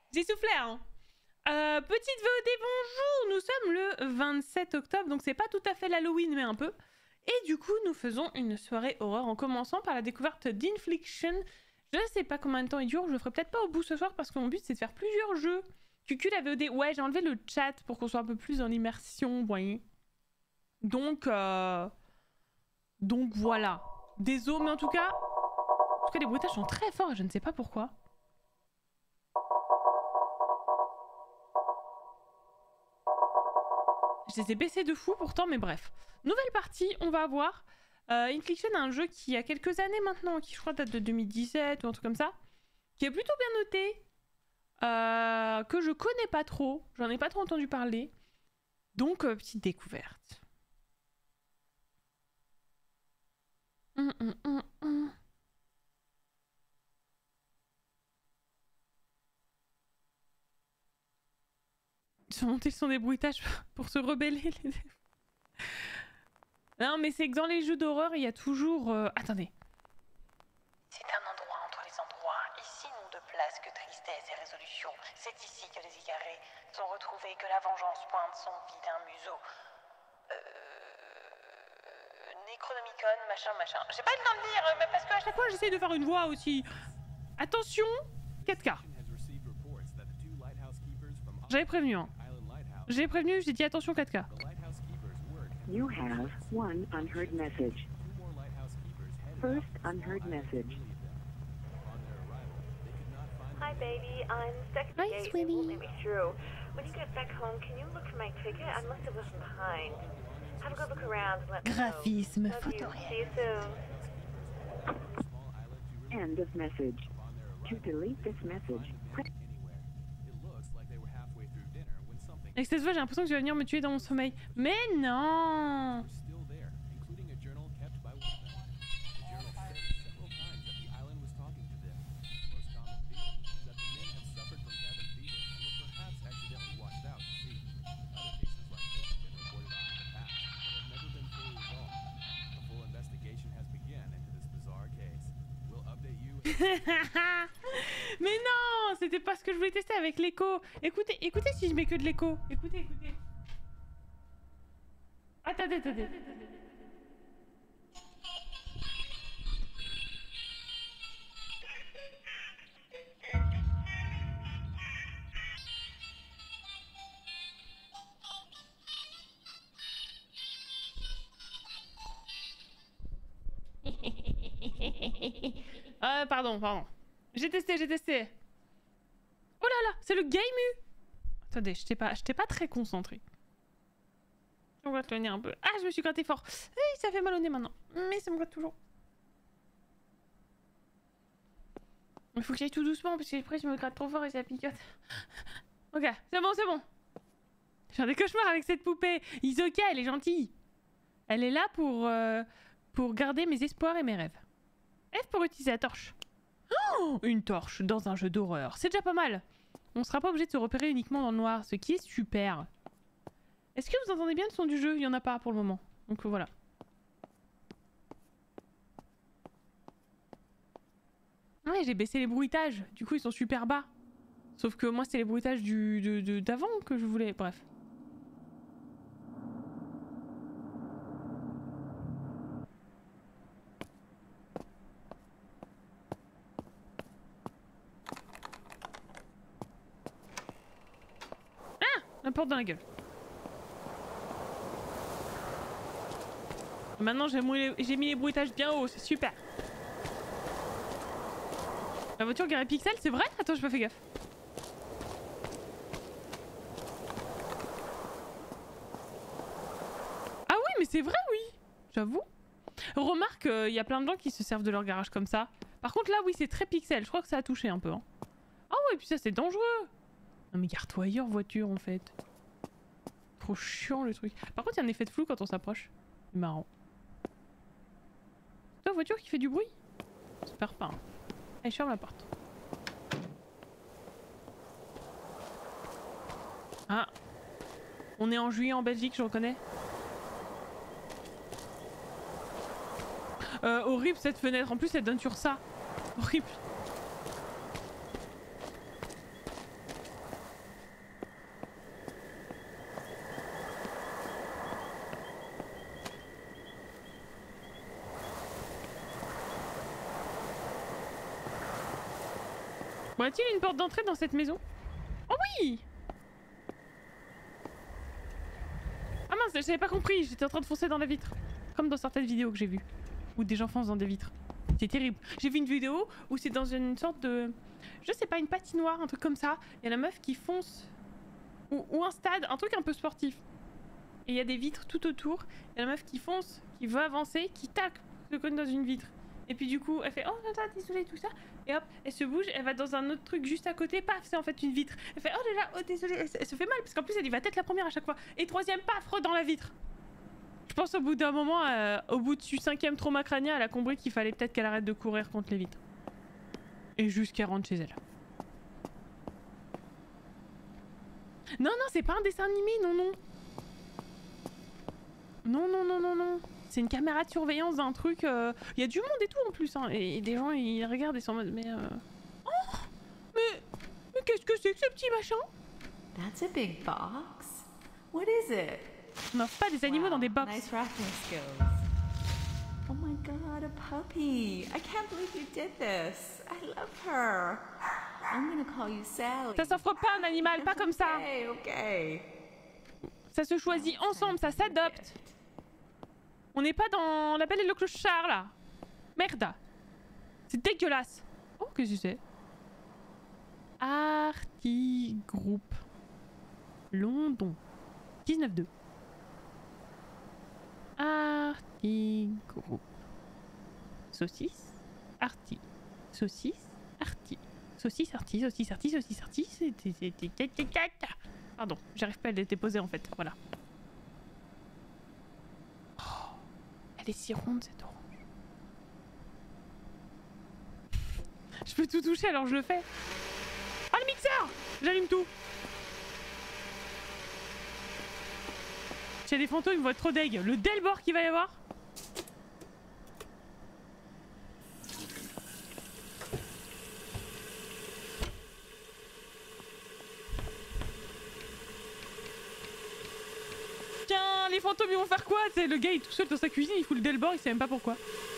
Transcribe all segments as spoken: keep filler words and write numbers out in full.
J'ai soufflé, hein. Euh, petite V O D, bonjour. Nous sommes le vingt-sept octobre, donc c'est pas tout à fait l'Halloween, mais un peu. Et du coup, nous faisons une soirée horreur en commençant par la découverte d'Infliction. Je sais pas combien de temps il dure, je le ferai peut-être pas au bout ce soir parce que mon but c'est de faire plusieurs jeux. Q Q la V O D, ouais, j'ai enlevé le chat pour qu'on soit un peu plus en immersion, vous voyez. Donc, euh... donc voilà. Désolé, mais en tout cas, en tout cas, les bruitages sont très forts et je ne sais pas pourquoi. Je les ai baissés de fou pourtant, mais bref. Nouvelle partie, on va voir. Euh, Infliction, un jeu qui a quelques années maintenant, qui je crois date de deux mille dix-sept ou un truc comme ça, qui est plutôt bien noté, euh, que je connais pas trop, j'en ai pas trop entendu parler. Donc, euh, petite découverte. Hum, hum, hum, hum. Ils ont monté le son des bruitages pour se rebeller. Les... non, mais c'est que dans les jeux d'horreur, il y a toujours... Euh... Attendez. C'est un endroit entre les endroits. Ici, non de place que tristesse et résolution. C'est ici que les égarés sont retrouvés, que la vengeance pointe son vilain museau. Euh... Necronomicon, machin, machin. J'ai pas le temps de dire, mais parce que à chaque fois, j'essaie de faire une voix aussi. Attention, quatre K. J'avais prévenu, hein. J'ai prévenu, j'ai dit attention quatre K. You have one unheard message. First unheard message. Hi baby, I'm stuck at the Hi, gate. sweetie. They won't let me through. When you get back home, can you look for my ticket? I must have left it behind. Have a good look around and let me know. Graphisme Love you. photo. See you soon. End of message. To delete this message, press Avec cette voix, j'ai l'impression que tu vas venir me tuer dans mon sommeil. Mais non! Mais non, c'était pas ce que je voulais tester avec l'écho. Écoutez, écoutez si je mets que de l'écho. Écoutez, écoutez. Attendez, attendez. Euh, pardon, pardon. J'ai testé, j'ai testé. Oh là là, c'est le game U. Attendez, j'étais pas, j'étais pas très concentrée. On va tenir un peu. Ah, je me suis gratté fort. Hey, ça fait mal au nez maintenant. Mais ça me gratte toujours. Il faut que j'aille tout doucement parce que après je me gratte trop fort et ça picote. Ok, c'est bon, c'est bon. J'ai des cauchemars avec cette poupée. Isoka, elle est gentille. Elle est là pour, euh, pour garder mes espoirs et mes rêves. F pour utiliser la torche. Oh, une torche dans un jeu d'horreur. C'est déjà pas mal. On sera pas obligé de se repérer uniquement dans le noir, ce qui est super. Est-ce que vous entendez bien le son du jeu? Il y en a pas pour le moment. Donc voilà. Ouais, j'ai baissé les bruitages. Du coup, ils sont super bas. Sauf que moi, c'était les bruitages du, de, de, d'avant que je voulais. Bref. Ah! La porte dans la gueule. Maintenant, j'ai mis, les... mis les bruitages bien haut. C'est super. La voiture garée pixel, c'est vrai? Attends, j'ai pas fait gaffe. Ah oui, mais c'est vrai, oui. J'avoue. Remarque, il euh, y a plein de gens qui se servent de leur garage comme ça. Par contre, là, oui, c'est très pixel. Je crois que ça a touché un peu. Hein. Ah ouais, et puis ça, c'est dangereux. Non mais garde-toi ailleurs, voiture, en fait. Trop chiant, le truc. Par contre, il y a un effet de flou quand on s'approche. C'est marrant. Toi, voiture qui fait du bruit? J'espère pas. Hein. Allez, je ferme la porte. Ah. On est en juillet en Belgique, je reconnais. Euh, horrible cette fenêtre. En plus, elle donne sur ça. Horrible. Y a-t-il une porte d'entrée dans cette maison? Oh oui! Ah mince, j'avais pas compris, j'étais en train de foncer dans la vitre. Comme dans certaines vidéos que j'ai vues. Où des gens foncent dans des vitres. C'est terrible. J'ai vu une vidéo où c'est dans une sorte de... Je sais pas, une patinoire, un truc comme ça. Il y a la meuf qui fonce. Ou, ou un stade, un truc un peu sportif. Et il y a des vitres tout autour. Il y a la meuf qui fonce, qui veut avancer, qui tac, se cogne dans une vitre. Et puis du coup, elle fait « Oh là là, désolé, tout ça ». Et hop, elle se bouge, elle va dans un autre truc juste à côté, paf, c'est en fait une vitre. Elle fait « Oh là là, oh désolé ». Elle, elle se fait mal, parce qu'en plus elle y va tête la première à chaque fois. Et troisième, paf, dans la vitre. Je pense au bout d'un moment, euh, au bout du cinquième trauma crânien, elle a compris qu'il fallait peut-être qu'elle arrête de courir contre les vitres. Et juste qu'elle rentre chez elle. Non, non, c'est pas un dessin animé, non, non. Non, non, non, non, non. C'est une caméra de surveillance d'un truc... Il euh... y a du monde et tout en plus, hein. Et, et des gens, ils regardent et sont en mode... Mais... Euh... Oh, mais... Mais qu'est-ce que c'est que ce petit machin? That's a big box. What is it? On n'offre pas des animaux Wow, dans des box. Nice wrapping skills. Oh my god, a puppy. I can't believe you did this. I love her. I'm gonna call you Sally. Ça s'offre pas un animal, pas comme ça. Okay, okay. Ça se choisit ensemble, ça s'adopte. On n'est pas dans La Belle et le Clochard là. Merde. C'est dégueulasse. Oh, qu'est-ce que c'est? Artie Group. London. dix-neuf deux. Artie Group. Saucisse. Artie. Saucisse. Artie. Saucisse, Artie, saucisse, Artie, saucisse, Artie. Pardon, j'arrive pas à les déposer en fait. Voilà. Oh, elle est si ronde cette orange. Je peux tout toucher alors je le fais. Ah, le mixeur! J'allume tout. S'il y a des fantômes, ils vont être trop deg. Le Delbord qu'il va y avoir. Tiens, les fantômes ils vont faire quoi? C'est le gars il est tout seul dans sa cuisine, il fout le Delbord, il sait même pas pourquoi.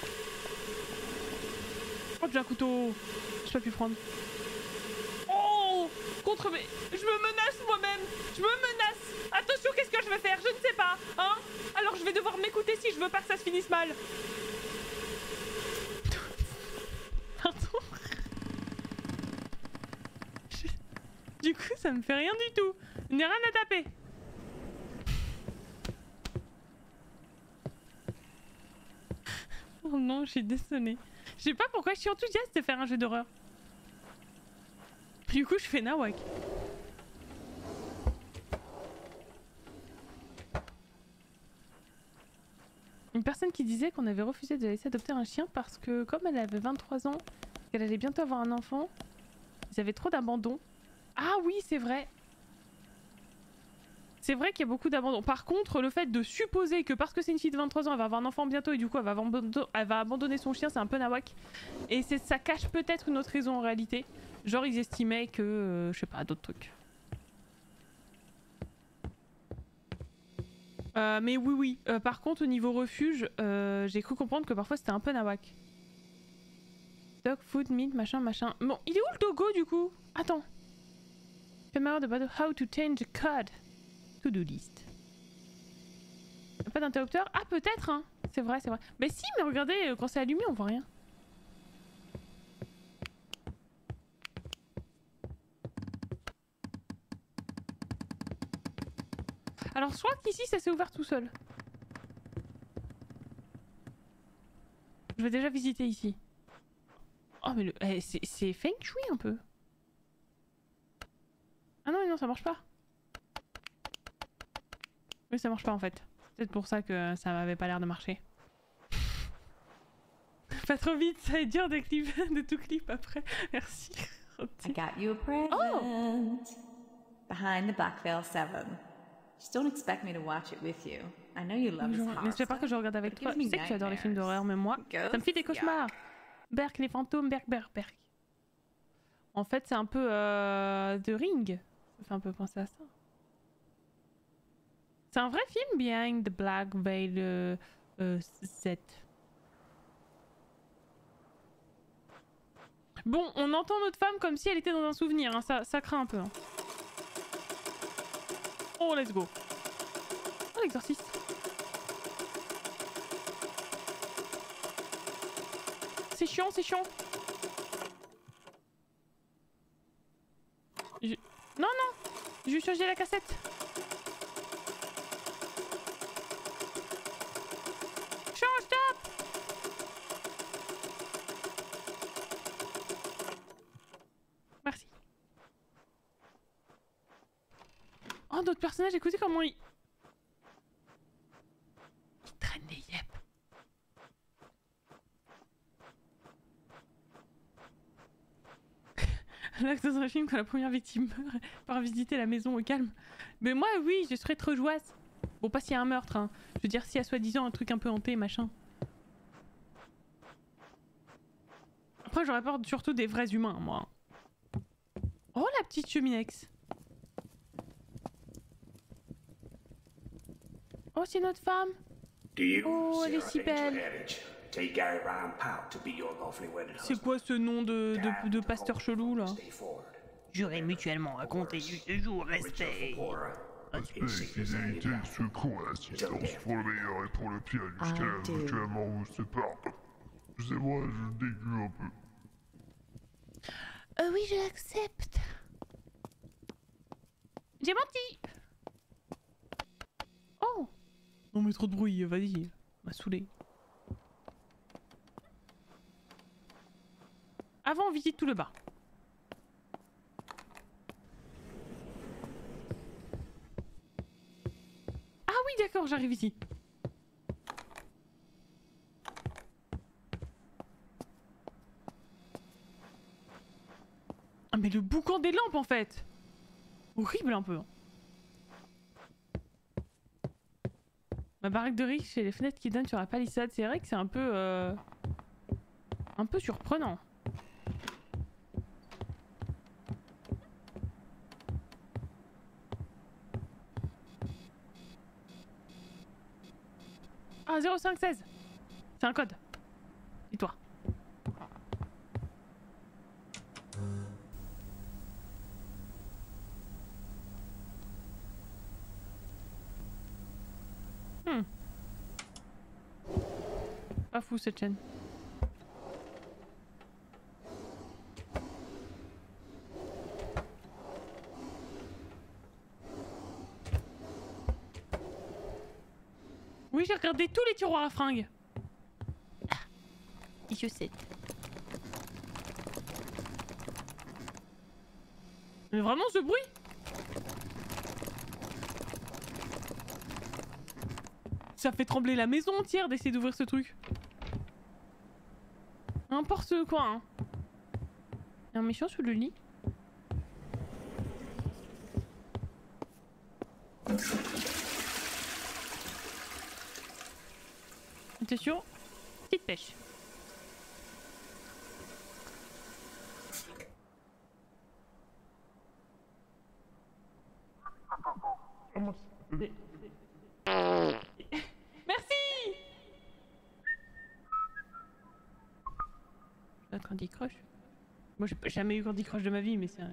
Oh, j'ai un couteau. J'ai pas pu prendre. Oh, contre mes... Je me menace moi-même. Je me menace. Attention, qu'est-ce que je vais faire? Je ne sais pas, hein? Alors je vais devoir m'écouter si je veux pas que ça se finisse mal. Pardon. Je... Du coup, ça me fait rien du tout. Il n'y a rien à taper. Oh non, je suis désolée. Je sais pas pourquoi je suis enthousiaste de faire un jeu d'horreur. Du coup, je fais nawak. Une personne qui disait qu'on avait refusé de laisser adopter un chien parce que comme elle avait vingt-trois ans, qu'elle allait bientôt avoir un enfant, ils avaient trop d'abandon. Ah oui, c'est vrai. C'est vrai qu'il y a beaucoup d'abandon. Par contre, le fait de supposer que parce que c'est une fille de vingt-trois ans, elle va avoir un enfant bientôt et du coup elle va, abandonner, elle va abandonner son chien, c'est un peu nawak. Et ça cache peut-être une autre raison en réalité. Genre ils estimaient que, euh, je sais pas, d'autres trucs. Euh, mais oui, oui. Euh, par contre, au niveau refuge, euh, j'ai cru comprendre que parfois c'était un peu nawak. Dog food, meat, machin, machin. Bon, il est où le dogo du coup? Attends. Fais-moi de how to change the code. To-do list. Pas d'interrupteur? Ah, peut-être, hein. C'est vrai, c'est vrai. Mais si, mais regardez, quand c'est allumé, on voit rien. Alors, soit qu'ici, ça s'est ouvert tout seul. Je vais déjà visiter ici. Oh, mais le... eh, c'est feng shui un peu. Ah non, non, ça marche pas. Oui, ça marche pas en fait. C'est peut-être pour ça que ça m'avait pas l'air de marcher. Pas trop vite, ça va être dur de, clip, de tout clip après. Merci. I got you a present. Oh! Behind the Black Veil seven. Just don't expect me to watch it with you. I know you love this horror. Mais j'espère pas que je regarde avec toi. Je sais que tu adores les films d'horreur, mais moi, ça me fait des cauchemars. Berk, les fantômes, Berk, Berk, Berk. En fait, c'est un peu euh, The Ring. Ça fait un peu penser à ça. C'est un vrai film, Behind the Black Veil euh, euh, Z. Bon, on entend notre femme comme si elle était dans un souvenir, hein. ça, ça craint un peu. Hein. Oh, let's go. Oh, l'exorciste. C'est chiant, c'est chiant. Je... Non, non. Je vais changer la cassette. Change, stop. Merci. Oh, notre personnage, écoutez comment il... Il traîne des yep. L'acte dans un film quand la première victime meurt par visiter la maison au calme. Mais moi, oui, je serais trop joyeuse. Bon, pas s'il y a un meurtre, hein. Je veux dire, s'il y a soi-disant un truc un peu hanté, machin. Après, j'aurais peur surtout des vrais humains, moi. Oh, la petite cheminex. Oh, c'est notre femme. Oh, elle est si belle. C'est quoi ce nom de, de, de pasteur chelou, là? Jurez mutuellement à compter du séjour, respect. Respect, fidélité, secours et assistance pour le meilleur et pour le pire jusqu'à Ah, t'es- mutuellement on se sépare. C'est moi, je dégue un peu. Euh, oui, je l'accepte. J'ai menti. Oh. Non mais trop de bruit, vas-y. M'a saoulé. Avant, on visite tout le bas. Ah oui, d'accord, j'arrive ici. Ah mais le boucan des lampes en fait. Horrible un peu. Ma baraque de riche et les fenêtres qui donnent sur la palissade, c'est vrai que c'est un peu... Euh... un peu surprenant. Ah, zéro cinq seize. C'est un code. Et toi? Hmm. Pas fou cette chaîne. Oui, j'ai regardé tous les tiroirs à fringues. Ah, je sais. Mais vraiment ce bruit? Ça fait trembler la maison entière d'essayer d'ouvrir ce truc. N'importe quoi, hein. Il y a un méchant sous le lit. Attention, petite pêche. Merci. Un Candy Crush. Moi j'ai jamais eu Candy Crush de ma vie, mais c'est un...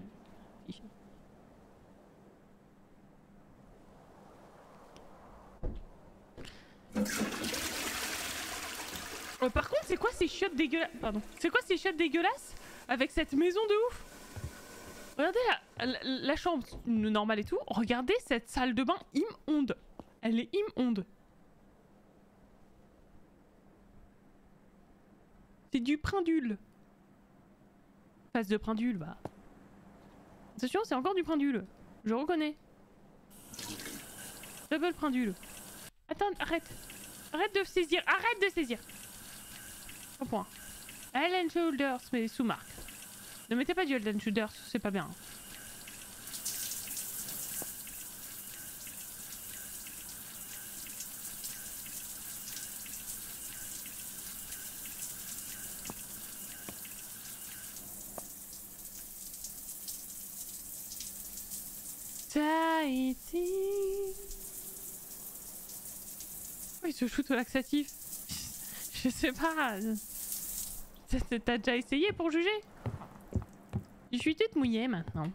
Euh, par contre, c'est quoi ces chiottes dégueulasses? Pardon. C'est quoi ces chiottes dégueulasses avec cette maison de ouf? Regardez la, la, la chambre normale et tout. Regardez cette salle de bain immonde. Elle est immonde. C'est du prindule. Face de prindule, bah. Attention, c'est encore du prindule. Je reconnais. Double prindule. Attends, arrête. Arrête de saisir. Arrête de saisir. Au point. Head and Shoulders, mais sous marque. Ne mettez pas du Head and Shoulders, c'est pas bien. Tahiti. Oh, il se shoot au laxatif. Je sais pas. T'as déjà essayé pour juger? Je suis toute mouillée maintenant.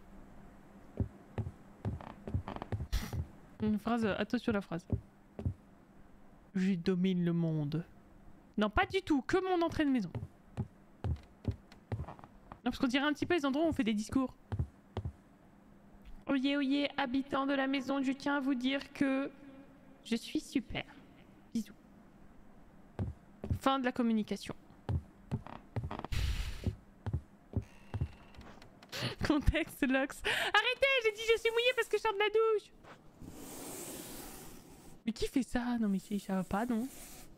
Une phrase, attention à la phrase. Je domine le monde. Non, pas du tout, que mon entrée de maison. Non, parce qu'on dirait un petit peu les endroits où on fait des discours. Oyez, oyez, habitants de la maison, je tiens à vous dire que je suis super. Bisous. Fin de la communication. Contexte, Lox. Arrêtez, j'ai dit je suis mouillée parce que je sors de la douche. Mais qui fait ça? Non mais ça va pas, non?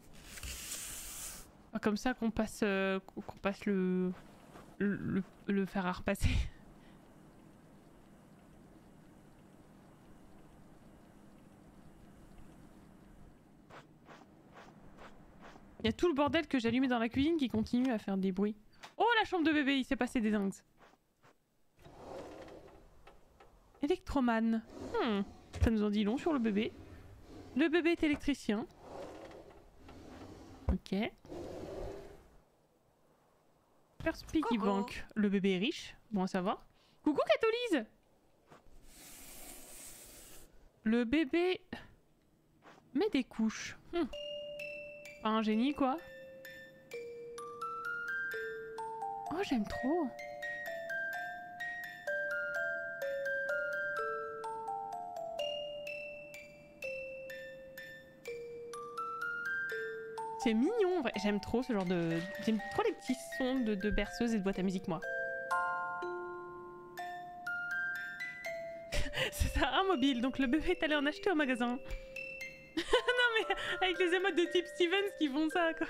Ah, comme ça qu'on passe, euh, qu'on passe le, le, le, le fer à repasser. Il y a tout le bordel que j'allumais dans la cuisine qui continue à faire des bruits. Oh, la chambre de bébé, il s'est passé des dingues. Électroman. Hmm, ça nous en dit long sur le bébé. Le bébé est électricien. Ok. First Piggy Bank. Le bébé est riche. Bon à savoir. Coucou Catolise. Le bébé met des couches. Hmm. Pas un génie quoi. Oh j'aime trop. C'est mignon, en vrai. J'aime trop ce genre de... J'aime trop les petits sons de, de berceuse et de boîte à musique, moi. C'est ça, un mobile. Donc le bébé est allé en acheter au magasin. Non mais avec les émotes de type Stevens qui font ça, quoi.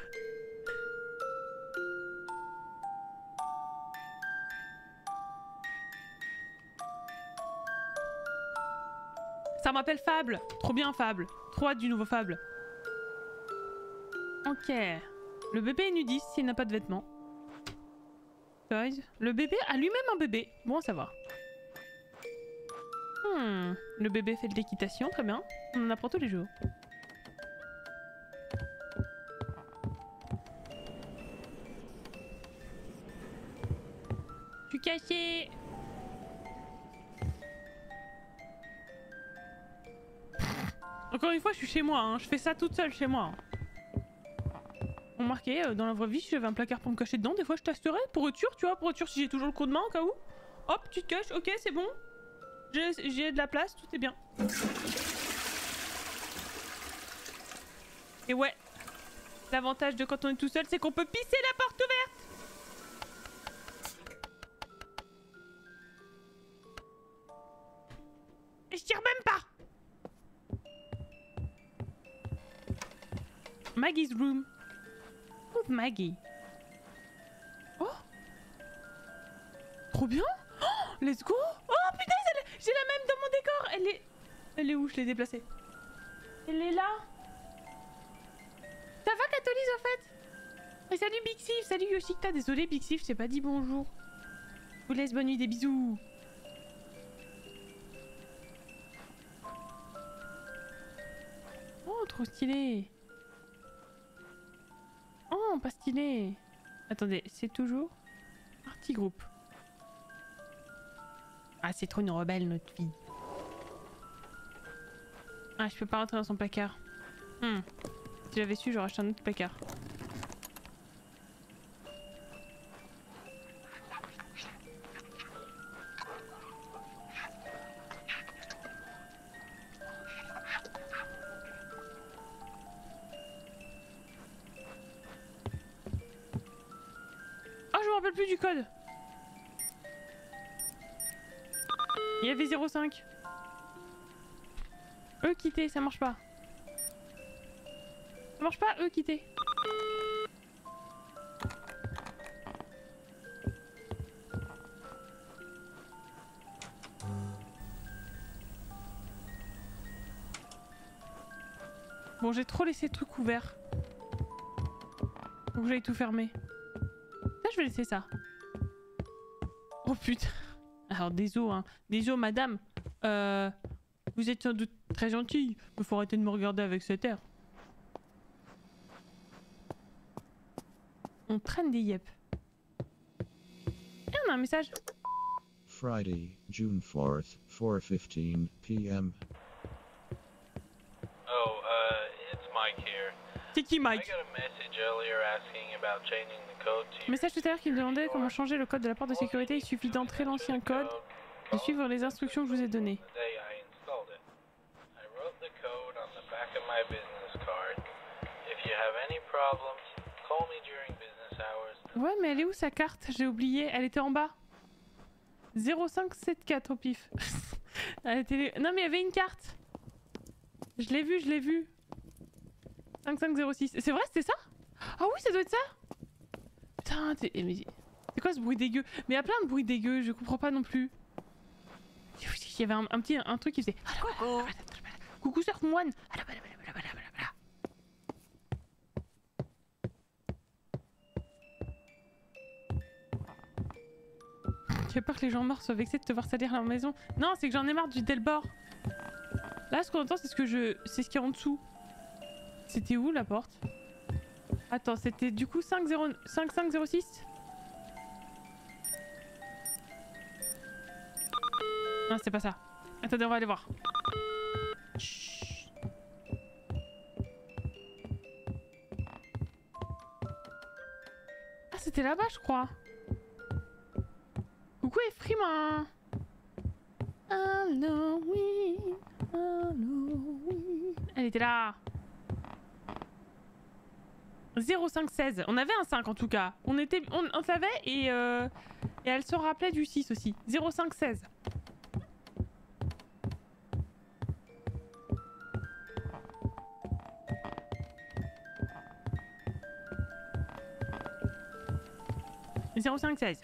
Ça me rappelle Fable. Trop bien Fable. Trop hâte du nouveau Fable. Ok. Le bébé est nudiste s'il n'a pas de vêtements. Toys. Le bébé a lui-même un bébé. Bon à savoir. Hmm. Le bébé fait de l'équitation, très bien. On en apprend tous les jours. Je suis cachée. Encore une fois, je suis chez moi. Hein. Je fais ça toute seule chez moi. Remarquez, euh, dans la vraie vie, si j'avais un placard pour me cacher dedans, des fois je testerais pour être sûr, tu vois, pour être sûr si j'ai toujours le coup de main au cas où. Hop, tu te caches, ok, c'est bon. J'ai de la place, tout est bien. Et ouais, l'avantage de quand on est tout seul, c'est qu'on peut pisser la porte ouverte. Et je tire même pas. Maggie's room. Maggie. Oh, trop bien. Oh, let's go. Oh putain, j'ai la même dans mon décor. Elle est... Elle est où? Je l'ai déplacée. Elle est là. Ça va Catolise en fait? Et salut Big Sif, salut Yoshita. Désolé Big Sif, je t'ai pas dit bonjour. Je vous laisse, bonne nuit, des bisous. Oh, trop stylé. Oh, pas stylé. Attendez, c'est toujours Party Group. Ah, c'est trop une rebelle, notre fille. Ah, je peux pas rentrer dans son placard. Hmm. Si j'avais su, j'aurais acheté un autre placard. Plus du code. Il y avait zéro cinq. Eux quitter, ça marche pas. Ça marche pas, eux quitter. Bon, j'ai trop laissé le truc ouvert. Faut que j'aille tout fermer. Ça, je vais laisser ça. Oh putain. Alors, désolé, hein. Désolé, madame. Euh... Vous êtes sans doute très gentille, mais faut arrêter de me regarder avec cet air. On traîne des yep. Et on a un message. Friday, June fourth, four fifteen p m Oh, uh, it's Mike here. C'est qui I Mike? got a message earlier asking about changing the code to Message tout à l'heure qui me demandait comment changer le code de la porte de sécurité. Il suffit d'entrer l'ancien code, de suivre les instructions que je vous ai données. the day I installed it. I wrote the code on the back of my business card. If you have any problems, call me during business hours. Ouais, mais elle est où sa carte? J'ai oublié, elle était en bas. zéro cinq sept quatre au pif. Elle était... Non mais il y avait une carte. Je l'ai vu, je l'ai vu. cinq cinq zéro six. C'est vrai, c'était ça? Ah oui, ça doit être ça. Putain, t'es... mais... c'est quoi ce bruit dégueu? Mais il y a plein de bruits dégueux, je comprends pas non plus. Il y avait un, un petit un truc qui faisait... Coucou. Coucou Surf Moine. J'ai peur que les gens morts soient vexés de te voir salir leur maison. Non, c'est que j'en ai marre du Delbord. Là, ce qu'on entend, c'est ce que je... c'est ce qu'il y a en dessous. C'était où, la porte? Attends, c'était du coup cinq cinq zéro six? Non, c'est pas ça. Attendez, on va aller voir. Chut. Ah, c'était là-bas, je crois. Coucou Efrima. Halloween, Halloween. Elle était là. zéro cinq seize. On avait un cinq en tout cas. On était, on, on savait et, euh, et elle se rappelait du six aussi. zéro cinq seize. zéro cinq seize.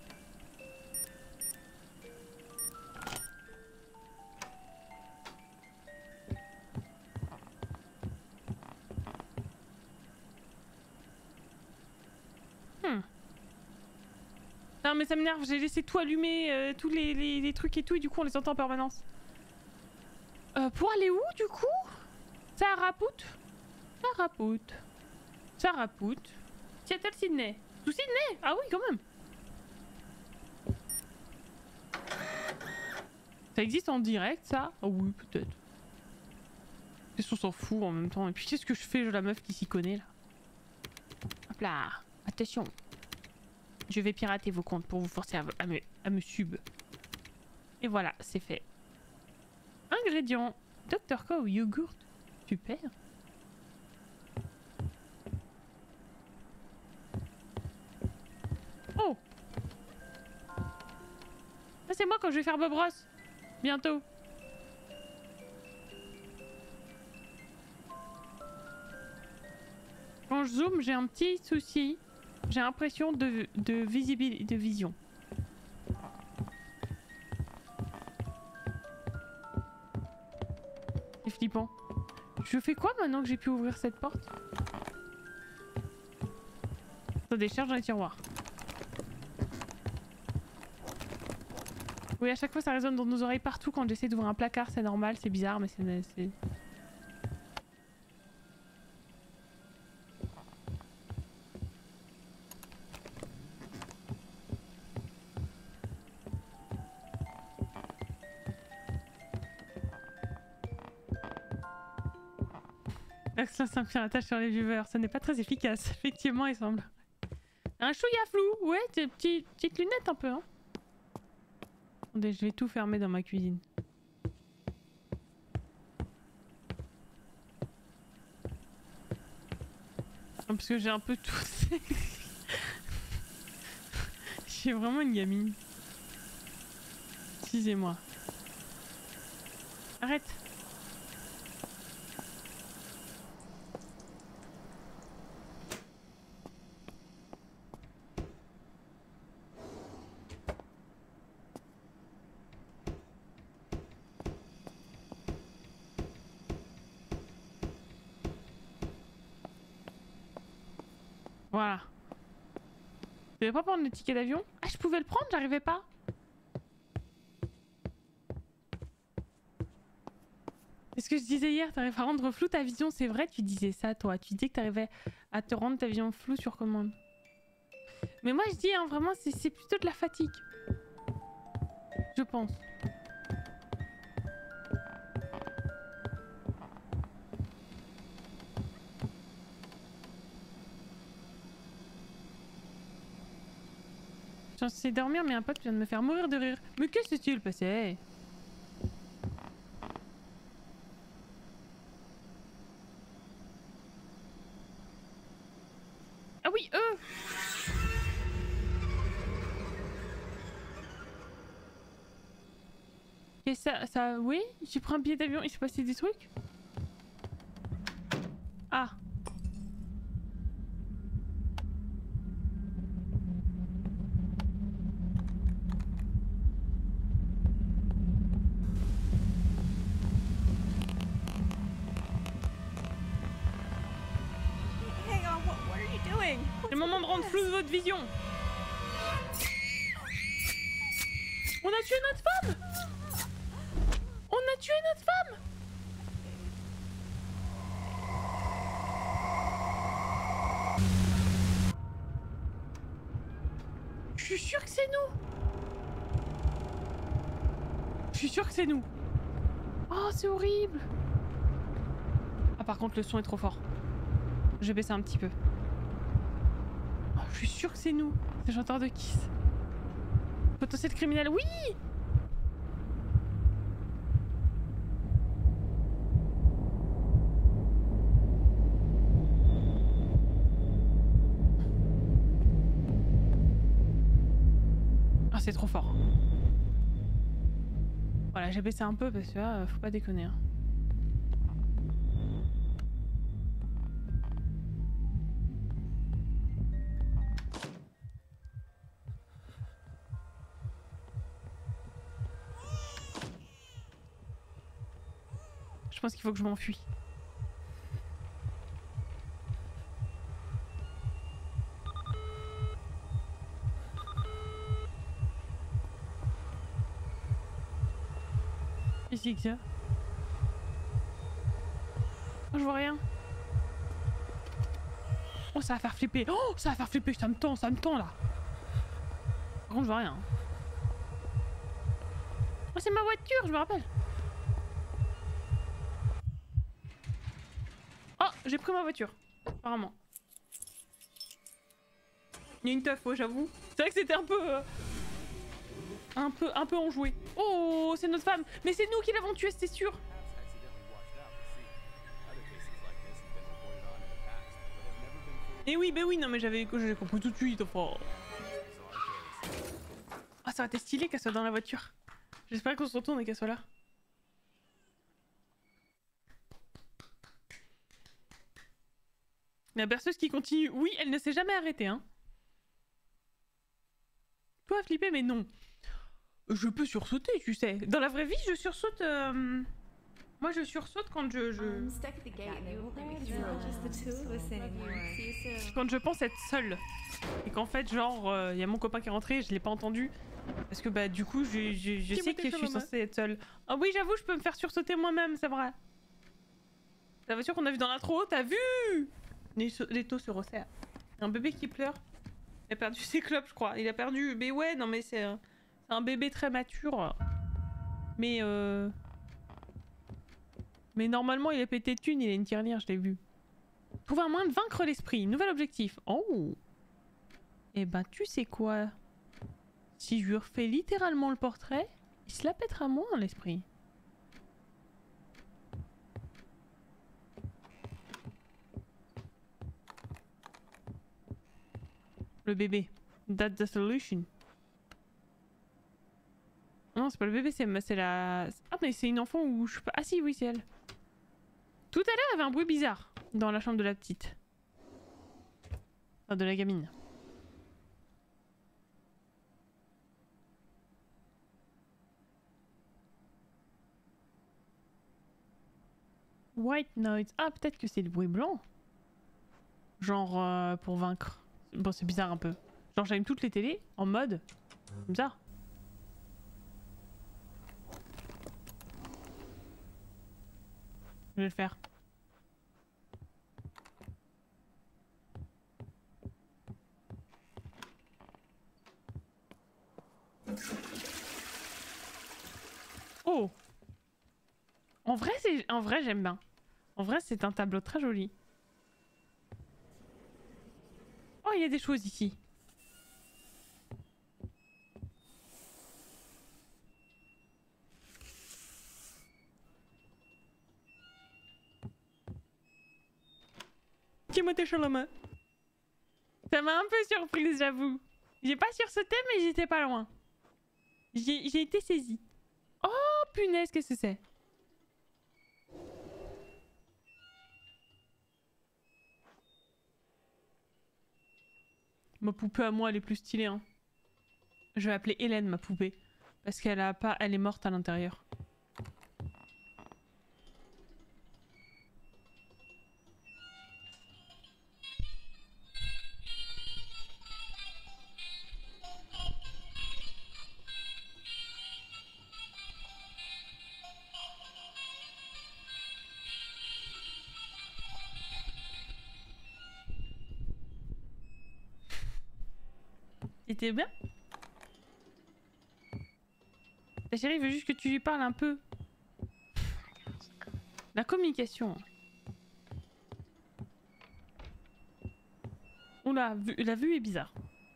Hmm. Non mais ça m'énerve, j'ai laissé tout allumer, euh, tous les, les, les trucs et tout, et du coup on les entend en permanence. Euh, pour aller où du coup? Ça rapoute. Ça rapoute. Ça rapoute. Seattle, Sydney. Tout Sydney? Ah oui quand même. Ça existe en direct ça? Ah oui peut-être. Qu'est-ce qu'on s'en fout en même temps? Et puis qu'est-ce que je fais, la meuf qui s'y connaît là? Hop là. Attention. Je vais pirater vos comptes pour vous forcer à, à, me, à me sub. Et voilà, c'est fait. Ingrédients. docteur Co yogourt. Super. Oh. Ça c'est moi quand je vais faire Bob Ross. Bientôt. Quand je zoome, j'ai un petit souci. J'ai l'impression de, de visibilité, de vision. C'est flippant. Je fais quoi maintenant que j'ai pu ouvrir cette porte? Attendez, je cherche dans les tiroirs. Oui, à chaque fois ça résonne dans nos oreilles partout quand j'essaie d'ouvrir un placard, c'est normal, c'est bizarre, mais c'est... L'accent c'est un piratage sur les viewers, ce n'est pas très efficace, effectivement il semble. Un chouïa flou, ouais, des petites, petites lunettes un peu, hein. Attendez, je vais tout fermer dans ma cuisine. Parce que j'ai un peu tout... J'ai vraiment une gamine. Excusez-moi. Arrête. Voilà. Je devais pas prendre le ticket d'avion? Ah, je pouvais le prendre, j'arrivais pas. C'est ce que je disais hier, t'arrives à rendre flou ta vision, c'est vrai, tu disais ça toi. Tu disais que t'arrivais à te rendre ta vision floue sur commande. Mais moi je dis, hein, vraiment, c'est plutôt de la fatigue. Je pense. Je suis censée dormir, mais un pote vient de me faire mourir de rire. Mais qu'est-ce que s'est-il passé? Ah oui, eux! Et ça, ça, oui, j'ai pris un billet d'avion, il s'est passé des trucs? Ah. Hang on, what, what are you doing? C'est le moment de rendre floue votre vision. On a tué notre femme! On a tué notre femme! Je suis sûre que c'est nous! Je suis sûre que c'est nous! Oh, c'est horrible! Ah, par contre, le son est trop fort. Je vais baisser un petit peu. Oh, je suis sûre que c'est nous! C'est le chanteur de Kiss. Potentiel criminel, oui! Ah, c'est trop fort. Voilà, j'ai baissé un peu parce que là, faut pas déconner. Hein. Je pense qu'il faut que je m'enfuis. Ici que ça. Oh, je vois rien. Oh, ça va faire flipper. Oh, ça va faire flipper. Ça me tend, ça me tend là. Par contre, je vois rien. Oh, c'est ma voiture, je me rappelle. Oh, j'ai pris ma voiture. Apparemment. Il y a une teuf, ouais, j'avoue. C'est vrai que c'était un peu... Euh... Un peu, un peu enjoué. Oh, c'est notre femme. Mais c'est nous qui l'avons tuée, c'est sûr. Et oui, bah oui, non mais j'avais j'ai compris tout de suite, enfin. Ah, ça aurait été stylé qu'elle soit dans la voiture. J'espère qu'on se retourne et qu'elle soit là. La berceuse qui continue. Oui, elle ne s'est jamais arrêtée, hein. Toi, flipper, mais non. Je peux sursauter, tu sais. Dans la vraie vie, je sursaute... Euh... Moi, je sursaute quand je... je... I'm stuck at the gate and they won't let me through. Just the two of us anymore. See you soon. Quand je pense être seule. Et qu'en fait, genre, il euh, y a mon copain qui est rentré, je l'ai pas entendu. Parce que, bah, du coup, je, je, je sais que je suis censée être seule. Ah oui, j'avoue, je peux me faire sursauter moi-même, c'est vrai. La voiture qu'on a vue dans l'intro, t'as vu? Les, les taux se resserrent. Un bébé qui pleure. Il a perdu ses clopes, je crois. Il a perdu... Mais ouais, non mais c'est... Euh... C'est un bébé très mature. Mais euh... Mais normalement il a pété de thunes, il a une tirelire, je l'ai vu. Trouver un moyen de vaincre l'esprit. Nouvel objectif. Oh. Et ben tu sais quoi? Si je lui refais littéralement le portrait, il se la pètera moins l'esprit. Le bébé. That's the solution. Non, c'est pas le bébé, c'est la... Ah, mais c'est une enfant où je peux... Ah si, oui, c'est elle. Tout à l'heure, il y avait un bruit bizarre dans la chambre de la petite. Enfin, de la gamine. White noise. Ah, peut-être que c'est le bruit blanc. Genre, euh, pour vaincre. Bon, c'est bizarre un peu. Genre, j'allume toutes les télés en mode... Comme ça. Je vais le faire. beau. En vrai, c'est, en vrai, j'aime bien. En vrai, c'est un tableau très joli. Oh, il y a des choses ici. Timothée Chalamet. Ça m'a un peu surprise, j'avoue. J'ai pas sursauté, mais j'étais pas loin. J'ai, j'ai été saisie. Oh, punaise, qu'est-ce que c'est? Ma poupée à moi, elle est plus stylée, hein. Je vais appeler Hélène, ma poupée. Parce qu'elle a pas, elle est morte à l'intérieur. C'était bien. Ta chérie veut juste que tu lui parles un peu. La communication. Oula, vu- la vue est bizarre.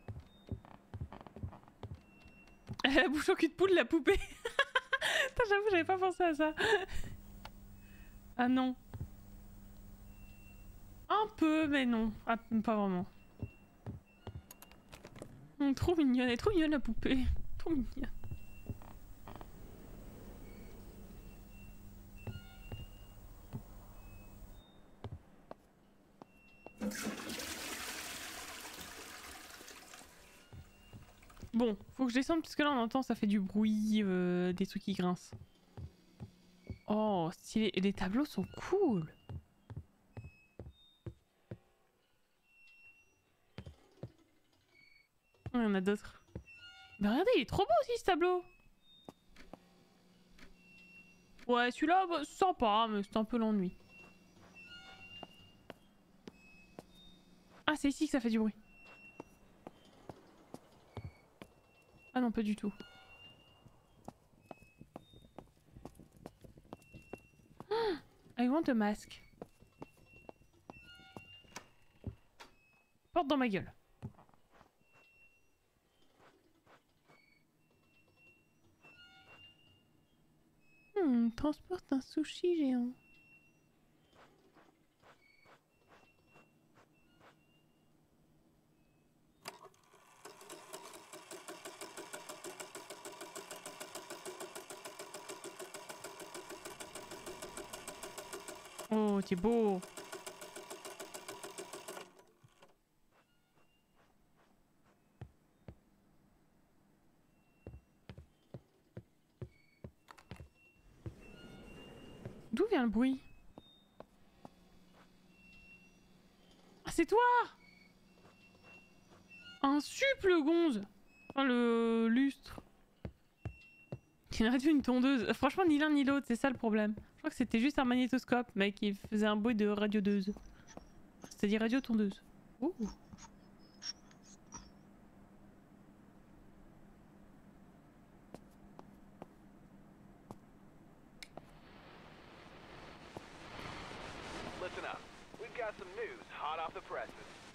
Elle a la bouche en cul de poule, la poupée. Putain, j'avoue, j'avais pas pensé à ça. Ah non. Un peu, mais non. Ah, pas vraiment. Hum, trop mignonne, elle est trop mignonne la poupée. Trop mignonne. Bon, faut que je descende parce que là on entend ça fait du bruit, euh, des trucs qui grincent. Oh, stylé. Et les tableaux sont cool. Oh, il y en a d'autres. Mais regardez, il est trop beau aussi ce tableau. Ouais, celui-là, bah, c'est sympa, mais c'est un peu l'ennui. Ah, c'est ici que ça fait du bruit. Ah non, pas du tout. I want a mask. Porte dans ma gueule. Hmm, transporte un sushi géant. Oh, t'es beau. D'où vient le bruit? Ah, c'est toi! Un suple gonze! Enfin, le lustre. Il aurait dû une tondeuse. Franchement, ni l'un ni l'autre, c'est ça le problème. Je crois que c'était juste un magnétoscope, mais qui faisait un bruit de radiodeuse. C'est-à-dire radio-tondeuse. Ouh. Listen up. We've got some news hot off the presses.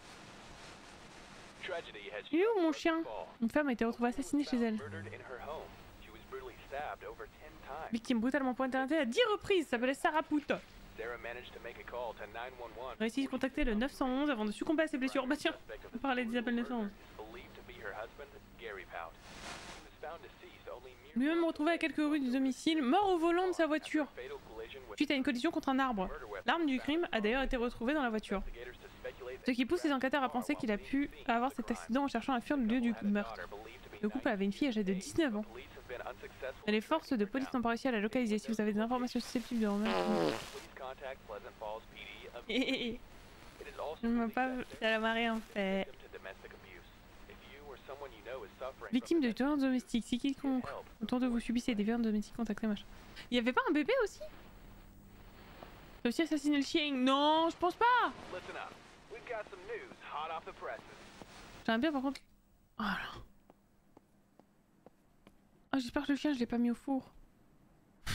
Tragedy has Il est où mon chien? Une femme a été retrouvée assassinée chez elle. murdered in her home. She was brutally stabbed over ten times. Victime brutalement pointée à dix reprises, s'appelait Sarah Pout. Sarah managed to make a call to nine one one. Réussi de contacter le neuf cent onze avant de succomber à ses blessures. Bah tiens, on parlait des appels neuf cent onze. Believed to be her husband, Gary Pout. He was found deceased only mere Lui-même retrouvé à quelques rues du domicile, mort au volant de sa voiture, fatal collision with suite à une collision contre un arbre. L'arme du crime a d'ailleurs été retrouvée dans la voiture. investigators to speculate Ce qui pousse les enquêteurs à penser qu'il a pu avoir cet accident en cherchant à fuir le lieu du meurtre. Le couple avait une fille âgée de dix-neuf ans. police have been unsuccessful. Et les forces de police n'ont pas réussi à la localiser. Si vous avez des informations susceptibles de remettre... Please contact Pleasant Falls P D. Hé hé hé, It is also je ne veux pas... Ça la marée en fait. victim to domestic abuse. If you or someone you know is suffering Victime de violences domestiques, si quiconque autour de vous subissez des violences domestiques, contactez machin. Il y avait pas un bébé aussi? T'as aussi assassiné le chien? Non, je pense pas. Listen up. We've got some news hot off the presses. J'aimerais bien par contre... Oh là. Oh, j'espère que le chien je l'ai pas mis au four.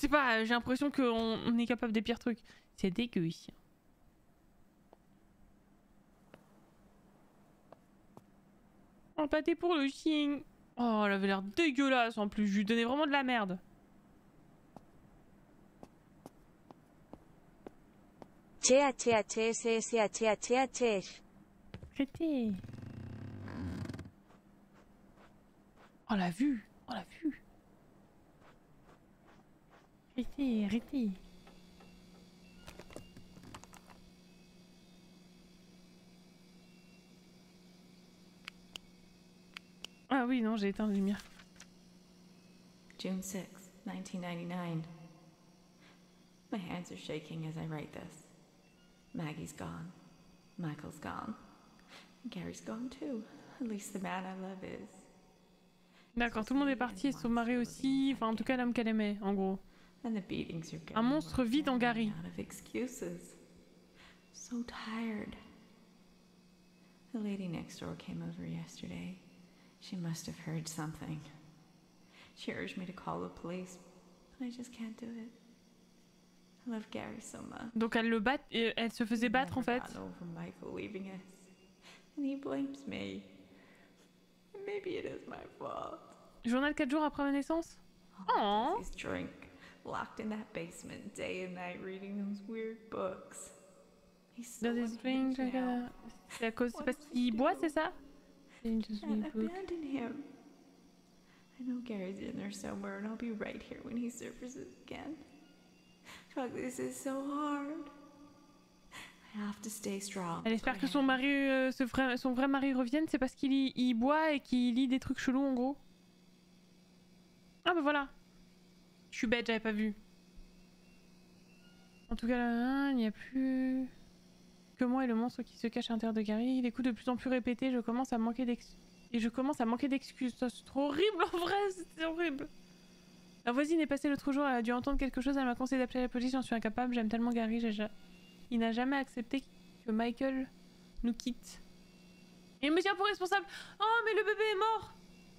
sais pas, j'ai l'impression qu'on on est capable des pires trucs. C'est dégueu ici. Oh, pâté pour le chien. Oh, elle avait l'air dégueulasse en plus. Je lui donnais vraiment de la merde. Arrêtez. Oh la vue. Oh la vue. Arrêtez, arrêtez. Ah oui, non, j'ai éteint la lumière. June sixth, nineteen ninety-nine. My hands are shaking as I write this. Maggie's gone. Michael's gone. Gary's gone too. At least the man I love is. D'accord, tout le monde est parti et son mari aussi. Enfin, en tout cas, l'homme qu'elle aimait, en gros. And the beatings are getting Un monstre vit dans Gary. out of excuses. So tired. The lady next door came over yesterday. She must have heard something. She urged me to call the police, but I just can't do it. I love Gary so much. Donc elle le bat, euh, elle se faisait battre en fait. Never gotten over Michael leaving us, and he blames me. Maybe it is my fault. Journal quatre jours après ma naissance. Oh. He's drink, locked in that basement day and night reading those weird books. He's so Does he drink? unhinged now. C'est à cause, c'est parce qu'il boit, c'est ça? Can't abandon him. I know Gary's in there somewhere, and I'll be right here when he surfaces again. Fuck, this is so hard. I have to stay strong. Elle espère que son mari, euh, ce vrai, son vrai mari revienne, c'est parce qu'il y- il boit et qu'il lit des trucs chelous en gros. Ah bah voilà. Je suis bête, j'avais pas vu. En tout cas là, il n'y a plus que moi et le monstre qui se cache à l'intérieur de Gary. Les coups de plus en plus répétés, je commence à manquer d'excuses. Et je commence à manquer d'excuses. Ça, c'est trop horrible en vrai, c'est horrible. La voisine est passée l'autre jour, elle a dû entendre quelque chose, elle m'a conseillé d'appeler la police, j'en suis incapable, j'aime tellement Gary, j'ai ja- il n'a jamais accepté que Michael nous quitte. Et il me tient pour responsable. Oh mais le bébé est mort.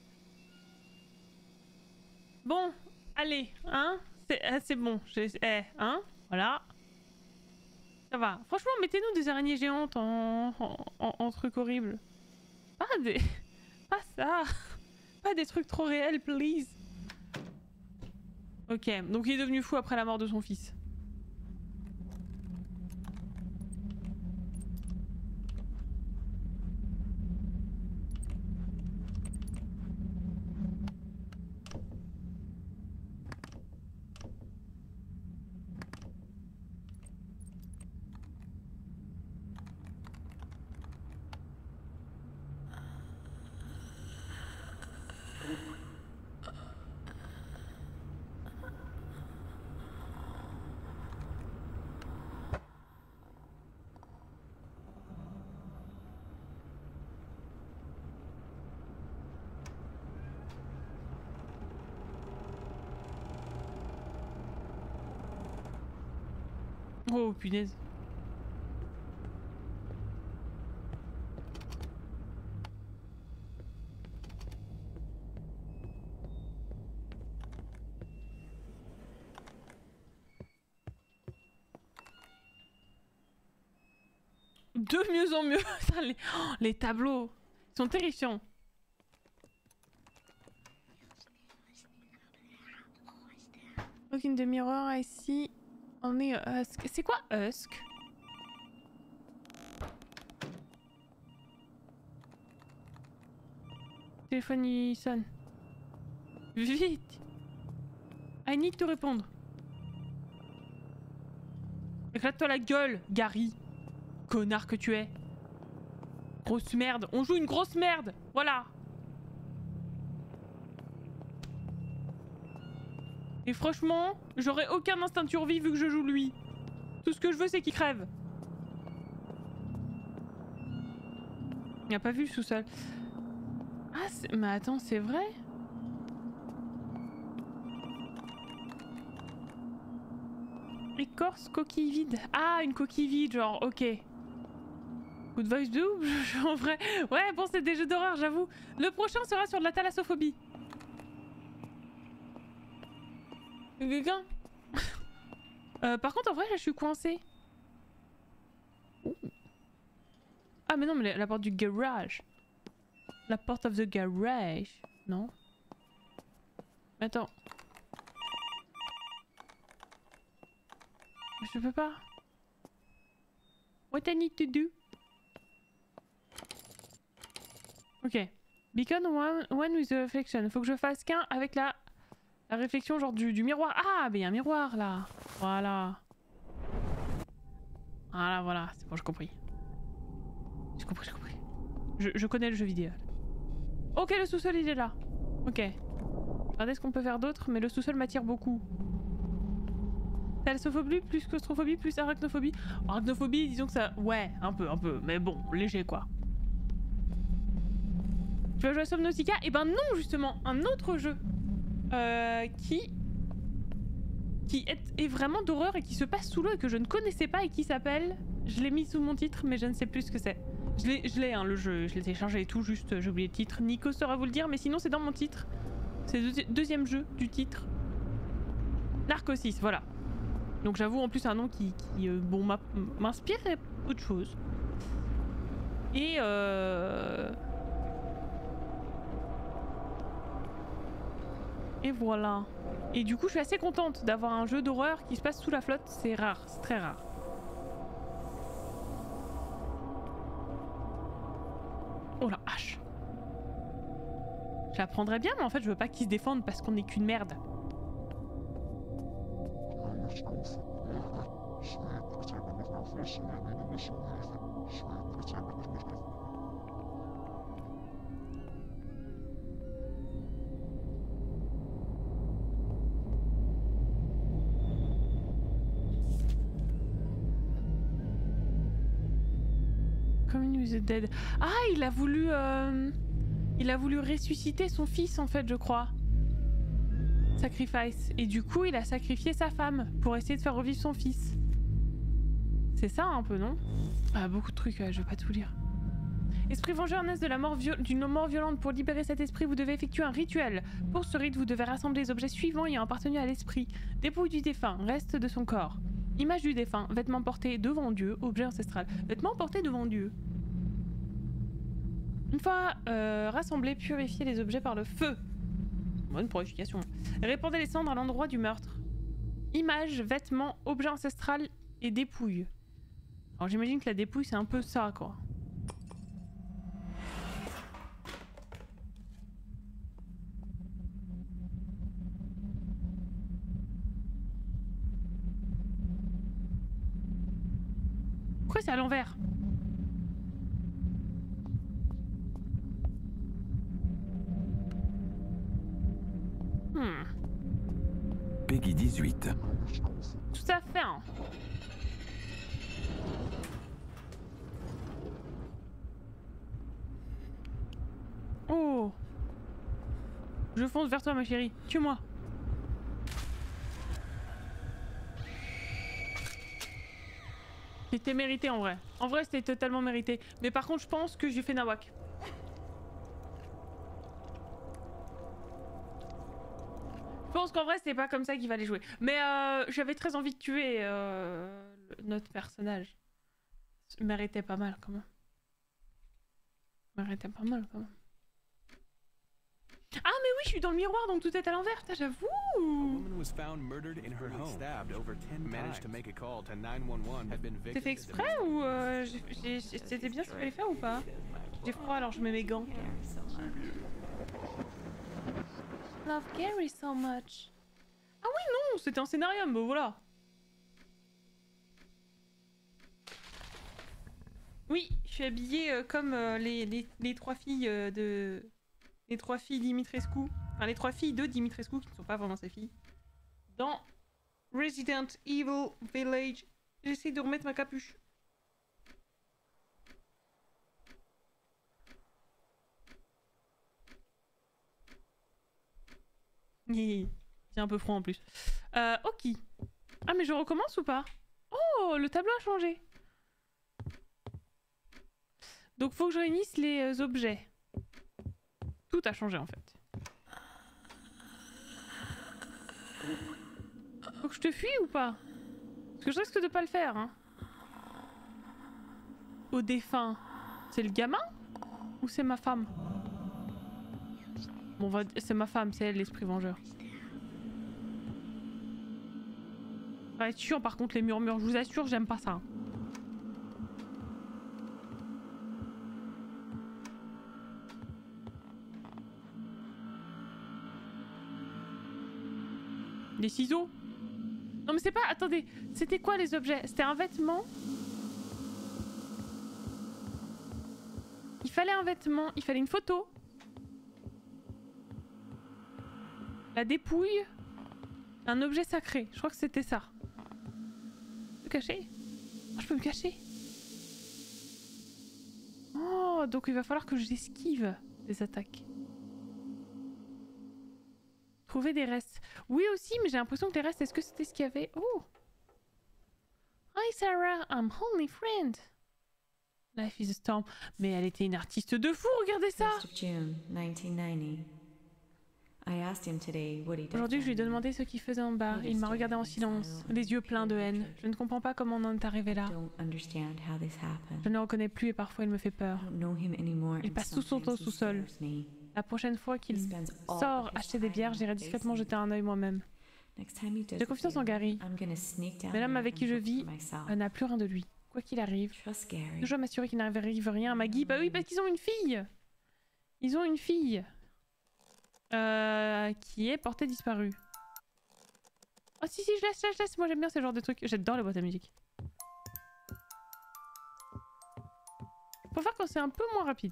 Bon, allez, hein, c'est euh, c'est bon, j'ai- eh, hein, voilà. Ça va. Franchement, mettez-nous des araignées géantes en, en, en, en trucs horribles. Pas des... Pas ça. Pas des trucs trop réels, please. Ok, donc il est devenu fou après la mort de son fils. Oh punaise. De mieux en mieux. Putain, les... oh, les tableaux sont terrifiants. Look in the mirror, I see only a husk. C'est quoi husk? Téléphone il sonne. Vite. I need to répondre. Éclate-toi la gueule, Gary. Connard que tu es. Grosse merde. On joue une grosse merde. Voilà. Et franchement, j'aurais aucun instinct de survie vu que je joue lui. Tout ce que je veux, c'est qu'il crève. Il a pas vu le sous-sol. Ah, mais attends, c'est vrai? Écorce coquille vide. Ah, une coquille vide, genre, ok. Good voice do. En vrai. Ouais, bon, c'est des jeux d'horreur, j'avoue. Le prochain sera sur de la thalassophobie. Quelqu'un? Euh, par contre, en vrai, là, je suis coincée. Ouh. Ah, mais non, mais la, la porte du garage. La porte of the garage. Non. Attends. Je peux pas. What I need to do? Ok. Beacon one, one with the reflection. Faut que je fasse qu'un avec la, la réflexion genre du, du miroir. Ah, mais il y a un miroir là. Voilà. Voilà, voilà. C'est bon, j'ai compris. J'ai compris, j'ai compris. Je, je connais le jeu vidéo. Ok, le sous-sol il est là. Ok. Regardez ce qu'on peut faire d'autre, mais le sous-sol m'attire beaucoup. Thalassophobie plus claustrophobie plus arachnophobie. Arachnophobie, disons que ça... Ouais, un peu, un peu. Mais bon, léger quoi. Tu vas jouer à Subnautica? Eh ben non, justement. Un autre jeu. Euh, qui... Qui est, est vraiment d'horreur et qui se passe sous l'eau et que je ne connaissais pas et qui s'appelle... Je l'ai mis sous mon titre, mais je ne sais plus ce que c'est. Je l'ai, hein, le jeu. Je l'ai téléchargé et tout, juste j'ai oublié le titre. Nico saura vous le dire, mais sinon c'est dans mon titre. C'est le deuxi deuxième jeu du titre. Narcosis, voilà. Donc j'avoue en plus un nom qui, qui euh, bon, m'inspire autre chose. Et euh... Et voilà. Et du coup je suis assez contente d'avoir un jeu d'horreur qui se passe sous la flotte. C'est rare, c'est très rare. Oh la hache. Je la prendrais bien mais en fait je veux pas qu'ils se défendent parce qu'on est qu'une merde. Commune with the Dead. Ah, il a voulu... Euh... Il a voulu ressusciter son fils en fait, je crois. Sacrifice. Et du coup, il a sacrifié sa femme pour essayer de faire revivre son fils. C'est ça un peu, non? Ah, beaucoup de trucs, euh, je vais pas tout lire. Esprit vengeur naissent de la mort d'une mort violente. Pour libérer cet esprit, vous devez effectuer un rituel. Pour ce rite, vous devez rassembler les objets suivants ayant appartenu à l'esprit. Dépouille du défunt, reste de son corps. Image du défunt, vêtements portés devant Dieu, objet ancestral. Vêtements portés devant Dieu. Une fois euh, rassemblés, purifiez les objets par le feu. Bonne purification. Répandez les cendres à l'endroit du meurtre. Images, vêtements, objets ancestral et dépouille. Alors j'imagine que la dépouille c'est un peu ça quoi. Pourquoi c'est à l'envers? Hmm. Peggy dix-huit. Tout à fait. Hein. Oh. Je fonce vers toi ma chérie. Tue-moi. C'était mérité en vrai. En vrai c'était totalement mérité. Mais par contre je pense que j'ai fait nawak. Je pense qu'en vrai c'était pas comme ça qu'il fallait jouer. Mais euh, j'avais très envie de tuer euh, notre personnage. Méritait pas mal quand même. Méritait pas mal quand même. Ah mais oui je suis dans le miroir donc tout est à l'envers, j'avoue. T'es fait exprès ou euh, c'était bien ce qu'il fallait faire ou pas? J'ai froid alors je mets mes gants. Love Gary so much. Ah oui non, c'était un scénario, mais voilà. Oui, je suis habillée euh, comme euh, les, les, les trois filles euh, de... Les trois filles Dimitrescu. Enfin les trois filles de Dimitrescu, qui ne sont pas vraiment ses filles. Dans Resident Evil Village. J'essaie de remettre ma capuche. J'ai un peu froid en plus. Euh, ok. Ah mais je recommence ou pas? Oh, le tableau a changé. Donc faut que je réunisse les euh, objets. Tout a changé en fait. Faut que je te fuis ou pas? Parce que je risque de pas le faire. Hein. Au défunt, c'est le gamin ou c'est ma femme? Bon, va... c'est ma femme, c'est elle l'esprit vengeur. Ça va être chiant par contre les murmures, je vous assure, j'aime pas ça. Des ciseaux? Non mais c'est pas... Attendez, c'était quoi les objets? C'était un vêtement? Il fallait un vêtement, il fallait une photo. La dépouille. Un objet sacré, je crois que c'était ça. Je peux me cacher? Oh, je peux me cacher. Oh, donc il va falloir que j'esquive des attaques. Trouver des restes. Oui aussi, mais j'ai l'impression que les restes, est-ce que c'était ce qu'il y avait? Oh! Hi Sarah, I'm only friend. Life is a storm. Mais elle était une artiste de fou, regardez ça! Aujourd'hui, je lui ai demandé ce qu'il faisait en bas. Il m'a regardé en silence, les yeux pleins de haine. Je ne comprends pas comment on en est arrivé là. Je ne le reconnais plus et parfois il me fait peur. Il passe tout son temps au sous-sol. La prochaine fois qu'il sort acheter des bières, j'irai discrètement jeter un œil moi-même. J'ai confiance en Gary. Mais l'homme avec qui je vis n'a plus rien de lui. Quoi qu'il arrive, je dois m'assurer qu'il n'arrive rien à Maggie. Bah oui, parce qu'ils ont une fille. Ils ont une fille. Euh, qui est portée disparue. Oh si si, je laisse, je laisse, je laisse. Moi j'aime bien ce genre de trucs. J'adore les boîtes à musique. Faut faire quand c'est un peu moins rapide.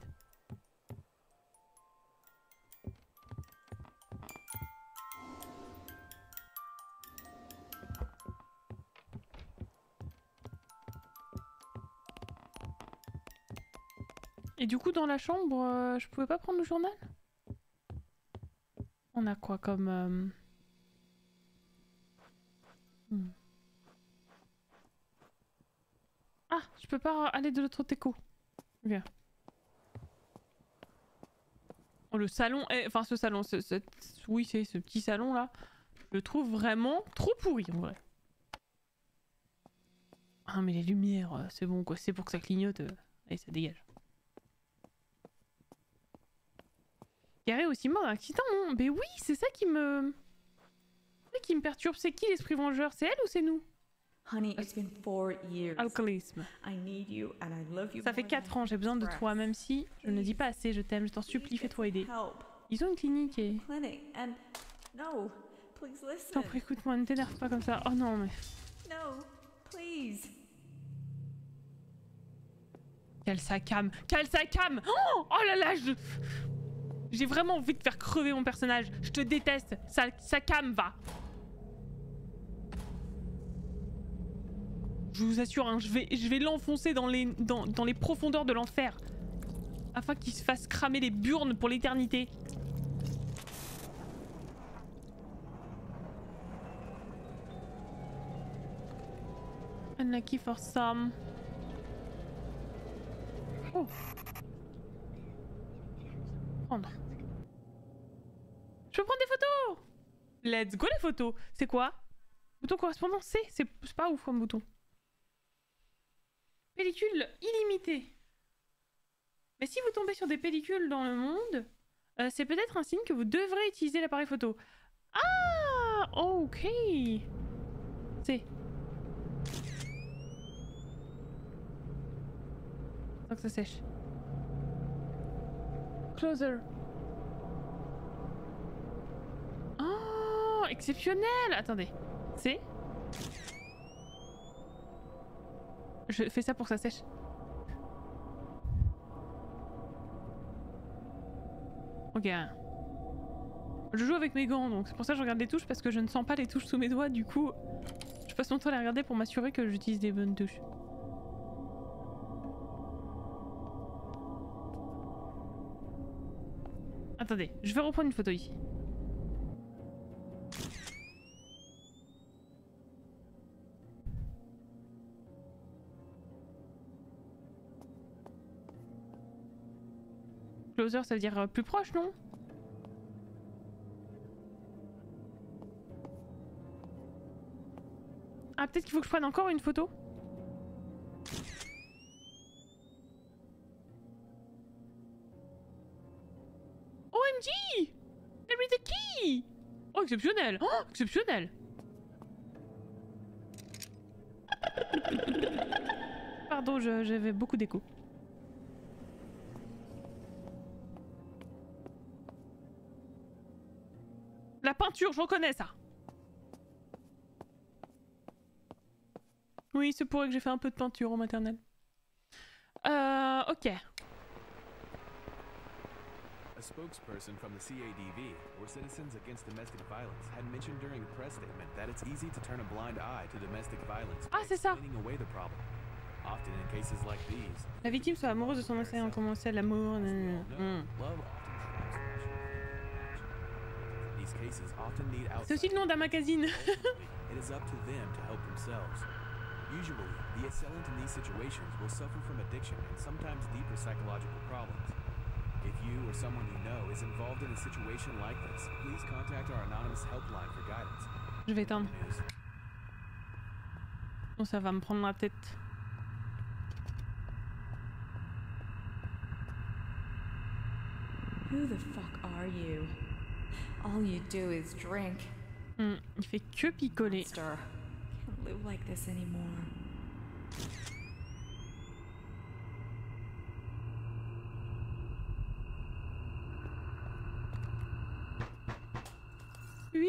Et du coup dans la chambre, euh, je pouvais pas prendre le journal? On a quoi comme... Euh... Hmm. Ah, je peux pas aller de l'autre écho. Ok. Oh, le salon, est... enfin ce salon, ce, ce... oui c'est ce petit salon là, je le trouve vraiment trop pourri en vrai. Ah mais les lumières, c'est bon quoi, c'est pour que ça clignote, euh... allez ça dégage. Gary est aussi mort d'un accident, non? Mais oui, c'est ça qui me... C'est ça qui me perturbe. C'est qui l'esprit vengeur? C'est elle ou c'est nous? Honey, it's been four years. Alcoolisme. I need you and I love you. Ça fait quatre ans, j'ai besoin de toi, même si je ne dis pas assez, je t'aime, je t'en supplie, fais-toi aider. Ils ont une clinique et... No, please listen. T'en prie, écoute-moi, ne t'énerve pas comme ça. Oh non, mais... No, please. Quel sacam, quel sacam. Oh, oh là là, je... J'ai vraiment envie de faire crever mon personnage. Je te déteste. Ça, ça cam va. Je vous assure, hein, je vais, je vais l'enfoncer dans les, dans, dans les profondeurs de l'enfer. Afin qu'il se fasse cramer les burnes pour l'éternité. Unlucky for some. Oh. Prendre. Je peux prendre des photos. Let's go les photos. C'est quoi? Bouton correspondant C. C'est pas ouf comme bouton. Pellicule illimitée. Mais si vous tombez sur des pellicules dans le monde, euh, c'est peut-être un signe que vous devrez utiliser l'appareil photo. Ah, ok. C. Tant que ça sèche. Closer. Oh, exceptionnel. Attendez. C'est... Je fais ça pour que ça sèche. Ok. Je joue avec mes gants, donc c'est pour ça que je regarde les touches, parce que je ne sens pas les touches sous mes doigts, du coup... Je passe mon temps à les regarder pour m'assurer que j'utilise des bonnes touches. Attendez, je vais reprendre une photo ici. Closer, ça veut dire plus proche, non? Ah, peut-être qu'il faut que je prenne encore une photo. O M G! There is a key! Oh, exceptionnel! Oh, exceptionnel! Pardon, j'avais beaucoup d'écho. La peinture, je reconnais ça! Oui, c'est pour que j'ai fait un peu de peinture en maternelle. Euh, ok. A spokesperson from the C A D V, or Citizens Against Domestic Violence, had mentioned during a press statement that it's easy to turn a blind eye to domestic violence by Ah, c'est ça. explaining away the problem. Often in cases like these, La victime soit amoureuse de son assaillant, commencer à l'amour. Mm. love often these cases often need C'est aussi le nom d'un magazine. It is up to them to help themselves. Usually, the assailant in these situations will suffer from addiction and sometimes deeper psychological problems. If you or someone you know is involved in a situation like this, please contact our anonymous helpline for guidance. Je vais éteindre. Bon, ça va me prendre la tête. Who the fuck are you? All you do is drink. Hmm, il fait que picoler. Monster. Can't live like this anymore. Oui?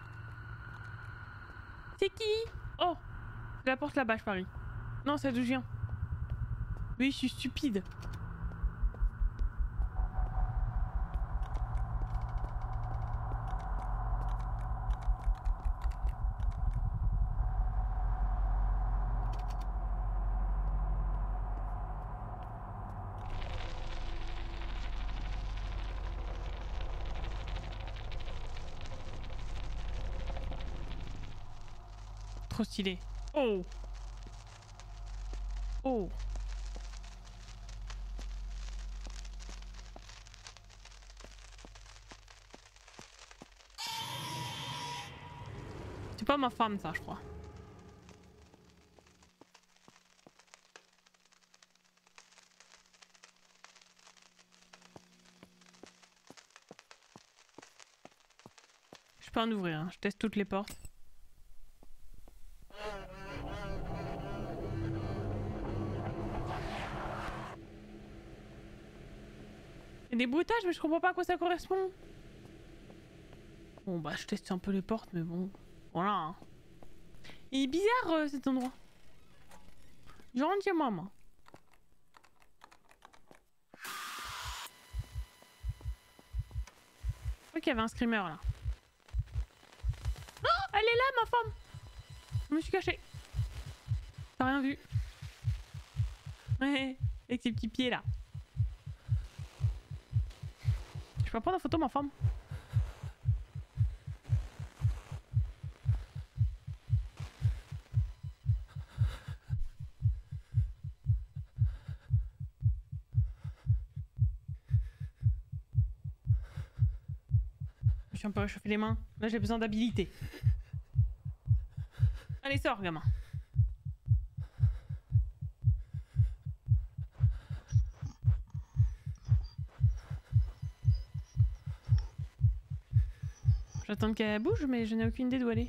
C'est qui? Oh! C'est la porte là-bas, je parie. Non, c'est d'où je viens. Oui, je suis stupide. Trop stylé. Oh! Oh! C'est pas ma femme, ça, je crois. Je peux en ouvrir, hein. Je teste toutes les portes. Il y a des bruitages, mais je comprends pas à quoi ça correspond. Bon, bah, je teste un peu les portes, mais bon. Voilà. Hein. Il est bizarre euh, cet endroit. Je rentre chez moi, moi. Je crois qu'il y avait un screamer là. Oh, elle est là, ma femme. Je me suis cachée. T'as rien vu. Ouais, avec ses petits pieds là. Je peux prendre en photo ma femme. Je suis un peu réchauffé les mains. Là j'ai besoin d'habilité. Allez, sors, gamin. J'attends qu'elle bouge, mais je n'ai aucune idée d'où aller.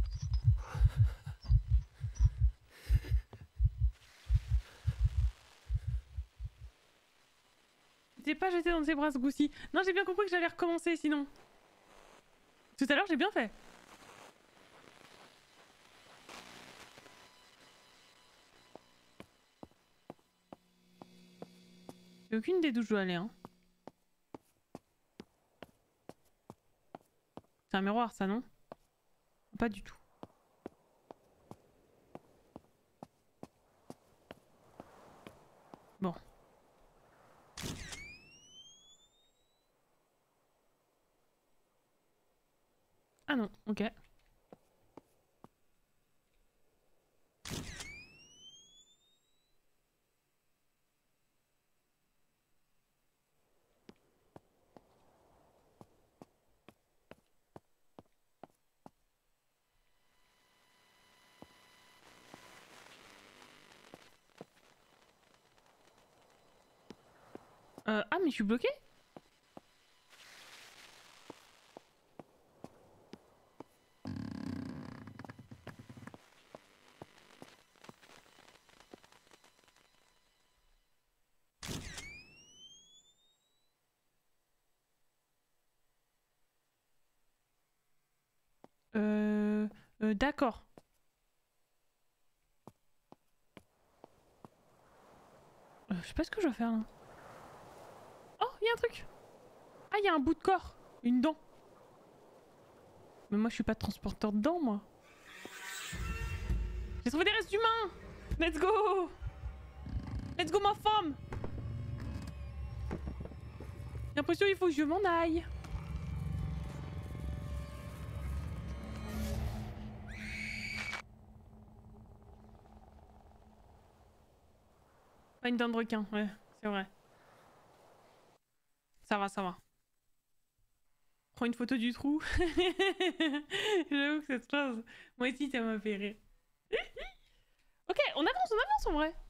T'es pas jeté dans ses bras ce goût-ci. Non, j'ai bien compris que j'allais recommencer sinon. Tout à l'heure, j'ai bien fait. J'ai aucune idée d'où je dois aller, hein. C'est un miroir, ça, non? Pas du tout. Bon. Ah non, ok. Euh, ah mais je suis bloquée. Euh, euh, d'accord. Euh, je sais pas ce que je dois faire là. Oh, il y a un truc. Ah, il y a un bout de corps. Une dent. Mais moi, je suis pas transporteur de dents, moi. J'ai trouvé des restes humains. Let's go. Let's go, ma femme. J'ai l'impression qu'il faut que je m'en aille. Pas une dent de requin, ouais, c'est vrai. Ça va, ça va. Prends une photo du trou. J'avoue que cette chose, moi aussi, ça m'a fait rire. Ok, on avance, on avance en vrai.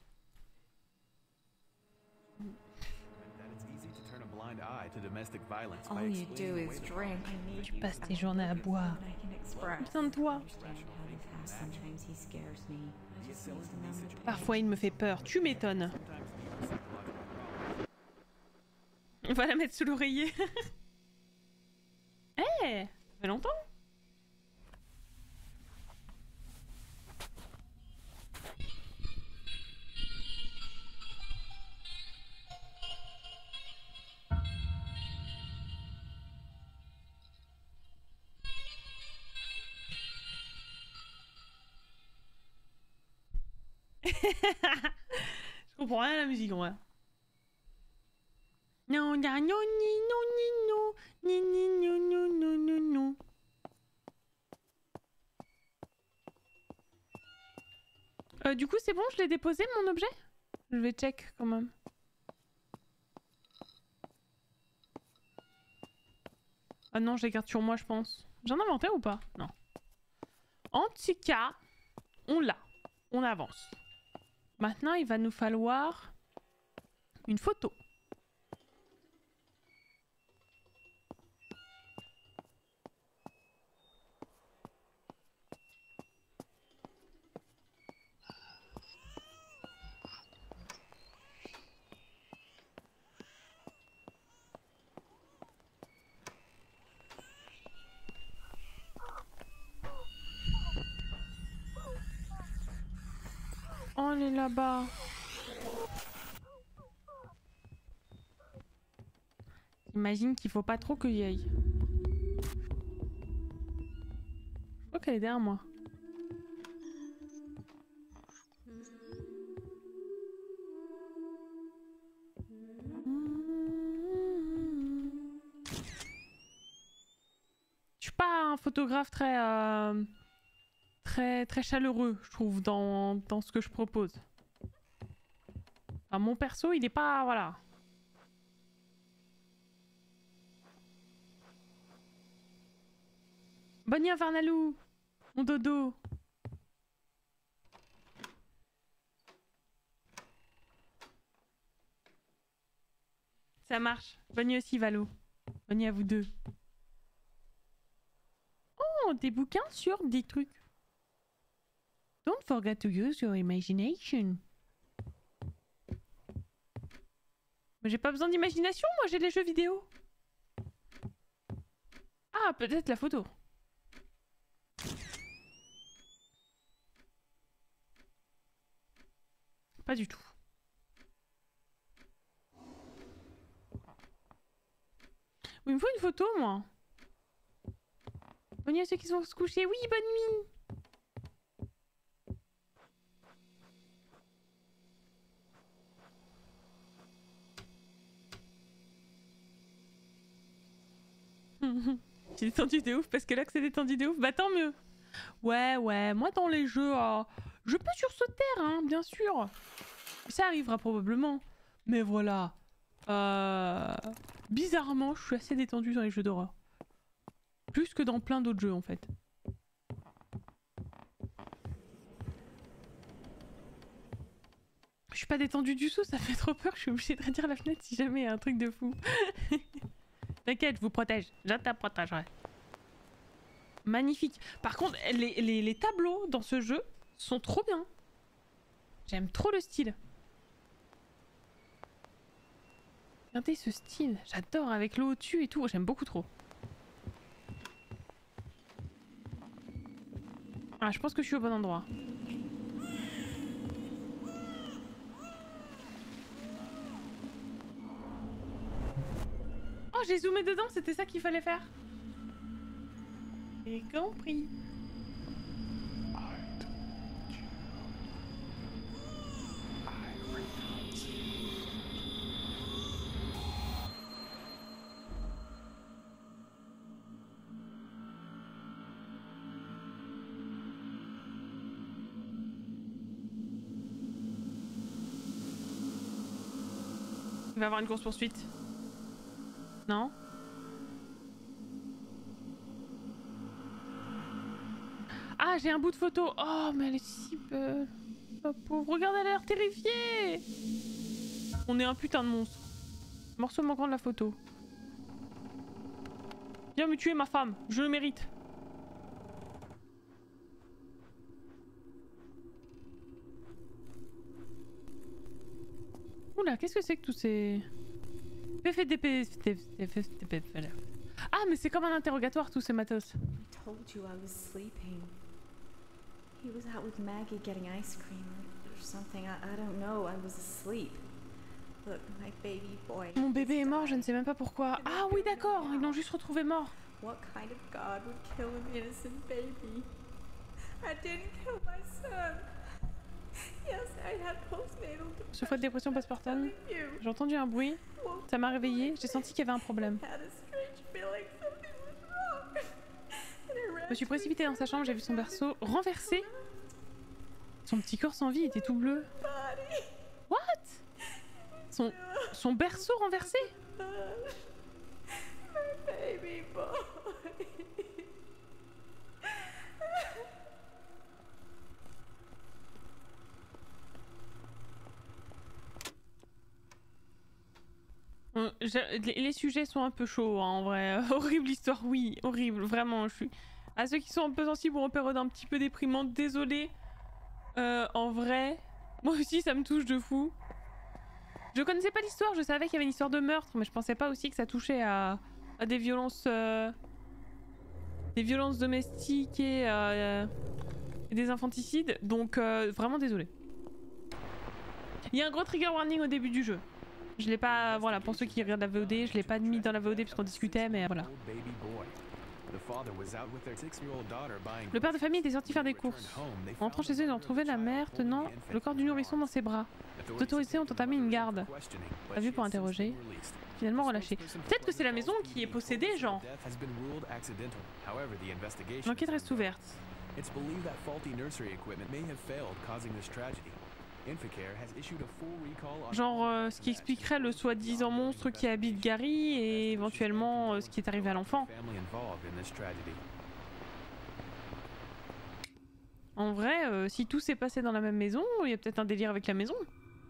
All you do is drink. Tu passes tes journées à boire. Putain de toi. Sometimes he scares me. I just need to numb the pain. Parfois, il me fait peur. Tu m'étonnes. On va la mettre sous l'oreiller. Eh, hey, ça fait longtemps. Je comprends rien à la musique en vrai. Non, non, non, ni, non, ni, non, ni, ni, non, non, non, non, non. Euh, du coup, c'est bon, je l'ai déposé mon objet? Je vais check quand même. Ah non, je les garde sur moi, je pense. J'en ai inventé ou pas? Non. En tout cas, on l'a. On avance. Maintenant, il va nous falloir une photo. Oh, elle est là-bas. J'imagine qu'il faut pas trop que j'y aille. Je crois qu'elle est derrière moi. Je suis pas un photographe très... Euh... Très, très chaleureux, je trouve, dans, dans ce que je propose. Enfin, mon perso, il est pas... Voilà. Bonne nuit, Varnalou. Mon dodo. Ça marche. Bonne nuit aussi, Valo. Bonne nuit à vous deux. Oh, des bouquins sur des trucs. Don't forget to use your imagination. Mais j'ai pas besoin d'imagination, moi j'ai les jeux vidéo. Ah, peut-être la photo. Pas du tout. Oui, il me faut une photo, moi. Bonne nuit à ceux qui vont se coucher. Oui, bonne nuit. J'ai détendu de ouf parce que là que c'est détendu de ouf, bah tant mieux. Ouais, ouais, moi dans les jeux, euh, je peux sursauter, hein, bien sûr. Ça arrivera probablement. Mais voilà. Euh... Bizarrement, je suis assez détendue dans les jeux d'horreur. Plus que dans plein d'autres jeux en fait. Je suis pas pas détendu du tout, ça fait trop peur, je suis obligée de réduire la fenêtre si jamais il y a un truc de fou. T'inquiète, je vous protège, je te protégerai. Magnifique. Par contre, les, les, les tableaux dans ce jeu sont trop bien. J'aime trop le style. Regardez ce style, j'adore avec l'eau au-dessus et tout, j'aime beaucoup trop. Ah, je pense que je suis au bon endroit. Oh, j'ai zoomé dedans, c'était ça qu'il fallait faire. J'ai compris. Il va y avoir une course-poursuite. Non? Ah, j'ai un bout de photo. Oh, mais elle est si belle. Oh, pauvre. Regarde, elle a l'air terrifiée. On est un putain de monstre. Morceau manquant de la photo. Viens me tuer, ma femme. Je le mérite. Oula, qu'est-ce que c'est que tous ces... Ah, mais c'est comme un interrogatoire, tous ces matos. I told you I was sleeping. He was out with Maggie getting ice cream or something. I, I don't know. I was asleep. Look, my baby boy. Mon bébé est mort, je ne sais même pas pourquoi. Ah oui, d'accord, ils l'ont juste retrouvé mort. What kind of God would kill an innocent baby? I didn't kill my son. Yes, I had postnatal depression. Ce fois de dépression postpartum, j'ai entendu un bruit, ça m'a réveillée, j'ai senti qu'il y avait un problème. Je me suis précipitée dans sa chambre, j'ai vu son berceau renversé. Son petit corps sans vie était tout bleu. What? Son, son berceau renversé? Baby boy. Euh, je, les, les sujets sont un peu chauds hein, en vrai. Horrible histoire, oui, horrible, vraiment. Je suis... À ceux qui sont un peu sensibles ou en période un petit peu déprimante, désolé. Euh, en vrai, moi aussi ça me touche de fou. Je connaissais pas l'histoire, je savais qu'il y avait une histoire de meurtre, mais je pensais pas aussi que ça touchait à, à des violences... Euh, des violences domestiques et, euh, et des infanticides. Donc euh, vraiment désolé. Il y a un gros trigger warning au début du jeu. Je l'ai pas, voilà, pour ceux qui regardent la V O D, je l'ai pas mis dans la V O D puisqu'on discutait, mais voilà. Le père de famille était sorti faire des courses. En rentrant chez eux, ils ont trouvé la mère tenant le corps du nourrisson dans ses bras. Les autorités ont entamé une garde. Pas vu pour interroger. Finalement relâché. Peut-être que c'est la maison qui est possédée, genre. L'enquête reste ouverte. Genre euh, ce qui expliquerait le soi-disant monstre qui habite Gary et éventuellement euh, ce qui est arrivé à l'enfant. En vrai, euh, si tout s'est passé dans la même maison, il y a peut-être un délire avec la maison.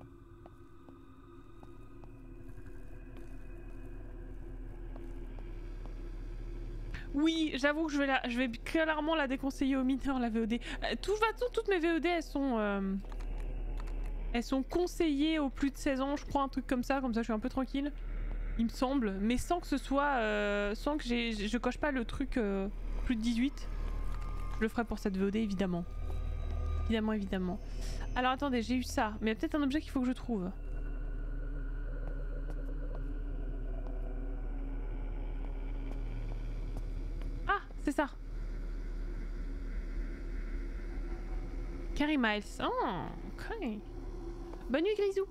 Oui, j'avoue que je vais, la, je vais clairement la déconseiller aux mineurs, la V O D. Euh, tout, tout, toutes mes V O D, elles sont... Euh... Elles sont conseillées aux plus de seize ans, je crois, un truc comme ça, comme ça je suis un peu tranquille. Il me semble, mais sans que ce soit... Euh, sans que j'ai, je coche pas le truc euh, plus de dix-huit. Je le ferai pour cette V O D, évidemment. Évidemment, évidemment. Alors attendez, j'ai eu ça, mais il y a peut-être un objet qu'il faut que je trouve. Ah, c'est ça. Carrie Miles. Oh, ok. Bonne nuit, Grisou.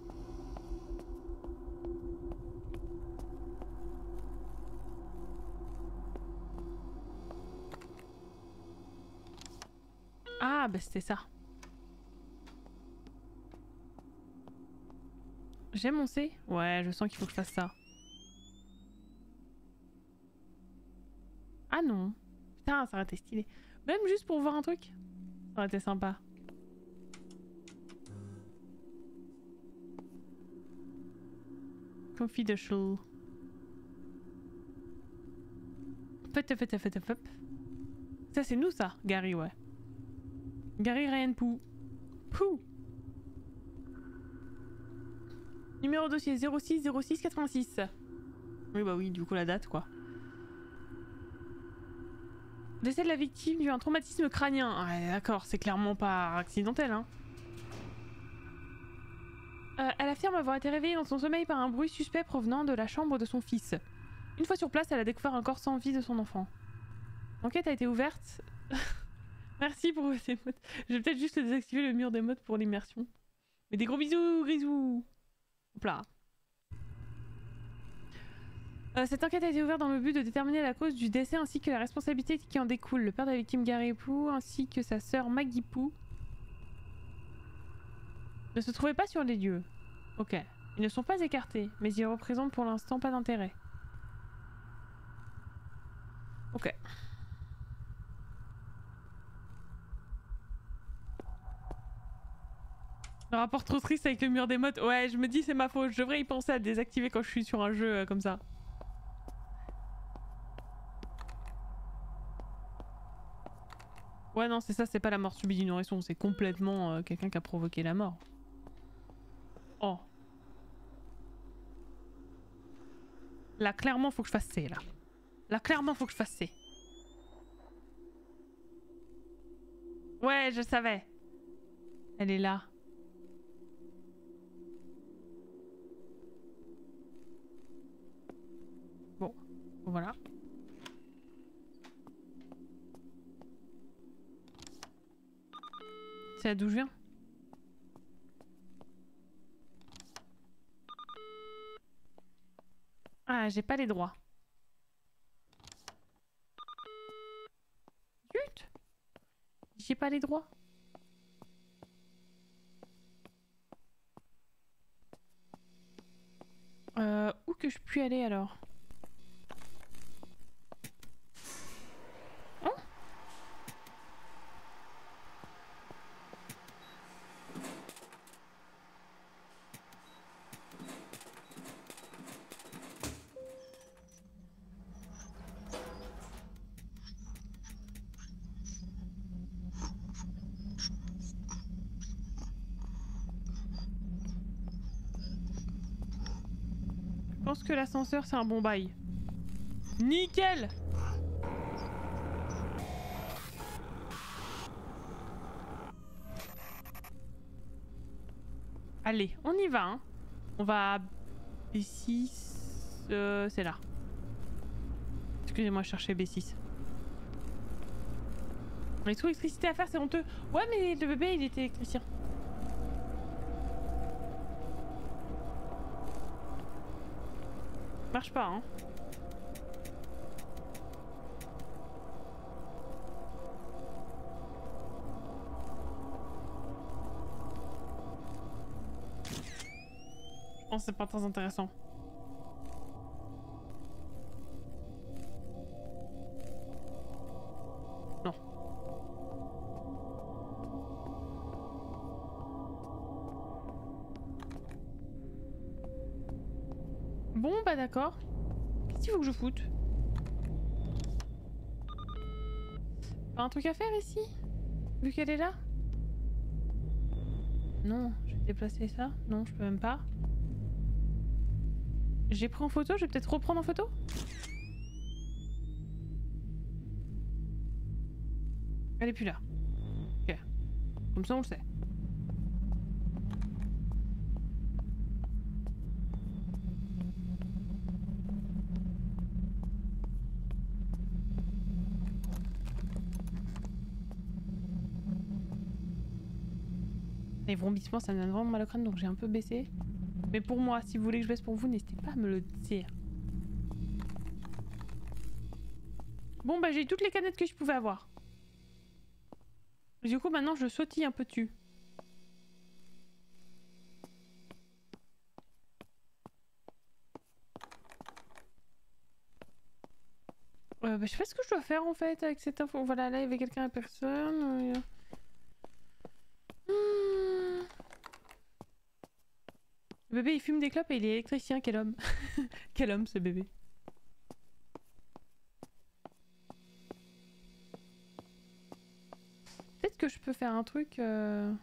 Ah, bah c'était ça. J'ai mon C. Ouais, je sens qu'il faut que je fasse ça. Ah non. Putain, ça aurait été stylé. Même juste pour voir un truc. Ça aurait été sympa. Confidential. Fut, fut, fut, fut. Ça c'est nous ça, Gary, ouais. Gary Ryan Pou. Pou. Numéro dossier zéro six zéro six quatre-vingt-six. Oui bah oui, du coup la date quoi. Décès de la victime dû à un traumatisme crânien. Ouais d'accord, c'est clairement pas accidentel hein. Euh, elle affirme avoir été réveillée dans son sommeil par un bruit suspect provenant de la chambre de son fils. Une fois sur place, elle a découvert un corps sans vie de son enfant. L'enquête a été ouverte. Merci pour vos émotes. Je vais peut-être juste désactiver le mur d'émotes pour l'immersion. Mais des gros bisous, grisous. Hop là. Euh, cette enquête a été ouverte dans le but de déterminer la cause du décès ainsi que la responsabilité qui en découle. Le père de la victime Gary Pou ainsi que sa sœur Maggie Pou ne se trouvaient pas sur les lieux. Ok. Ils ne sont pas écartés, mais ils représentent pour l'instant pas d'intérêt. Ok. Le rapport trop triste avec le mur des modes. Ouais, je me dis c'est ma faute. Je devrais y penser à le désactiver quand je suis sur un jeu euh, comme ça. Ouais, non, c'est ça, c'est pas la mort subite du nourrisson. C'est complètement euh, quelqu'un qui a provoqué la mort. Oh. Là, clairement, faut que je fasse C, là. Là, clairement, faut que je fasse C. Ouais, je savais. Elle est là. Bon, voilà. C'est à d'où je viens. Ah, j'ai pas les droits. Zut! J'ai pas les droits. Euh, où que je puis aller alors? Hein? Je pense que l'ascenseur c'est un bon bail. Nickel! Allez, on y va hein. On va à B six... Euh, c'est là. Excusez-moi, je cherchais B six. Les trous d'électricité à faire, c'est honteux. Ouais, mais le bébé, il était électricien. Marche pas, hein. Je pense que c'est pas très intéressant. Non. Bon, bah d'accord. Qu'est-ce qu'il faut que je foute? Pas un truc à faire ici? Vu qu'elle est là? Non, je vais déplacer ça. Non, je peux même pas. J'ai pris en photo, je vais peut-être reprendre en photo? Elle est plus là. Ok. Comme ça on le sait. Les vomissements, ça me donne vraiment mal au crâne, donc j'ai un peu baissé. Mais pour moi, si vous voulez que je baisse pour vous, n'hésitez pas à me le dire. Bon, bah j'ai toutes les canettes que je pouvais avoir. Du coup, maintenant, je sautille un peu dessus. Euh, bah, je sais pas ce que je dois faire en fait avec cette info. Voilà, là il y avait quelqu'un à personne. Euh... Hmm. Le bébé il fume des clopes et il est électricien, quel homme. Quel homme ce bébé. Peut-être que je peux faire un truc... Euh...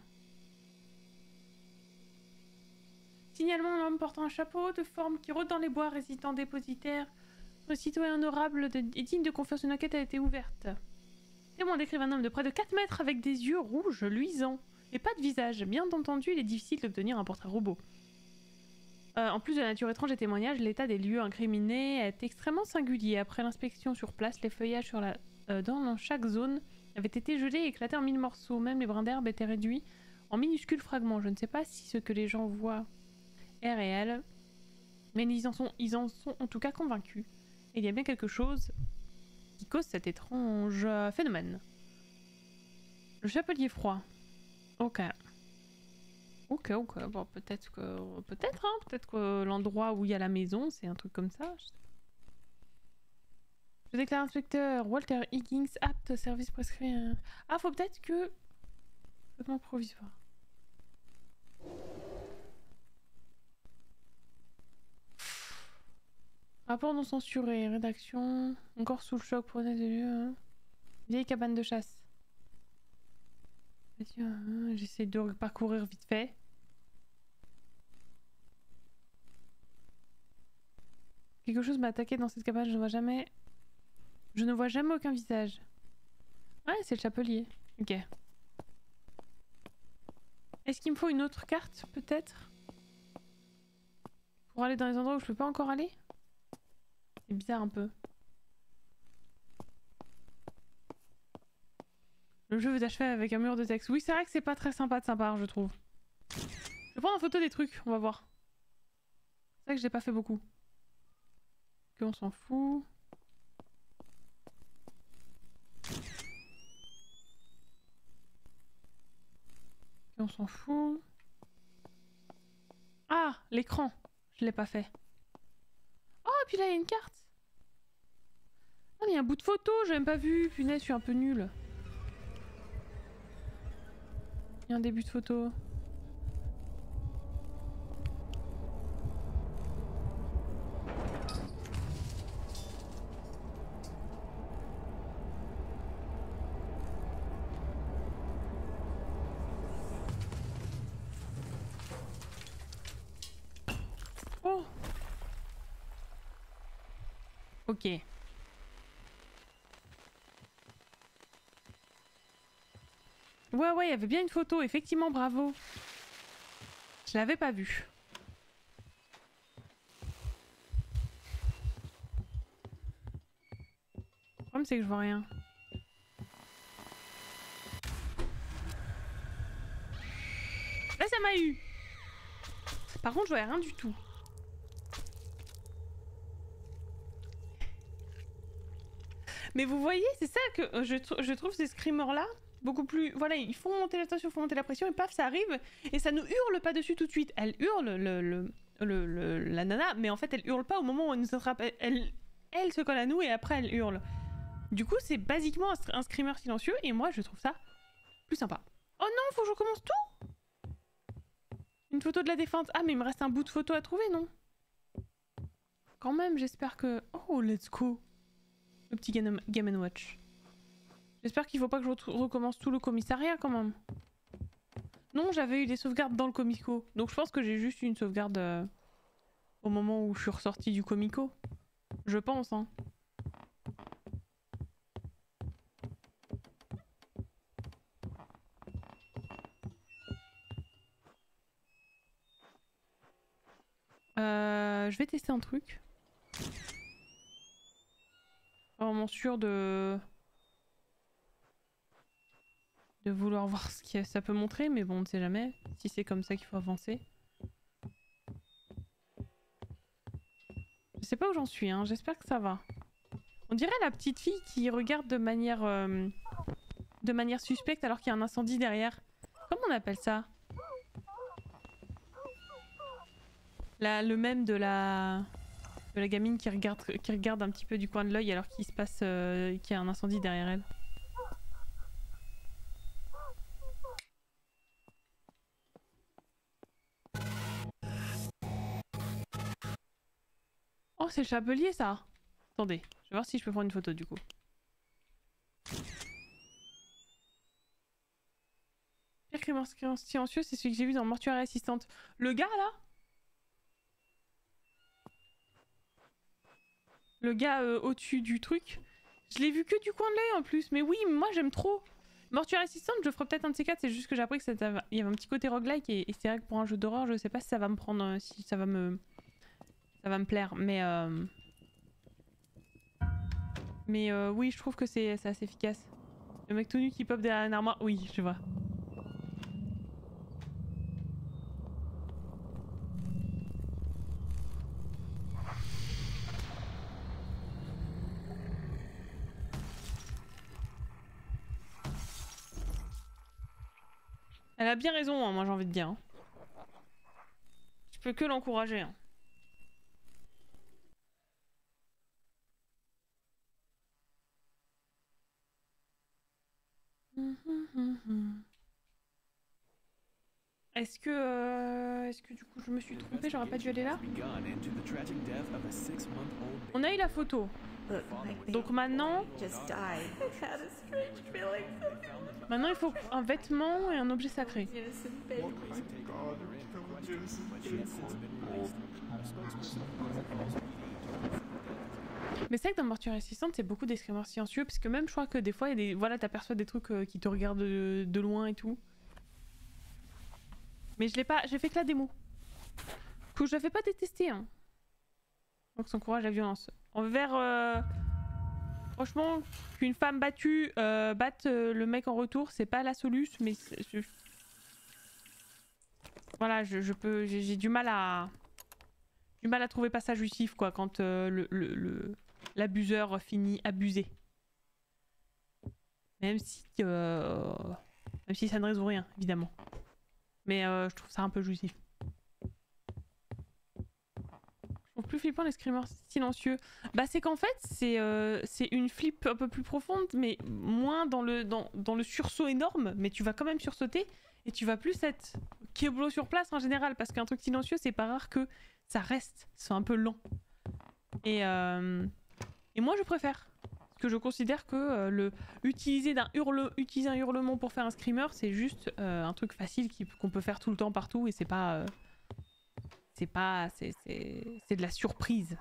Signalement, un homme portant un chapeau de forme qui rôde dans les bois, résident dépositaire. Le citoyen honorable de... et digne de confiance, une enquête a été ouverte. Témoin décrivent un homme de près de quatre mètres avec des yeux rouges luisants et pas de visage. Bien entendu, il est difficile d'obtenir un portrait robot. Euh, en plus de la nature étrange des témoignages, l'état des lieux incriminés est extrêmement singulier. Après l'inspection sur place, les feuillages sur la... euh, dans chaque zone avaient été gelés et éclatés en mille morceaux. Même les brins d'herbe étaient réduits en minuscules fragments. Je ne sais pas si ce que les gens voient est réel, mais ils en sont, ils en sont en tout cas convaincus. Et il y a bien quelque chose qui cause cet étrange euh, phénomène. Le chapelier froid. Ok. Ok, ok. Bon, peut-être que... Peut-être, hein. Peut-être que l'endroit où il y a la maison, c'est un truc comme ça. Je, Je déclare inspecteur Walter Higgins apte service prescrit. Euh... Ah, faut peut-être que... Traitement provisoire. Rapport non censuré, rédaction, encore sous le choc, prenez des lieux, hein. Vieille cabane de chasse. Hein, j'essaie de parcourir vite fait. Quelque chose m'a attaqué dans cette cabane, je ne vois jamais... Je ne vois jamais aucun visage. Ouais, c'est le chapelier. Ok. Est-ce qu'il me faut une autre carte, peut-être? Pour aller dans les endroits où je peux pas encore aller? C'est bizarre un peu. Le jeu veut achever avec un mur de texte. Oui, c'est vrai que c'est pas très sympa de sa part, je trouve. Je vais prendre en photo des trucs, on va voir. C'est vrai que je l'ai pas fait beaucoup. Ok, on s'en fout. Ok, on s'en fout. Ah, l'écran. Je l'ai pas fait. Oh, et puis là, il y a une carte. Ah, mais il y a un bout de photo, j'ai même pas vu. Punaise, je suis un peu nulle. Il y a un début de photo. Oh. Ok. Ouais, ouais, il y avait bien une photo, effectivement, bravo. Je l'avais pas vue. Le problème, c'est que je vois rien. Là, ça m'a eu. Par contre, je voyais rien du tout. Mais vous voyez, c'est ça que je, je trouve ces screamers-là beaucoup plus... Voilà, ils font monter la tension, ils font monter la pression, et paf, ça arrive, et ça nous hurle pas dessus tout de suite. Elle hurle, le, le, le, le, la nana, mais en fait, elle hurle pas au moment où elle nous attrape. Elle, elle, elle se colle à nous, et après, elle hurle. Du coup, c'est basiquement un, un screamer silencieux, et moi, je trouve ça plus sympa. Oh non, faut que je recommence tout. Une photo de la défunte. Ah, mais il me reste un bout de photo à trouver, non? Quand même, j'espère que... Oh, let's go. Le petit Game, game and Watch. J'espère qu'il faut pas que je re recommence tout le commissariat quand même. Non, j'avais eu des sauvegardes dans le comico. Donc je pense que j'ai juste eu une sauvegarde euh, au moment où je suis ressortie du comico. Je pense, hein. Euh, je vais tester un truc. Vraiment sûr de... de vouloir voir ce que ça peut montrer, mais bon, on ne sait jamais si c'est comme ça qu'il faut avancer. Je sais pas où j'en suis, hein. J'espère que ça va. On dirait la petite fille qui regarde de manière euh, de manière suspecte alors qu'il y a un incendie derrière. Comment on appelle ça? La, le même de la de la gamine qui regarde qui regarde un petit peu du coin de l'œil alors qu'il se passe euh, qu'il y a un incendie derrière elle. Oh, c'est le chapelier ça. Attendez, je vais voir si je peux prendre une photo du coup. Pire crime silencieux, c'est celui que j'ai vu dans Mortuaire Assistante. Le gars là? Le gars euh, au-dessus du truc. Je l'ai vu que du coin de l'œil en plus. Mais oui, moi j'aime trop. Mortuaire Assistante, je ferai peut-être un de ces quatre. C'est juste que j'ai appris que c'était... il y avait un petit côté roguelike. Et, et c'est vrai que pour un jeu d'horreur, je sais pas si ça va me prendre. Euh, si ça va me. Ça va me plaire. Mais. Euh... Mais euh, oui, je trouve que c'est assez efficace. Le mec tout nu qui pop derrière une armoire. Oui, je vois. Elle a bien raison, hein, moi j'ai envie de dire. Hein. Je peux que l'encourager. Hein. Est-ce que... Euh, Est-ce que du coup je me suis trompée, j'aurais pas dû aller là? On a eu la photo. Donc maintenant... Maintenant il faut un vêtement et un objet sacré. Mais c'est vrai que dans Mortuaire Assistante, c'est beaucoup d'escrimeurs silencieux, parce que même je crois que des fois, il y a des... voilà, t'aperçois des trucs euh, qui te regardent de, de loin et tout. Mais je l'ai pas, j'ai fait que la démo. Que je l'avais pas détesté. Hein. Donc son courage à la violence. Envers, euh... franchement, qu'une femme battue euh, batte euh, le mec en retour, c'est pas la soluce, mais je... voilà, je, je peux, j'ai du mal à, du mal à trouver passage justif quoi, quand euh, le, le, le... l'abuseur finit abusé. Même si, euh... même si ça ne résout rien, évidemment. Mais euh, je trouve ça un peu jouissif. Je trouve plus flippant les screamers silencieux. Bah c'est qu'en fait c'est euh, c'est une flip un peu plus profonde, mais moins dans le, dans, dans le sursaut énorme. Mais tu vas quand même sursauter et tu vas plus être keblo sur place en général. Parce qu'un truc silencieux c'est pas rare que ça reste. C'est un peu lent. Et, euh, et moi je préfère. Que je considère que euh, le utiliser, d'un hurle, utiliser un hurlement pour faire un screamer, c'est juste euh, un truc facile qu'on peut faire tout le temps partout et c'est pas... Euh, c'est pas... c'est de la surprise.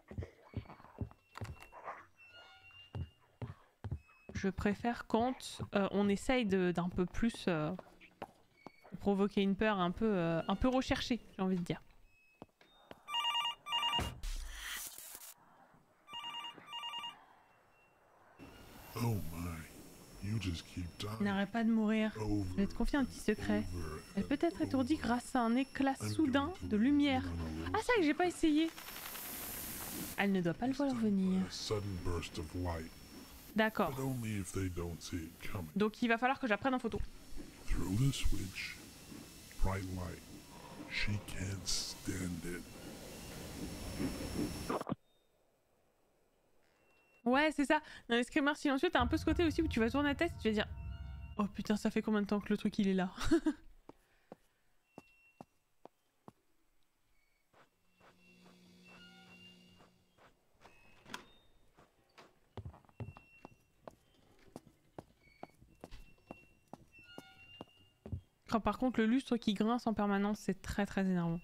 Je préfère quand euh, on essaye d'un peu plus euh, provoquer une peur un peu, euh, un peu recherchée, j'ai envie de dire. Oh my, you just keep dying. N'arrête pas de mourir. Je vais te confier un petit secret. Elle peut être étourdie grâce à un éclat soudain de lumière. Ah ça que j'ai pas essayé. Elle ne doit pas le voir venir. D'accord. Donc il va falloir que j'apprenne en photo. Through the switch, bright light. She can't stand it. Ouais, c'est ça. Dans les screamers silencieux, t'as un peu ce côté aussi où tu vas tourner la tête et tu vas dire oh putain, ça fait combien de temps que le truc il est là? Oh, par contre, le lustre qui grince en permanence, c'est très très énervant.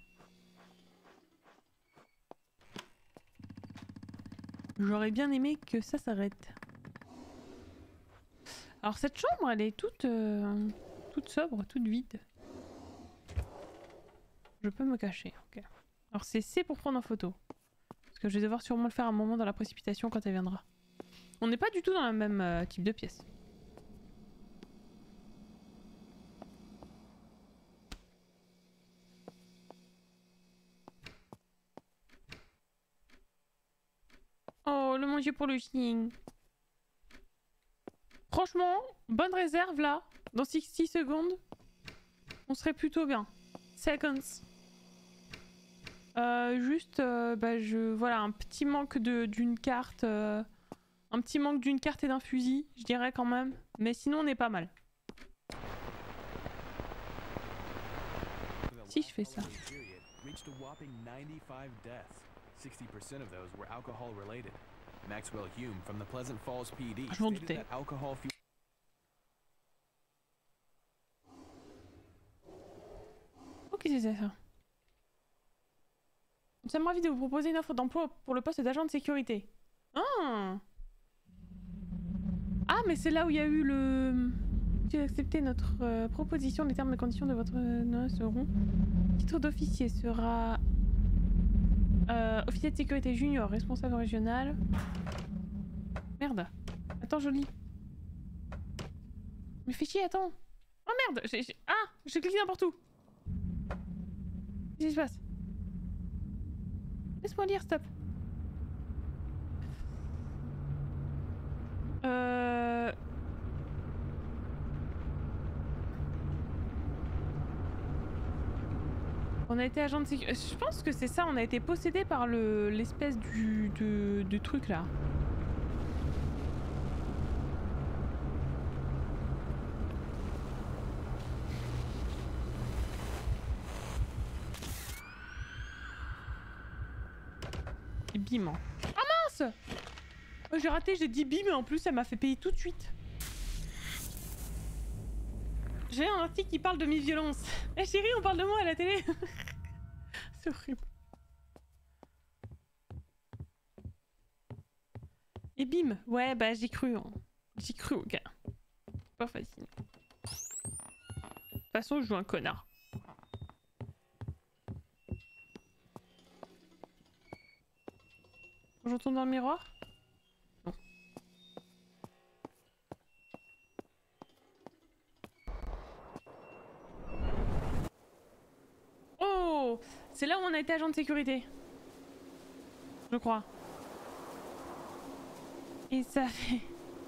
J'aurais bien aimé que ça s'arrête. Alors cette chambre, elle est toute, euh, toute sobre, toute vide. Je peux me cacher. Okay. Alors c'est C pour prendre en photo. Parce que je vais devoir sûrement le faire à un moment dans la précipitation quand elle viendra. On n'est pas du tout dans le même euh, type de pièce. Oh, le manger pour le chien. Franchement, bonne réserve là. Dans sixty secondes, on serait plutôt bien. Seconds. Euh, juste, euh, bah, je, voilà, un petit manque d'une carte. Euh, un petit manque d'une carte et d'un fusil, je dirais quand même. Mais sinon, on est pas mal. Si je fais ça. sixty percent of those were alcohol related. Maxwell Hume from the Pleasant Falls P D Je m'en stated doutais. that alcohol fuel. Oh, qu'est-ce que c'est ça? Nous sommes ravis de vous proposer une offre d'emploi pour le poste d'agent de sécurité. Ah, ah mais c'est là où il y a eu le... Si vous acceptez notre euh, proposition, les termes et conditions de votre euh, nom seront... Le titre d'officier sera... Euh, officier de sécurité junior, responsable régional... Merde. Attends, je lis. Mais fais chier, attends. Oh merde, j'ai... j'ai- Ah, j'ai cliqué n'importe où. Qu'est-ce qui se passe? Laisse-moi lire, stop. Euh... On a été agent de sécurité. Je pense que c'est ça, on a été possédé par le l'espèce du, de, du truc là. Et bim. Ah mince! Oh, j'ai raté, j'ai dit bim et en plus ça m'a fait payer tout de suite. J'ai un article qui parle de mes violences. Eh chérie, on parle de moi à la télé. C'est horrible. Et bim. Ouais, bah j'ai cru. Hein. J'ai cru au gars. Pas facile. De toute façon, je joue un connard. Je retourne dans le miroir? Non. Oh! C'est là où on a été agent de sécurité. Je crois. Et ça fait...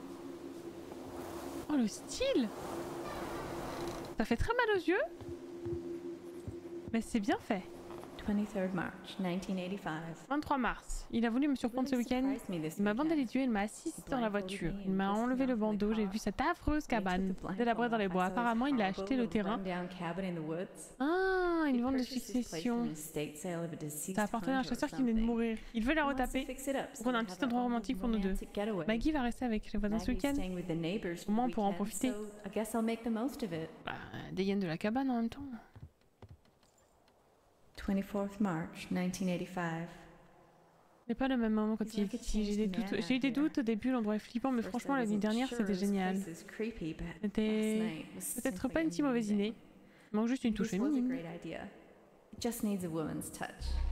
Oh le style! Ça fait très mal aux yeux. Mais c'est bien fait. twenty-third March, nineteen eighty-five. vingt-trois mars. Il a voulu me surprendre ce week-end. Il m'a bandé les yeux, il m'a assisté dans la voiture. Il m'a enlevé le bandeau, j'ai vu cette affreuse cabane délabrée dans les bois. Apparemment, il a acheté le terrain. Ah, une vente de succession. Ça appartenait à un chasseur qui venait de mourir. Il veut la retaper pour qu'on ait un petit endroit romantique pour nous deux. Maggie va rester avec les voisins ce week-end. Au moins, on pourra en profiter. Bah, des yens de la cabane en même temps. twenty-fourth March, nineteen eighty-five. C'est pas le même moment quand il est ici. J'ai des doutes. J'ai eu des doutes au début, l'endroit est flippant, mais franchement la nuit dernière c'était génial. C'était peut-être pas une si mauvaise idée. Il manque juste une touche féminine. Just needs a woman's touch.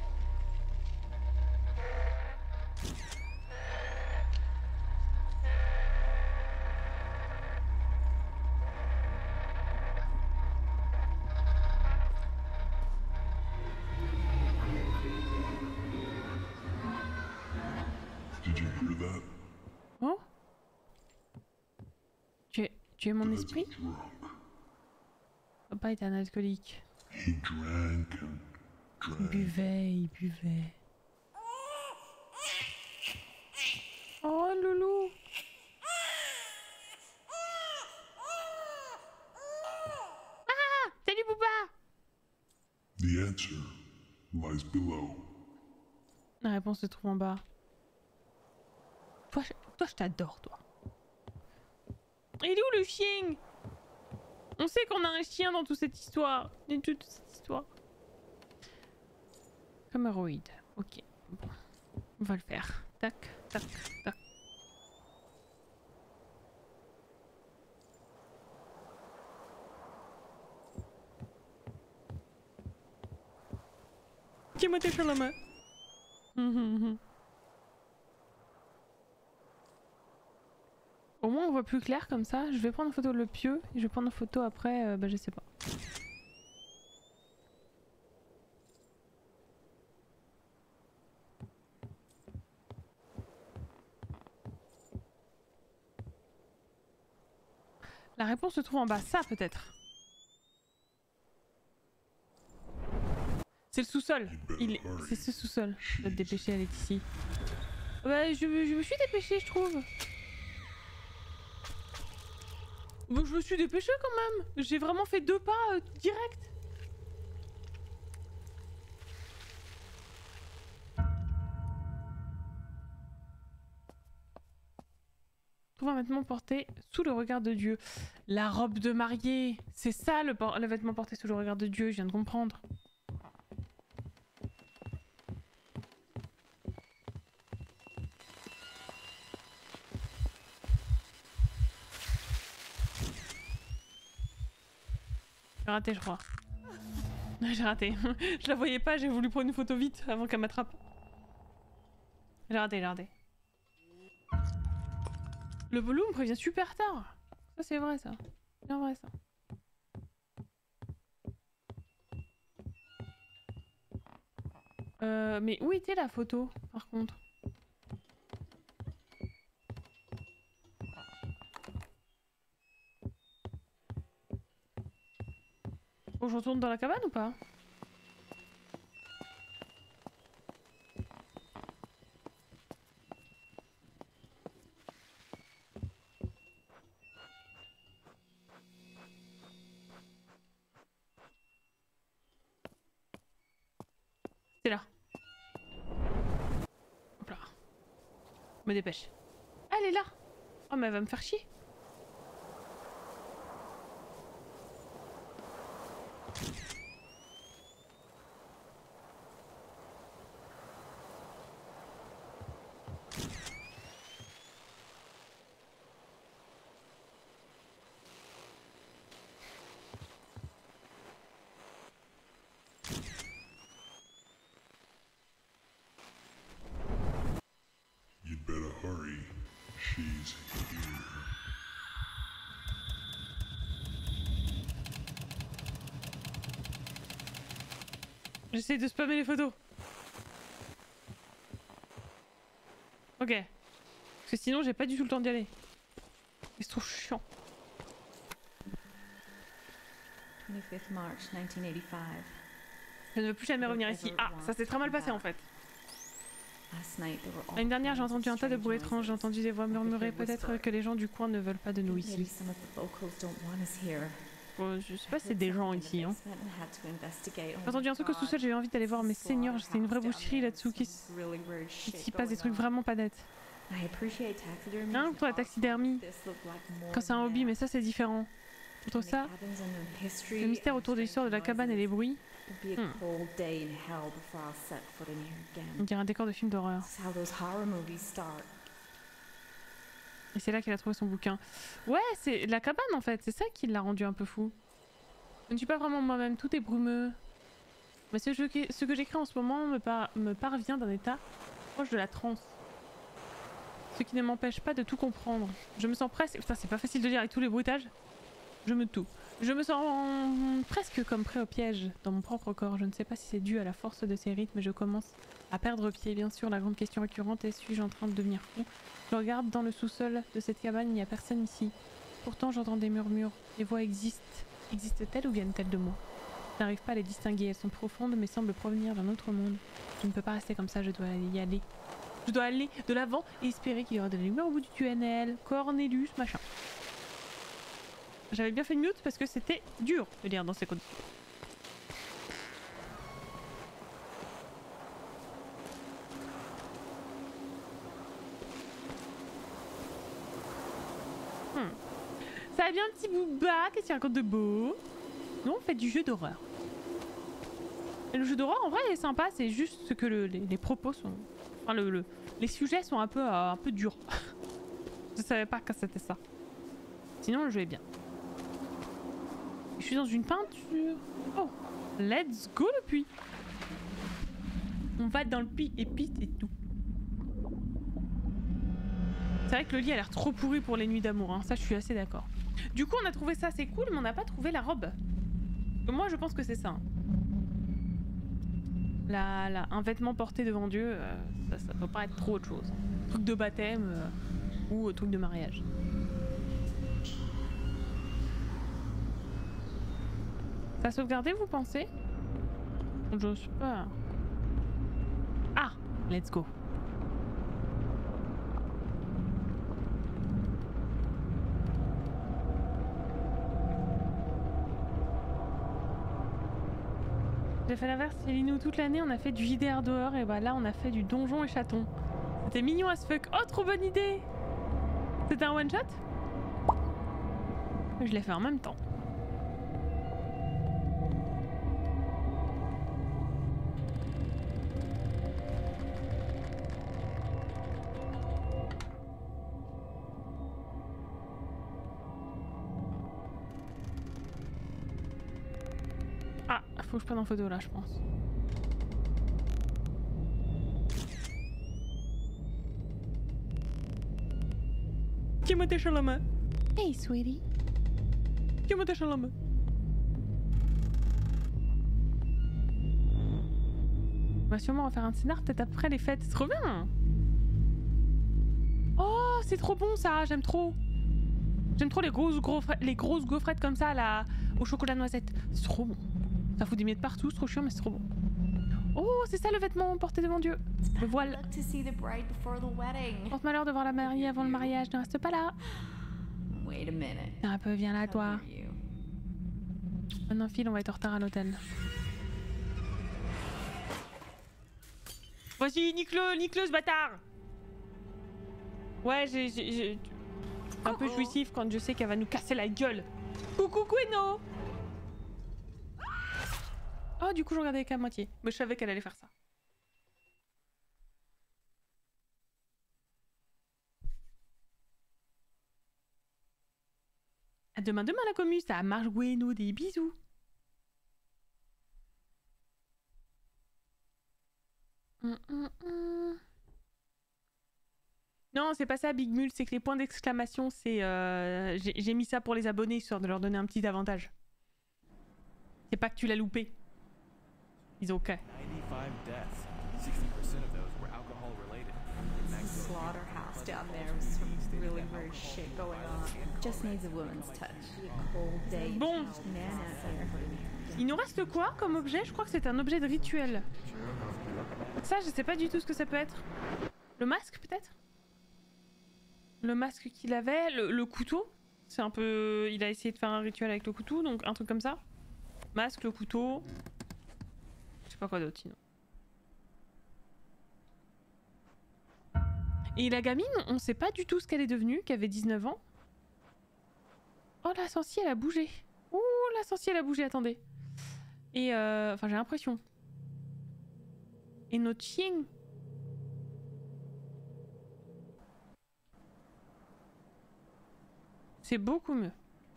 Oh? Tu es, tu es mon esprit? Papa est un alcoolique. Il buvait, il buvait. Oh, loulou! Ah! Salut, Bouba! The answer lies below. La réponse se trouve en bas. Toi, je, toi, je t'adore, toi. Il est où le chien? On sait qu'on a un chien dans toute cette histoire. Dans toute cette histoire. Comme héroïde. Ok. Bon. On va le faire. Tac, tac, tac. Tiens-moi tes sur la main. Hum, hum, hum. Au moins on voit plus clair comme ça. Je vais prendre une photo de le pieu et je vais prendre une photo après, euh, bah je sais pas. La réponse se trouve en bas, ça peut-être. C'est le sous-sol. Il... C'est ce sous-sol. Je dois te dépêcher, elle est ici. Ouais, je, je me suis dépêchée, je trouve. Bon, je me suis dépêchée quand même. J'ai vraiment fait deux pas euh, direct. vêtement porté sous le regard de Dieu. La robe de mariée. C'est ça le, le vêtement porté sous le regard de Dieu, je viens de comprendre. J'ai raté, je crois. J'ai raté. Je la voyais pas, j'ai voulu prendre une photo vite avant qu'elle m'attrape. J'ai raté, j'ai raté. Le volume prévient super tard. Ça c'est vrai ça. C'est bien vrai ça. Euh, mais où était la photo par contre? Oh, je retourne dans la cabane ou pas? C'est là. Hop là. Je me dépêche. Ah, elle est là. Oh, mais elle va me faire chier. You'd better hurry. She's here. J'essaie de spammer les photos. Ok. Parce que sinon j'ai pas du tout le temps d'y aller. C'est trop chiant. twenty-fifth March nineteen eighty-five. Je ne veux plus jamais revenir ici. Ah, ça s'est très mal passé en fait. L'année dernière, j'ai entendu un tas de bruits étranges. J'ai entendu des voix murmurer. Peut-être que les gens du coin ne veulent pas de nous ici. Bon, je sais pas si c'est des gens ici. Hein. J'ai entendu un truc au sous-sol, j'ai eu envie d'aller voir. Mais Seigneur, c'est une vraie boucherie là-dessous qui s'y passe des trucs vraiment pas nets. Hein, pour la taxidermie. Quand c'est un hobby, mais ça c'est différent. Outre ça, le mystère autour de l'histoire de la cabane et les bruits. Hmm. On dirait un décor de film d'horreur. Et c'est là qu'elle a trouvé son bouquin. Ouais, c'est la cabane en fait, c'est ça qui l'a rendu un peu fou. Je ne suis pas vraiment moi-même, tout est brumeux. Mais ce, jeu, ce que j'écris en ce moment me, par, me parvient d'un état proche de la transe. Ce qui ne m'empêche pas de tout comprendre. Je me sens presque... Putain, c'est pas facile de lire avec tous les bruitages. Je me toux. Je me sens presque comme prêt au piège dans mon propre corps. Je ne sais pas si c'est dû à la force de ces rythmes, mais je commence à perdre pied. Bien sûr, la grande question récurrente est: suis-je en train de devenir fou? Je regarde dans le sous-sol de cette cabane, il n'y a personne ici. Pourtant, j'entends des murmures. Les voix existent. Existent-elles ou viennent-elles de moi? Je n'arrive pas à les distinguer. Elles sont profondes, mais semblent provenir d'un autre monde. Je ne peux pas rester comme ça, je dois y aller. Je dois aller de l'avant et espérer qu'il y aura de la lumière au bout du tunnel. Cornelius, machin. J'avais bien fait de mute parce que c'était dur de lire dans ces conditions. Hmm. Ça va bien un petit booba, qu'est-ce qu'il y a raconte de beau? Non, on fait du jeu d'horreur. Et le jeu d'horreur en vrai il est sympa, c'est juste que le, les, les propos sont... Enfin le, le, les sujets sont un peu, euh, un peu durs. Je savais pas que c'était ça. Sinon le jeu est bien. Je suis dans une peinture. Oh, let's go le puits. On va dans le puits et puis c'est tout. C'est vrai que le lit a l'air trop pourri pour les nuits d'amour, hein. Ça je suis assez d'accord. Du coup on a trouvé ça, c'est cool, mais on n'a pas trouvé la robe. Moi je pense que c'est ça. Hein. La, la, un vêtement porté devant Dieu, euh, ça, ça peut pas être trop autre chose. Truc de baptême euh, ou euh, truc de mariage. Ça a sauvegardé, vous pensez? Je sais pas. Ah, let's go. J'ai fait l'inverse, c'est Linou toute l'année, on a fait du J D R dehors et bah là on a fait du donjon et chaton. C'était mignon as fuck. Oh, trop bonne idée! C'était un one shot? Je l'ai fait en même temps. Ah, faut que je prenne en photo là, je pense. Timothée Chalamet. Hey, sweetie. Timothée Chalamet. On va sûrement refaire un scénar peut-être après les fêtes. C'est trop bien. Oh, c'est trop bon ça. J'aime trop. J'aime trop les grosses, gros les grosses gaufrettes comme ça là, au chocolat noisette. C'est trop bon. Ça fout des miettes partout, c'est trop chiant, mais c'est trop bon. Oh, c'est ça le vêtement porté devant Dieu. Le voile. Porte malheur de voir la mariée avant le mariage. Ne reste pas là. Wait a minute. Un peu, viens là, toi. Maintenant, file, on va être en retard à l'hôtel. Voici, nique-le, nique-le, ce bâtard. Ouais, j'ai... j'ai un peu jouissif quand je sais qu'elle va nous casser la gueule. Coucou, Queno. Oh, du coup, je regardais qu'à moitié. Mais je savais qu'elle allait faire ça. À demain, demain, la commu, ça marche, Gweno, des bisous. Hum, hum, hum. Non, c'est pas ça, Big Mule, c'est que les points d'exclamation, c'est... Euh, j'ai mis ça pour les abonnés, histoire de leur donner un petit avantage. C'est pas que tu l'as loupé. Ils ont ok. Slaughterhouse down there with some really weird shit going on. Just needs a woman's touch. Bon. Il nous reste quoi comme objet? Je crois que c'est un objet de rituel. Ça, je sais pas du tout ce que ça peut être. Le masque, peut-être? Le masque qu'il avait, le, le couteau. C'est un peu... Il a essayé de faire un rituel avec le couteau, donc un truc comme ça. Masque, le couteau... Je sais pas quoi d'autre sinon. Et la gamine, on sait pas du tout ce qu'elle est devenue, qui avait dix-neuf ans. Oh, la sorcière, elle a bougé. Oh, la sorcière, elle a bougé, attendez. Et euh... Enfin, j'ai l'impression. Et notre chien... C'est beaucoup mieux.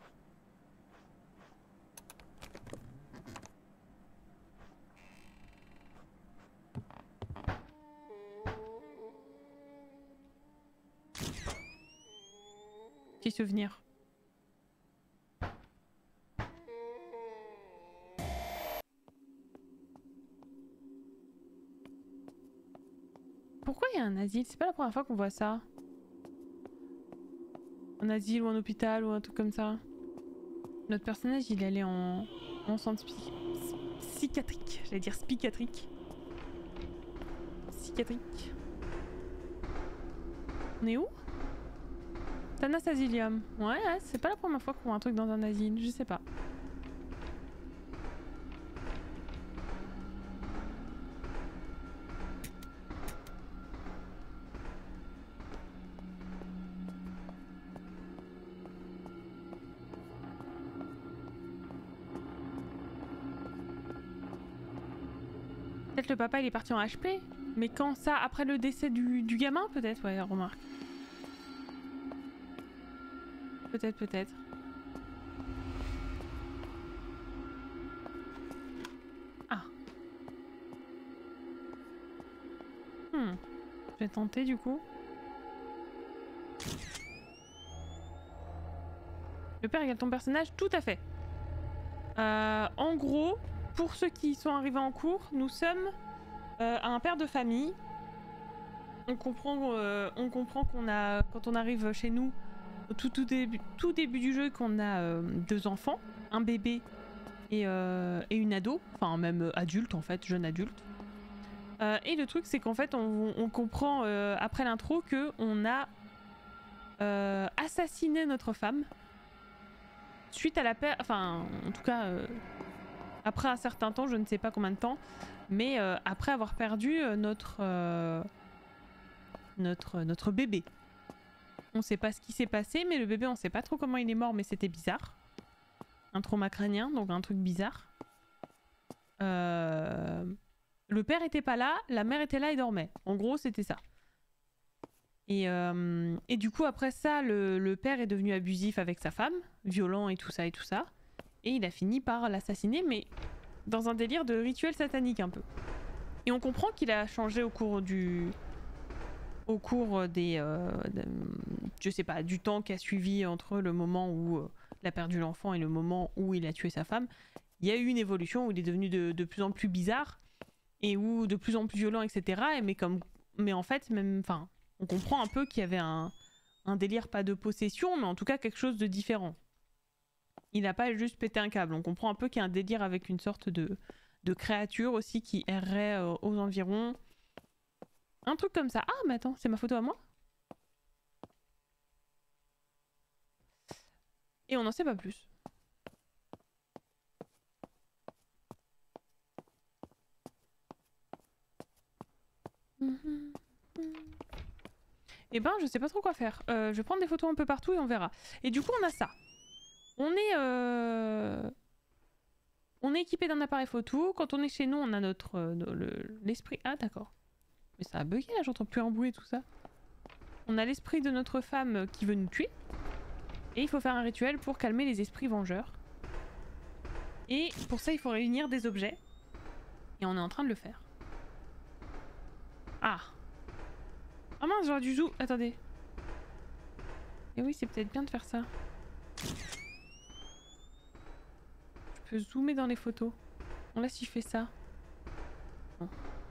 Petit souvenir. Pourquoi il y a un asile? C'est pas la première fois qu'on voit ça. Un asile ou un hôpital ou un truc comme ça. Notre personnage, il allait en, en centre psy... psychiatrique. J'allais dire spicatrique. Psychiatrique. On est où? Thanas Asilium. Ouais, ouais c'est pas la première fois qu'on voit un truc dans un asile, je sais pas. Peut-être le papa il est parti en H P, mais quand ça, après le décès du, du gamin peut-être, ouais, remarque. Peut-être, peut-être. Ah. Hmm. Je vais tenter du coup. Le père égale ton personnage, tout à fait. Euh, en gros, pour ceux qui sont arrivés en cours, nous sommes euh, un père de famille. On comprend, euh, on comprend qu'on a, quand on arrive chez nous, au tout, tout, début, tout début du jeu, qu'on a euh, deux enfants, un bébé et, euh, et une ado, enfin même adulte en fait, jeune adulte. Euh, et le truc c'est qu'en fait on, on comprend euh, après l'intro que on a euh, assassiné notre femme suite à la perte, enfin en tout cas euh, après un certain temps, je ne sais pas combien de temps, mais euh, après avoir perdu euh, notre, euh, notre, notre bébé. On sait pas ce qui s'est passé, mais le bébé, on sait pas trop comment il est mort, mais c'était bizarre. Un trauma crânien, donc un truc bizarre. Euh... Le père était pas là, la mère était là et dormait. En gros, c'était ça. Et, euh... et du coup, après ça, le, le père est devenu abusif avec sa femme, violent et tout ça et tout ça. Et il a fini par l'assassiner, mais dans un délire de rituel satanique un peu. Et on comprend qu'il a changé au cours du... au cours des... Euh, de, je sais pas, du temps qui a suivi entre le moment où euh, il a perdu l'enfant et le moment où il a tué sa femme. Il y a eu une évolution où il est devenu de, de plus en plus bizarre et où de plus en plus violent, et cetera. Et mais, comme, mais en fait, même, enfin, on comprend un peu qu'il y avait un, un délire, pas de possession, mais en tout cas quelque chose de différent. Il n'a pas juste pété un câble. On comprend un peu qu'il y a un délire avec une sorte de, de créature aussi qui errait euh, aux environs. Un truc comme ça. Ah, mais attends, c'est ma photo à moi? Et on n'en sait pas plus. Et ben, je sais pas trop quoi faire. Euh, je vais prendre des photos un peu partout et on verra. Et du coup, on a ça. On est... Euh... On est équipé d'un appareil photo. Quand on est chez nous, on a notre... Euh, l'esprit... Ah, d'accord. Mais ça a bugué là, j'entends plus un bruit et tout ça. On a l'esprit de notre femme qui veut nous tuer. Et il faut faire un rituel pour calmer les esprits vengeurs. Et pour ça, il faut réunir des objets. Et on est en train de le faire. Ah. Ah mince, j'aurais dû zoom. Attendez. Et oui, c'est peut-être bien de faire ça. Je peux zoomer dans les photos. On laisse si je fais ça. Bon.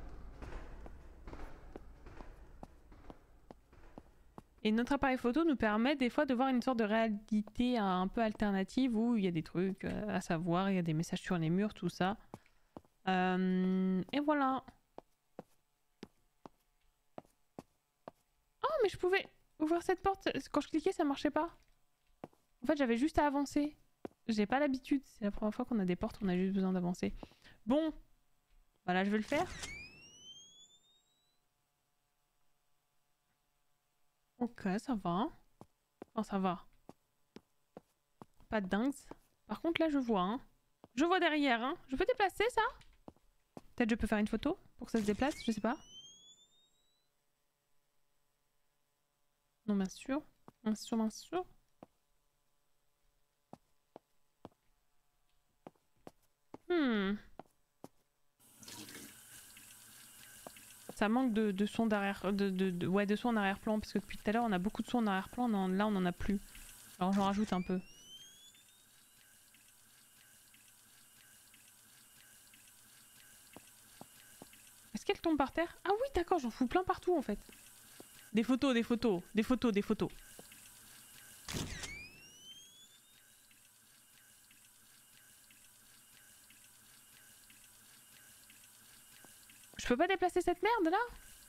Et notre appareil photo nous permet des fois de voir une sorte de réalité un peu alternative où il y a des trucs à savoir, il y a des messages sur les murs, tout ça. Euh, et voilà. Oh, mais je pouvais ouvrir cette porte. Quand je cliquais, ça marchait pas. En fait, j'avais juste à avancer. J'ai pas l'habitude. C'est la première fois qu'on a des portes où on a juste besoin d'avancer. Bon. Voilà, je vais le faire. Ok, ça va. Enfin, ça va. Pas de dingue. Par contre, là, je vois. Hein. Je vois derrière. Hein. Je peux déplacer ça? Peut-être je peux faire une photo pour que ça se déplace, je sais pas. Non, bien sûr. Bien sûr, bien sûr. Hmm. Ça manque de, de son d'arrière, de, de, de, ouais, de son en arrière-plan, parce que depuis tout à l'heure on a beaucoup de son en arrière-plan, là on en a plus. Alors j'en rajoute un peu. Est-ce qu'elle tombe par terre? Ah oui, d'accord, j'en fous plein partout en fait. Des photos, des photos, des photos, des photos. Je peux pas déplacer cette merde là?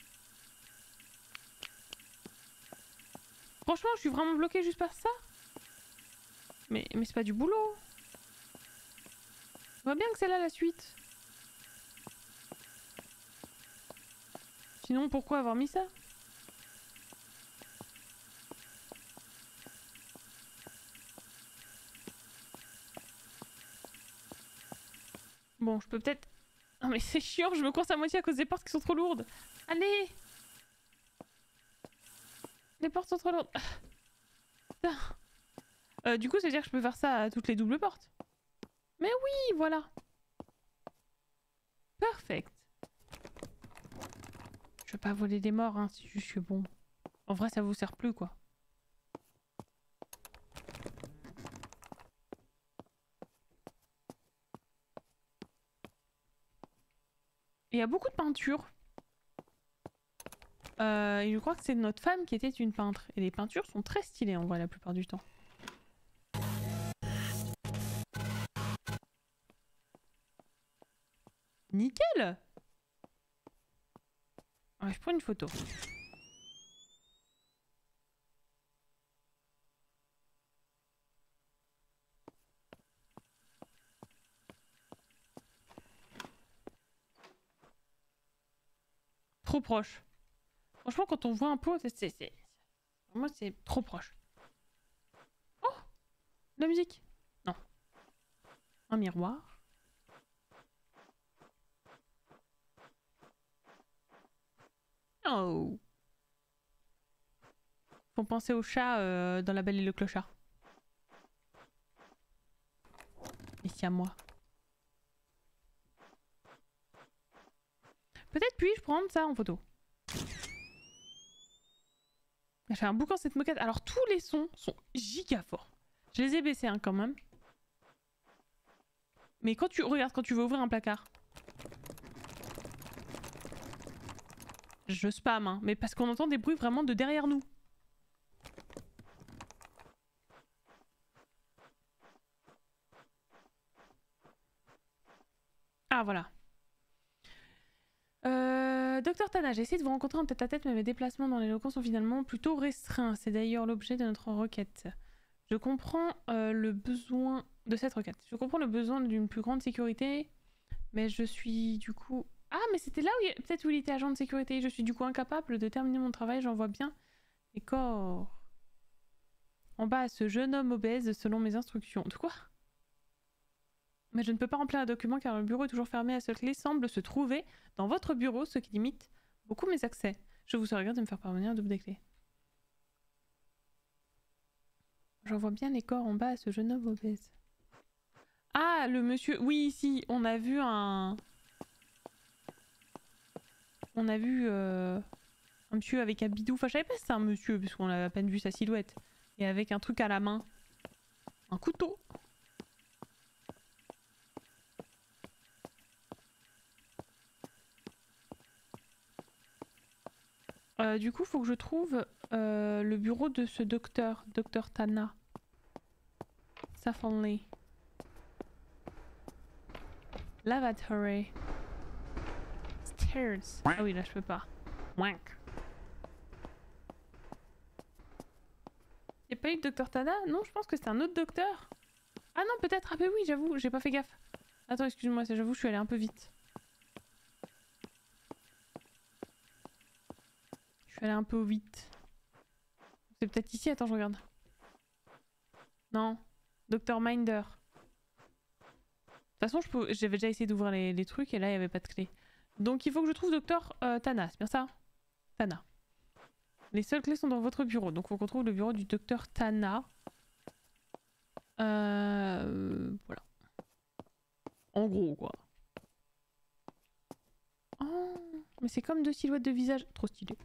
Franchement, je suis vraiment bloquée juste par ça. Mais, mais c'est pas du boulot. Je vois bien que c'est là la suite. Sinon, pourquoi avoir mis ça? Bon, je peux peut-être... Non mais c'est chiant, je me coince à moitié à cause des portes qui sont trop lourdes. Allez! Les portes sont trop lourdes. Ah. Euh, du coup, ça veut dire que je peux faire ça à toutes les doubles portes. Mais oui, voilà. Perfect. Je veux pas voler des morts, hein, c'est juste que bon. En vrai, ça vous sert plus, quoi. Il y a beaucoup de peintures. Euh, et je crois que c'est notre femme qui était une peintre. Et les peintures sont très stylées en vrai la plupart du temps. Nickel! Ouais, je prends une photo. Trop proche. Franchement, quand on voit un pot, c'est... Moi, c'est trop proche. Oh! La musique! Non. Un miroir. Oh! Faut penser au chat euh, dans La Belle et le Clochard. Ici à moi. Peut-être puis-je prendre ça en photo. J'ai fait un boucan cette moquette. Alors tous les sons sont giga forts. Je les ai baissés hein, quand même. Mais quand tu regardes, quand tu veux ouvrir un placard. Je spam, hein, mais parce qu'on entend des bruits vraiment de derrière nous. Ah voilà. Euh, Docteur Tana, j'ai essayé de vous rencontrer en tête à tête, mais mes déplacements dans les locaux sont finalement plutôt restreints. C'est d'ailleurs l'objet de notre requête. Je comprends euh, le besoin de cette requête. Je comprends le besoin d'une plus grande sécurité, mais je suis du coup... Ah, mais c'était là où il... peut-être où il était agent de sécurité. Je suis du coup incapable de terminer mon travail, j'en vois bien les corps. En bas, ce jeune homme obèse selon mes instructions. De quoi? Mais je ne peux pas remplir un document car le bureau est toujours fermé. À seule clé semble se trouver dans votre bureau, ce qui limite beaucoup mes accès. Je vous serais gré de me faire parvenir un double des clés. J'en vois bien les corps en bas à ce jeune homme obèse. Ah, le monsieur... Oui, ici, on a vu un... On a vu euh... un monsieur avec un bidou. Enfin, je savais pas si c'était un monsieur, parce qu'on a à peine vu sa silhouette. Et avec un truc à la main. Un couteau. Euh, du coup, faut que je trouve euh, le bureau de ce docteur, docteur Tana. Safonley. Lavatory. Stairs. Ah oui, là je peux pas. Wank. Y'a pas eu de docteur Tana? Non, je pense que c'était un autre docteur. Ah non, peut-être. Ah bah oui, j'avoue, j'ai pas fait gaffe. Attends, excuse-moi, j'avoue, je suis allée un peu vite. Je suis allée un peu vite. C'est peut-être ici, attends, je regarde. Non. docteur Minder. De toute façon, j'avais déjà essayé d'ouvrir les, les trucs et là, il n'y avait pas de clé. Donc, il faut que je trouve docteur euh, Tana, c'est bien ça? Tana. Les seules clés sont dans votre bureau. Donc, il faut qu'on trouve le bureau du docteur Tana. Euh... Voilà. En gros, quoi. Oh, mais c'est comme deux silhouettes de visage. Trop stylé.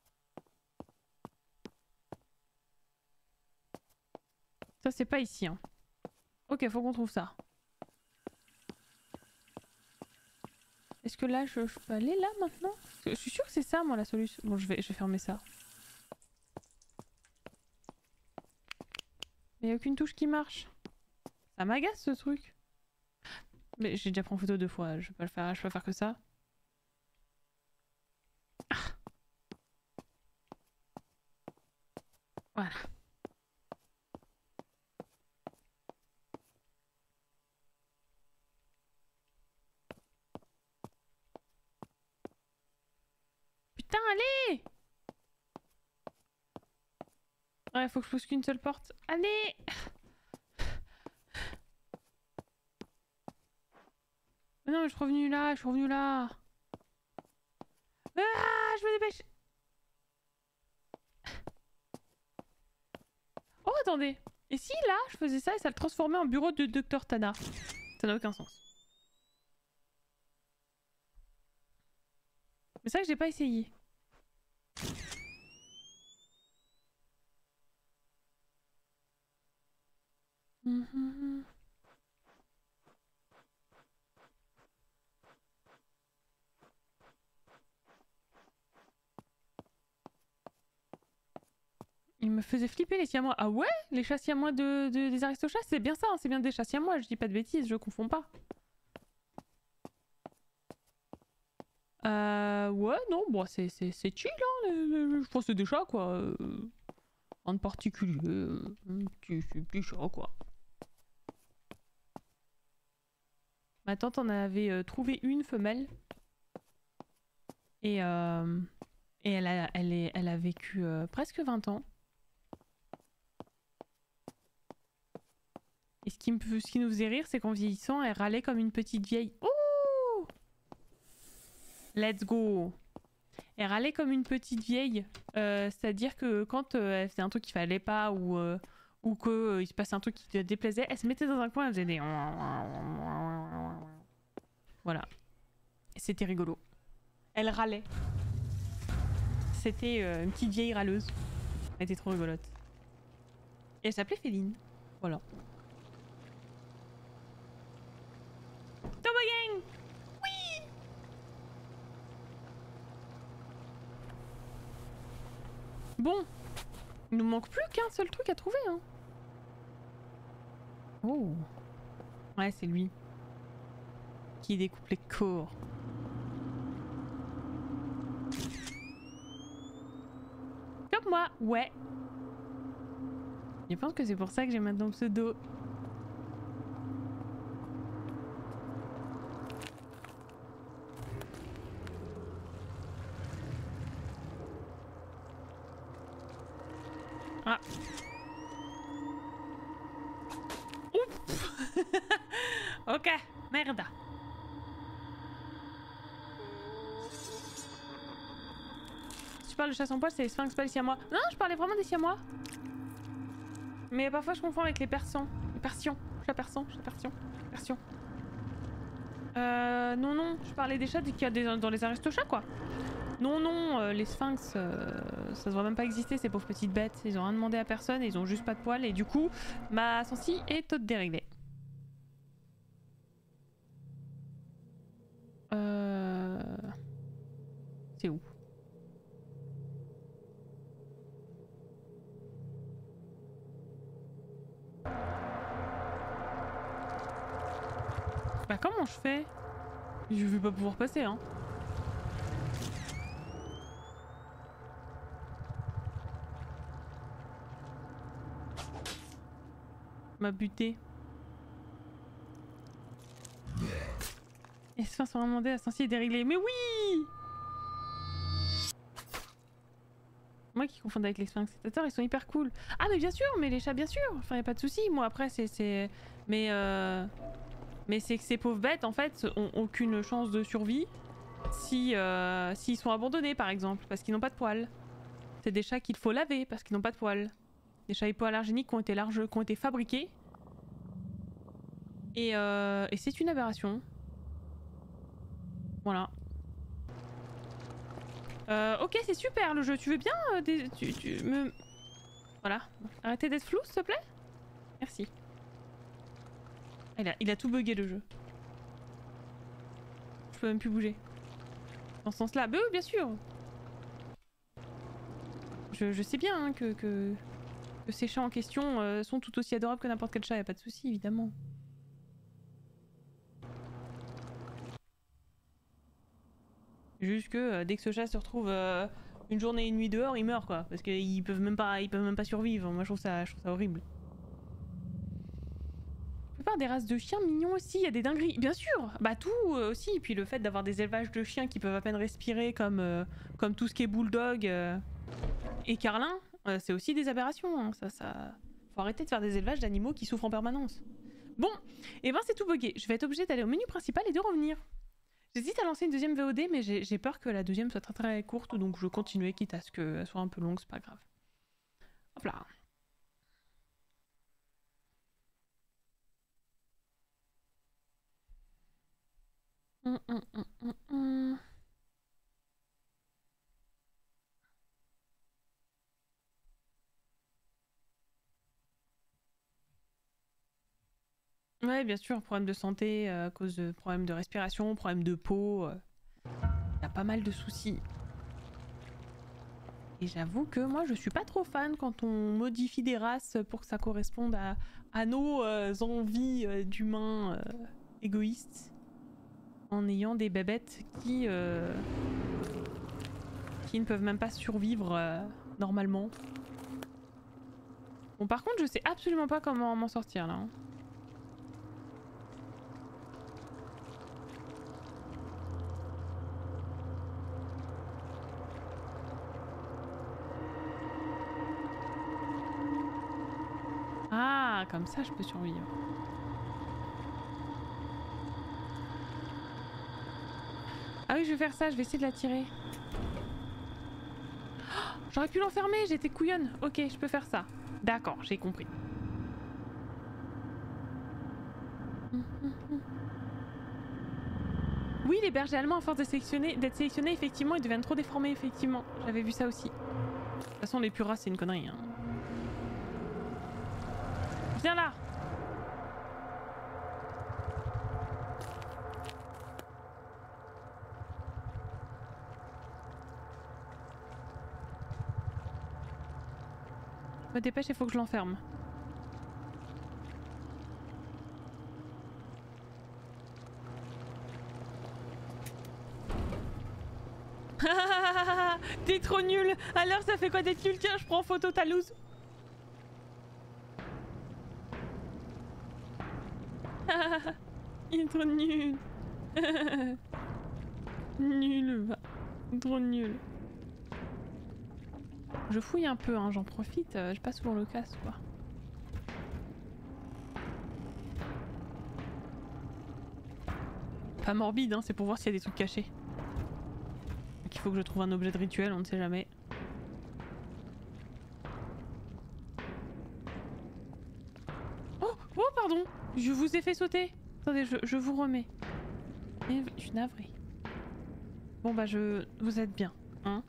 Ça, c'est pas ici, hein. Ok, faut qu'on trouve ça. Est-ce que là, je, je peux aller là maintenant? Je suis sûre que c'est ça, moi, la solution. Bon, je vais, je vais fermer ça. Mais il n'y a aucune touche qui marche. Ça m'agace, ce truc. Mais j'ai déjà pris en photo deux fois. Je vais pas le faire, je peux faire que ça. Ah. Voilà. Putain, allez! Ouais, faut que je pousse qu'une seule porte. Allez! Mais non, mais je suis revenue là, je suis revenue là. Ah, je me dépêche. Oh, attendez. Et si là, je faisais ça et ça le transformait en bureau de docteur Tana? Ça n'a aucun sens. Mais c'est vrai que j'ai pas essayé. Mmh. Il me faisait flipper les siamois. Ah ouais? Les chats siamois de, de, des aristochats? C'est bien ça, hein, c'est bien des chats siamois, je dis pas de bêtises, je confonds pas. Euh... Ouais, non, bon, c'est chill, hein, les, les, je pense que c'est des chats, quoi. Euh, en particulier, euh, petit, petit chat, quoi. Ma tante en avait euh, trouvé une femelle. Et, euh, et elle, a, elle, est, elle a vécu euh, presque vingt ans. qui, me, ce qui nous faisait rire, c'est qu'en vieillissant, elle râlait comme une petite vieille. Oh! Let's go! Elle râlait comme une petite vieille. Euh, C'est-à-dire que quand euh, elle faisait un truc qu'il fallait pas ou, euh, ou qu'il euh, se passait un truc qui te déplaisait, elle se mettait dans un coin, elle faisait des... Voilà. C'était rigolo. Elle râlait. C'était euh, une petite vieille râleuse. Elle était trop rigolote. Et elle s'appelait Féline. Voilà. Toboggan! Oui! Bon. Il nous manque plus qu'un seul truc à trouver, hein. Oh. Ouais, c'est lui. Qui découpe les corps. Comme moi, ouais. Je pense que c'est pour ça que j'ai maintenant le pseudo. Ah. Oups. Ok, merde. Tu parles de chasse en poil, c'est les sphinx, pas les siamois. Non, je parlais vraiment des siamois. Mais parfois je confonds avec les persans. Les persians. Je la persan, je la persion. Persion. Euh. Non, non, je parlais des chats qu'il y a des, dans les aristochats, quoi. Non, non, euh, les sphinx, euh, ça devrait même pas exister, ces pauvres petites bêtes. Ils ont rien demandé à personne, ils ont juste pas de poils, et du coup, ma sensi est toute déréglée. Euh... C'est où? Bah comment je fais? Je vais pas pouvoir passer, hein. M'a buté. Les sphinx sont demandés à sensi et déréglé. Mais oui! Moi qui confondais avec les sphinx. Ils sont hyper cool. Ah mais bien sûr, mais les chats bien sûr. Enfin y a pas de souci. Moi après c'est... Mais euh... Mais c'est que ces pauvres bêtes en fait ont aucune chance de survie si euh, s'ils sont abandonnés par exemple parce qu'ils n'ont pas de poils. C'est des chats qu'il faut laver parce qu'ils n'ont pas de poils. Des chats hypoallergéniques qui ont été larges, qui ont été fabriqués. Et, euh, et c'est une aberration. Voilà. Euh, ok, c'est super le jeu. Tu veux bien euh, des, tu, tu me... Voilà. Arrêtez d'être flou s'il te plaît. Merci. Il a, il a tout bugué le jeu. Je peux même plus bouger. Dans ce sens-là. Bah oui, bien sûr. Je, je sais bien hein, que, que, que ces chats en question euh, sont tout aussi adorables que n'importe quel chat. Y a pas de souci, évidemment. Juste que euh, dès que ce chat se retrouve euh, une journée et une nuit dehors, il meurt quoi. Parce qu'ils peuvent même pas, ils peuvent même pas survivre. Moi je trouve ça, je trouve ça horrible. La plupart des races de chiens mignons aussi, il y a des dingueries. Bien sûr, bah tout euh, aussi. Et puis le fait d'avoir des élevages de chiens qui peuvent à peine respirer comme, euh, comme tout ce qui est bulldog euh, et carlin, euh, c'est aussi des aberrations. Hein. Ça, ça... Faut arrêter de faire des élevages d'animaux qui souffrent en permanence. Bon, et ben c'est tout bugué. Je vais être obligée d'aller au menu principal et de revenir. J'hésite à lancer une deuxième V O D, mais j'ai peur que la deuxième soit très très courte, donc je continuer, quitte à ce qu'elle soit un peu longue, c'est pas grave. Hop là. Hum, hum, hum, hum, hum. Ouais, bien sûr, problème de santé, euh, à cause de problèmes de respiration, problèmes de peau. Il euh, y a pas mal de soucis. Et j'avoue que moi, je suis pas trop fan quand on modifie des races pour que ça corresponde à, à nos euh, envies euh, d'humains euh, égoïstes. En ayant des bébêtes qui, euh, qui ne peuvent même pas survivre euh, normalement. Bon, par contre, je sais absolument pas comment m'en sortir là. Hein. Ah, comme ça je peux survivre. Ah oui, je vais faire ça, je vais essayer de la tirer. Oh, j'aurais pu l'enfermer, j'étais couillonne. Ok, je peux faire ça. D'accord, j'ai compris. Oui, les bergers allemands, à force d'être sélectionnés, d'être sélectionnés, effectivement, ils deviennent trop déformés, effectivement. J'avais vu ça aussi. De toute façon, les puras, c'est une connerie. Hein. Viens là! Je me dépêche, il faut que je l'enferme. T'es trop nul. Alors ça fait quoi d'être nul? Tiens, je prends en photo ta loose. Il est trop nul. Nul, va. Trop nul. Je fouille un peu, hein, j'en profite. Euh, je passe souvent le casse, quoi. Pas morbide, hein, c'est pour voir s'il y a des trucs cachés. Il faut que je trouve un objet de rituel, on ne sait jamais. Oh, oh pardon, je vous ai fait sauter. Attendez, je, je vous remets. Et je suis navrée. Bon bah je... Vous êtes bien, hein?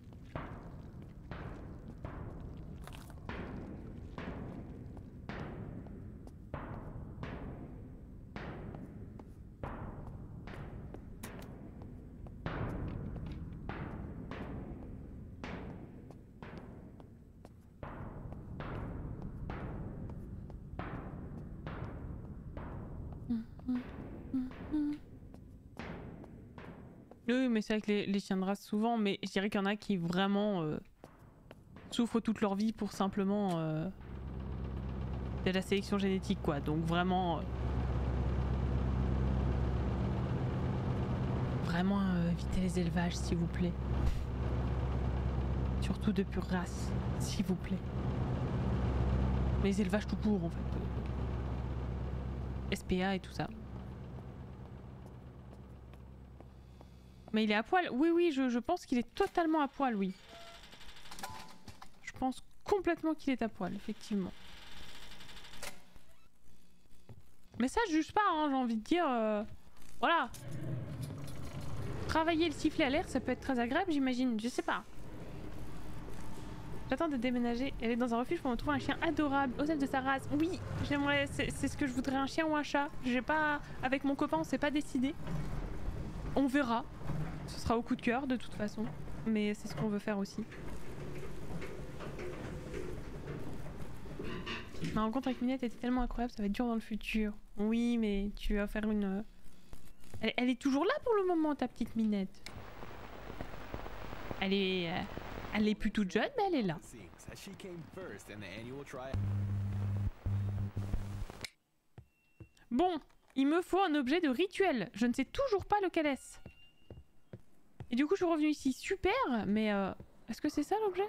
Oui, mais c'est vrai que les, les chiens de race souvent, mais je dirais qu'il y en a qui vraiment euh, souffrent toute leur vie pour simplement euh, de la sélection génétique, quoi. Donc vraiment, euh, vraiment euh, évitez les élevages, s'il vous plaît. Surtout de pure race, s'il vous plaît. Mais les élevages tout court, en fait. S P A et tout ça. Mais il est à poil. Oui, oui, je, je pense qu'il est totalement à poil, oui. Je pense complètement qu'il est à poil, effectivement. Mais ça, je juge pas, hein, j'ai envie de dire... Euh... Voilà. Travailler le sifflet à l'air, ça peut être très agréable, j'imagine. Je sais pas. J'attends de déménager. Elle est dans un refuge pour me trouver un chien adorable, aux ailes de sa race. Oui, j'aimerais... C'est ce que je voudrais, un chien ou un chat. J'ai pas... Avec mon copain, on s'est pas décidé. On verra. Ce sera au coup de cœur de toute façon, mais c'est ce qu'on veut faire aussi. Ma rencontre avec Minette était tellement incroyable, ça va être dur dans le futur. Oui, mais tu vas faire une... Elle, elle est toujours là pour le moment, ta petite Minette. Elle est... Euh, elle est plus toute jeune, mais elle est là. Bon, il me faut un objet de rituel. Je ne sais toujours pas lequel est-ce. Et du coup, je suis revenue ici. Super, mais euh, est-ce que c'est ça l'objet?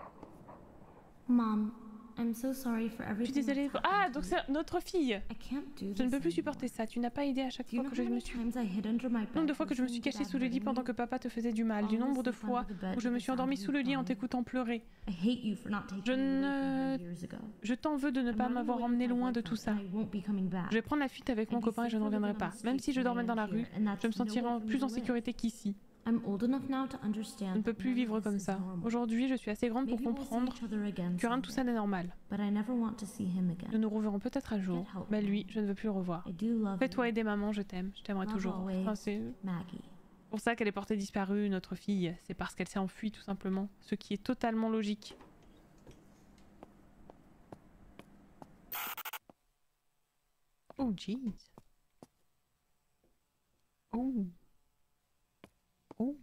Mom, I'm so sorry for everything. Je suis désolée. Ah, donc c'est notre fille. Je ne peux plus supporter ça. Tu n'as pas aidé à chaque fois que je me suis... Le nombre de fois que je me suis cachée sous le lit pendant que papa te faisait du mal. Du nombre de fois où je me suis endormie sous le lit en t'écoutant pleurer. Je ne... Je t'en veux de ne pas m'avoir emmené loin de tout ça. Je vais prendre la fuite avec mon copain et je ne reviendrai pas. Même si je dormais dans la rue, je me sentirais plus en sécurité qu'ici. Je ne peux plus vivre comme ça. Aujourd'hui, je suis assez grande pour comprendre que rien de tout ça n'est normal. Nous nous reverrons peut-être un jour, mais lui, je ne veux plus le revoir. Fais-toi aider maman, je t'aime, je t'aimerai toujours. Enfin, c'est pour ça qu'elle est portée disparue, notre fille. C'est parce qu'elle s'est enfuie tout simplement, ce qui est totalement logique. Oh jeez. Oh. Oh.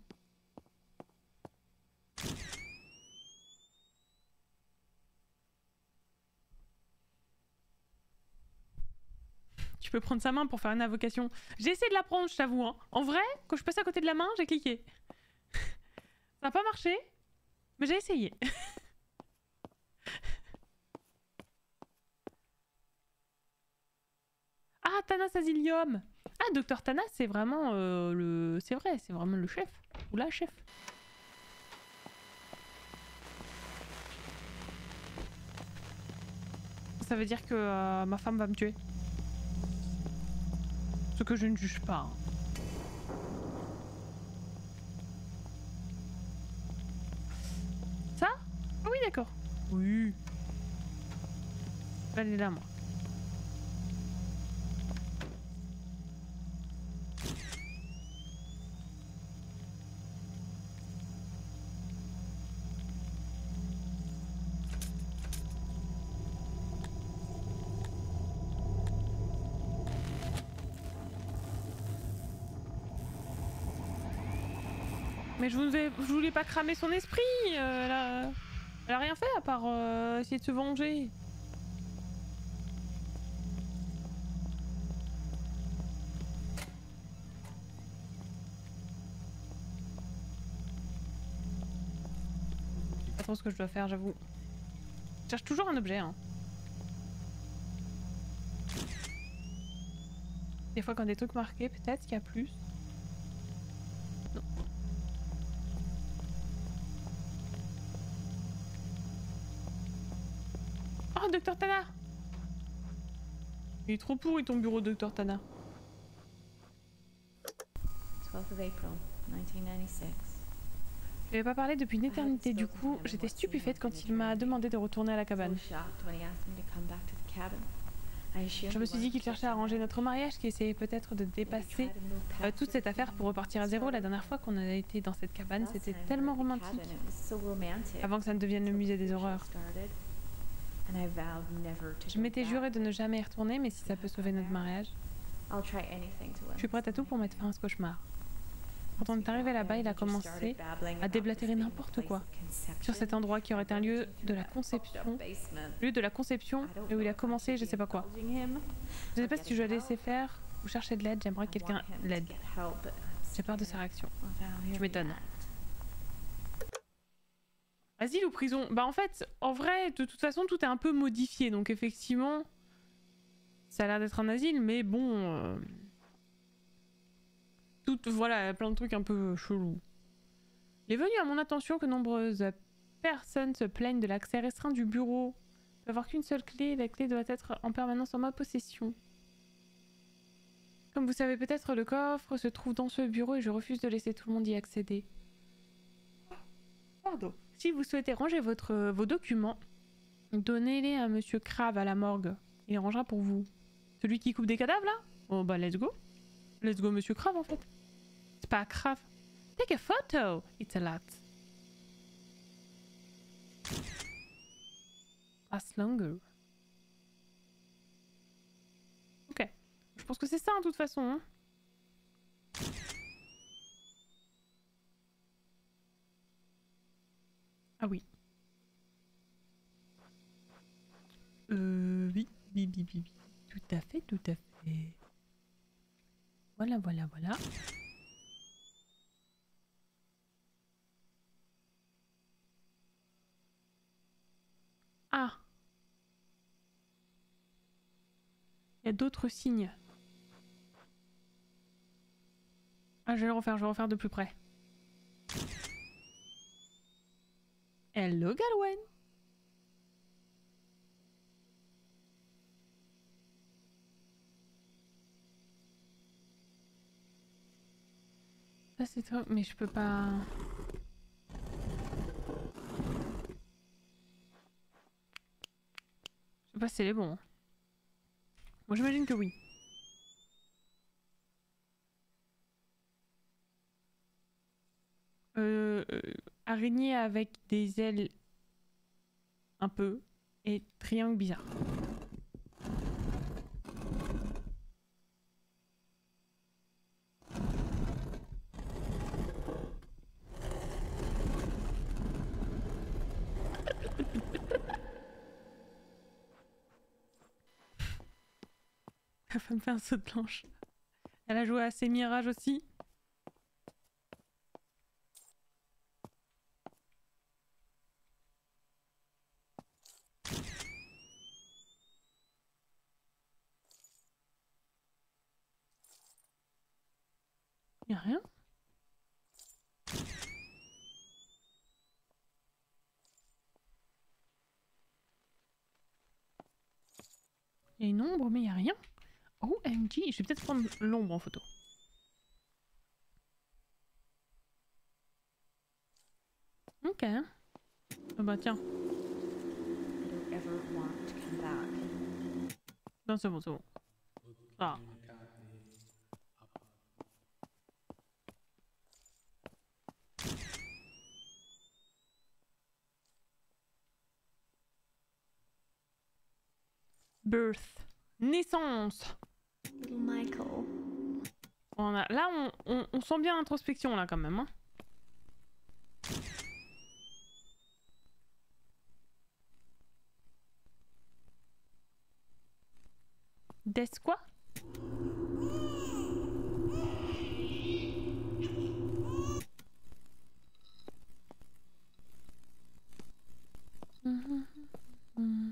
Tu peux prendre sa main pour faire une invocation. J'ai essayé de la prendre, je t'avoue. Hein. En vrai, quand je passais à côté de la main, j'ai cliqué. Ça n'a pas marché, mais j'ai essayé. Ah, Thanas Asilium. Ah, docteur Thanas, c'est vraiment euh, le... C'est vrai, c'est vraiment le chef. Ou la chef. Ça veut dire que euh, ma femme va me tuer. Ce que je ne juge pas. Hein. Ça? Ah oui, d'accord. Oui. Elle est là, moi. Mais je voulais, je voulais pas cramer son esprit. Euh, elle, a, elle a rien fait à part euh, essayer de se venger. Pas trop ce que je dois faire, j'avoue. Je cherche toujours un objet. Hein. Des fois quand des trucs marqués, peut-être qu'il y a plus. Non. Oh, docteur Tana! Il est trop pourri ton bureau, docteur Tana. twelfth of April, nineteen ninety-six. Je n'avais pas parlé depuis une éternité, du coup, j'étais stupéfaite quand il m'a demandé de retourner à la cabane. Je me suis dit qu'il cherchait à arranger notre mariage, qu'il essayait peut-être de dépasser euh, toute cette affaire pour repartir à zéro. La dernière fois qu'on a été dans cette cabane, c'était tellement romantique. Avant que ça ne devienne le musée des horreurs. Je m'étais juré de ne jamais y retourner, mais si ça peut sauver notre mariage, je suis prête à tout pour mettre fin à ce cauchemar. Quand on est arrivé là-bas, il a commencé à déblatérer n'importe quoi sur cet endroit qui aurait été un lieu de la conception, lieu de la conception, et où il a commencé, je sais pas quoi. Je sais pas si tu dois laisser faire ou chercher de l'aide. J'aimerais que quelqu'un l'aide. J'ai peur de sa réaction. Tu m'étonnes. Asile ou prison? Bah en fait, en vrai, de toute façon, tout est un peu modifié, donc effectivement, ça a l'air d'être un asile, mais bon. Euh... Tout, voilà, plein de trucs un peu chelous. Il est venu à mon attention que nombreuses personnes se plaignent de l'accès restreint du bureau. Je peux avoir qu'une seule clé, la clé doit être en permanence en ma possession. Comme vous savez peut-être, le coffre se trouve dans ce bureau et je refuse de laisser tout le monde y accéder. Pardon. Si vous souhaitez ranger votre, vos documents, donnez-les à Monsieur Crave à la morgue. Il les rangera pour vous. Celui qui coupe des cadavres là? Oh bah let's go. Let's go Monsieur Crave en fait. C'est pas Crave. Take a photo. It's a lot. Last longer. Ok. Je pense que c'est ça en toute façon. Hein. Ah oui. Euh... Oui. Oui, oui, oui, oui. Tout à fait, tout à fait. Voilà, voilà, voilà. Ah. Il y a d'autres signes. Ah, je vais le refaire, je vais le refaire de plus près. Hello, Galwen. Ça c'est trop... Mais je peux pas... Je sais pas si c'est les bons. Moi j'imagine que oui. Euh, euh, araignée avec des ailes un peu et triangle bizarre. La femme fait un saut de planche. Elle a joué à ses mirages aussi. Y a rien. Il y a une ombre, mais il y a rien. O M G, je vais peut-être prendre l'ombre en photo. Ok. Ah bah tiens. Non, c'est bon, c'est bon. Ah. Birth. Naissance. Little Michael. On a... Là, on, on, on sent bien l'introspection, là, quand même. Hein. Des quoi? Mmh, mmh.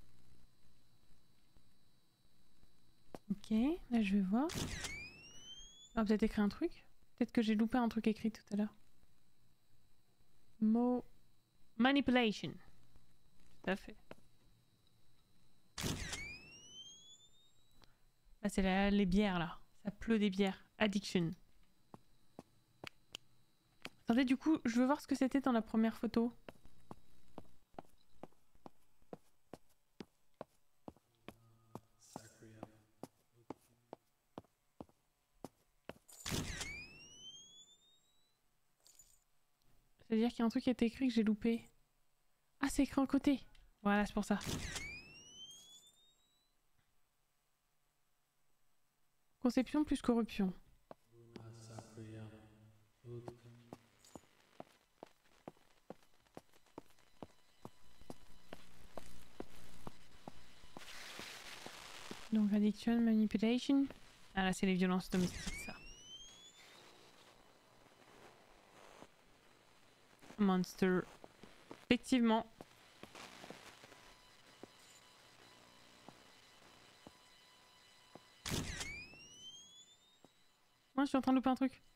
Ok, là je vais voir. On va peut-être écrire un truc. Peut-être que j'ai loupé un truc écrit tout à l'heure. Mot... Manipulation. Tout à fait. Là c'est la... les bières là. Ça pleut des bières. Addiction. Attendez, du coup, je veux voir ce que c'était dans la première photo. C'est-à-dire qu'il y a un truc qui a été écrit que j'ai loupé. Ah, c'est écrit en côté. Voilà, c'est pour ça. Conception plus corruption. Donc addiction, manipulation. Ah là, c'est les violences domestiques, ça. Monster. Effectivement. Moi, je suis en train de louper un truc.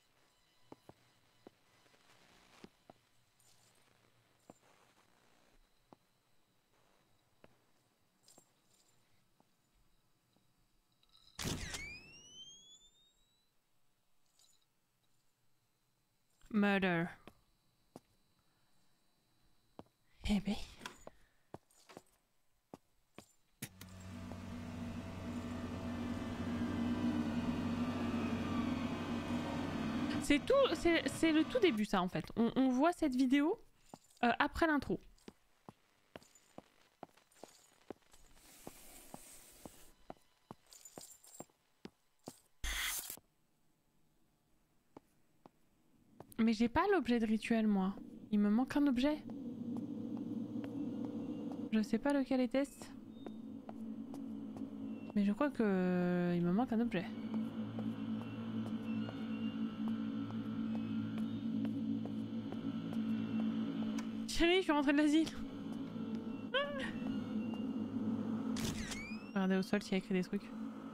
Murder. Eh ben. C'est tout, c'est le tout début ça en fait. On, on voit cette vidéo euh, après l'intro. Mais j'ai pas l'objet de rituel moi. Il me manque un objet. Je sais pas lequel était-ce. Mais je crois que euh, il me manque un objet. Chérie, je suis rentrée de l'asile. Regardez au sol s'il y a écrit des trucs.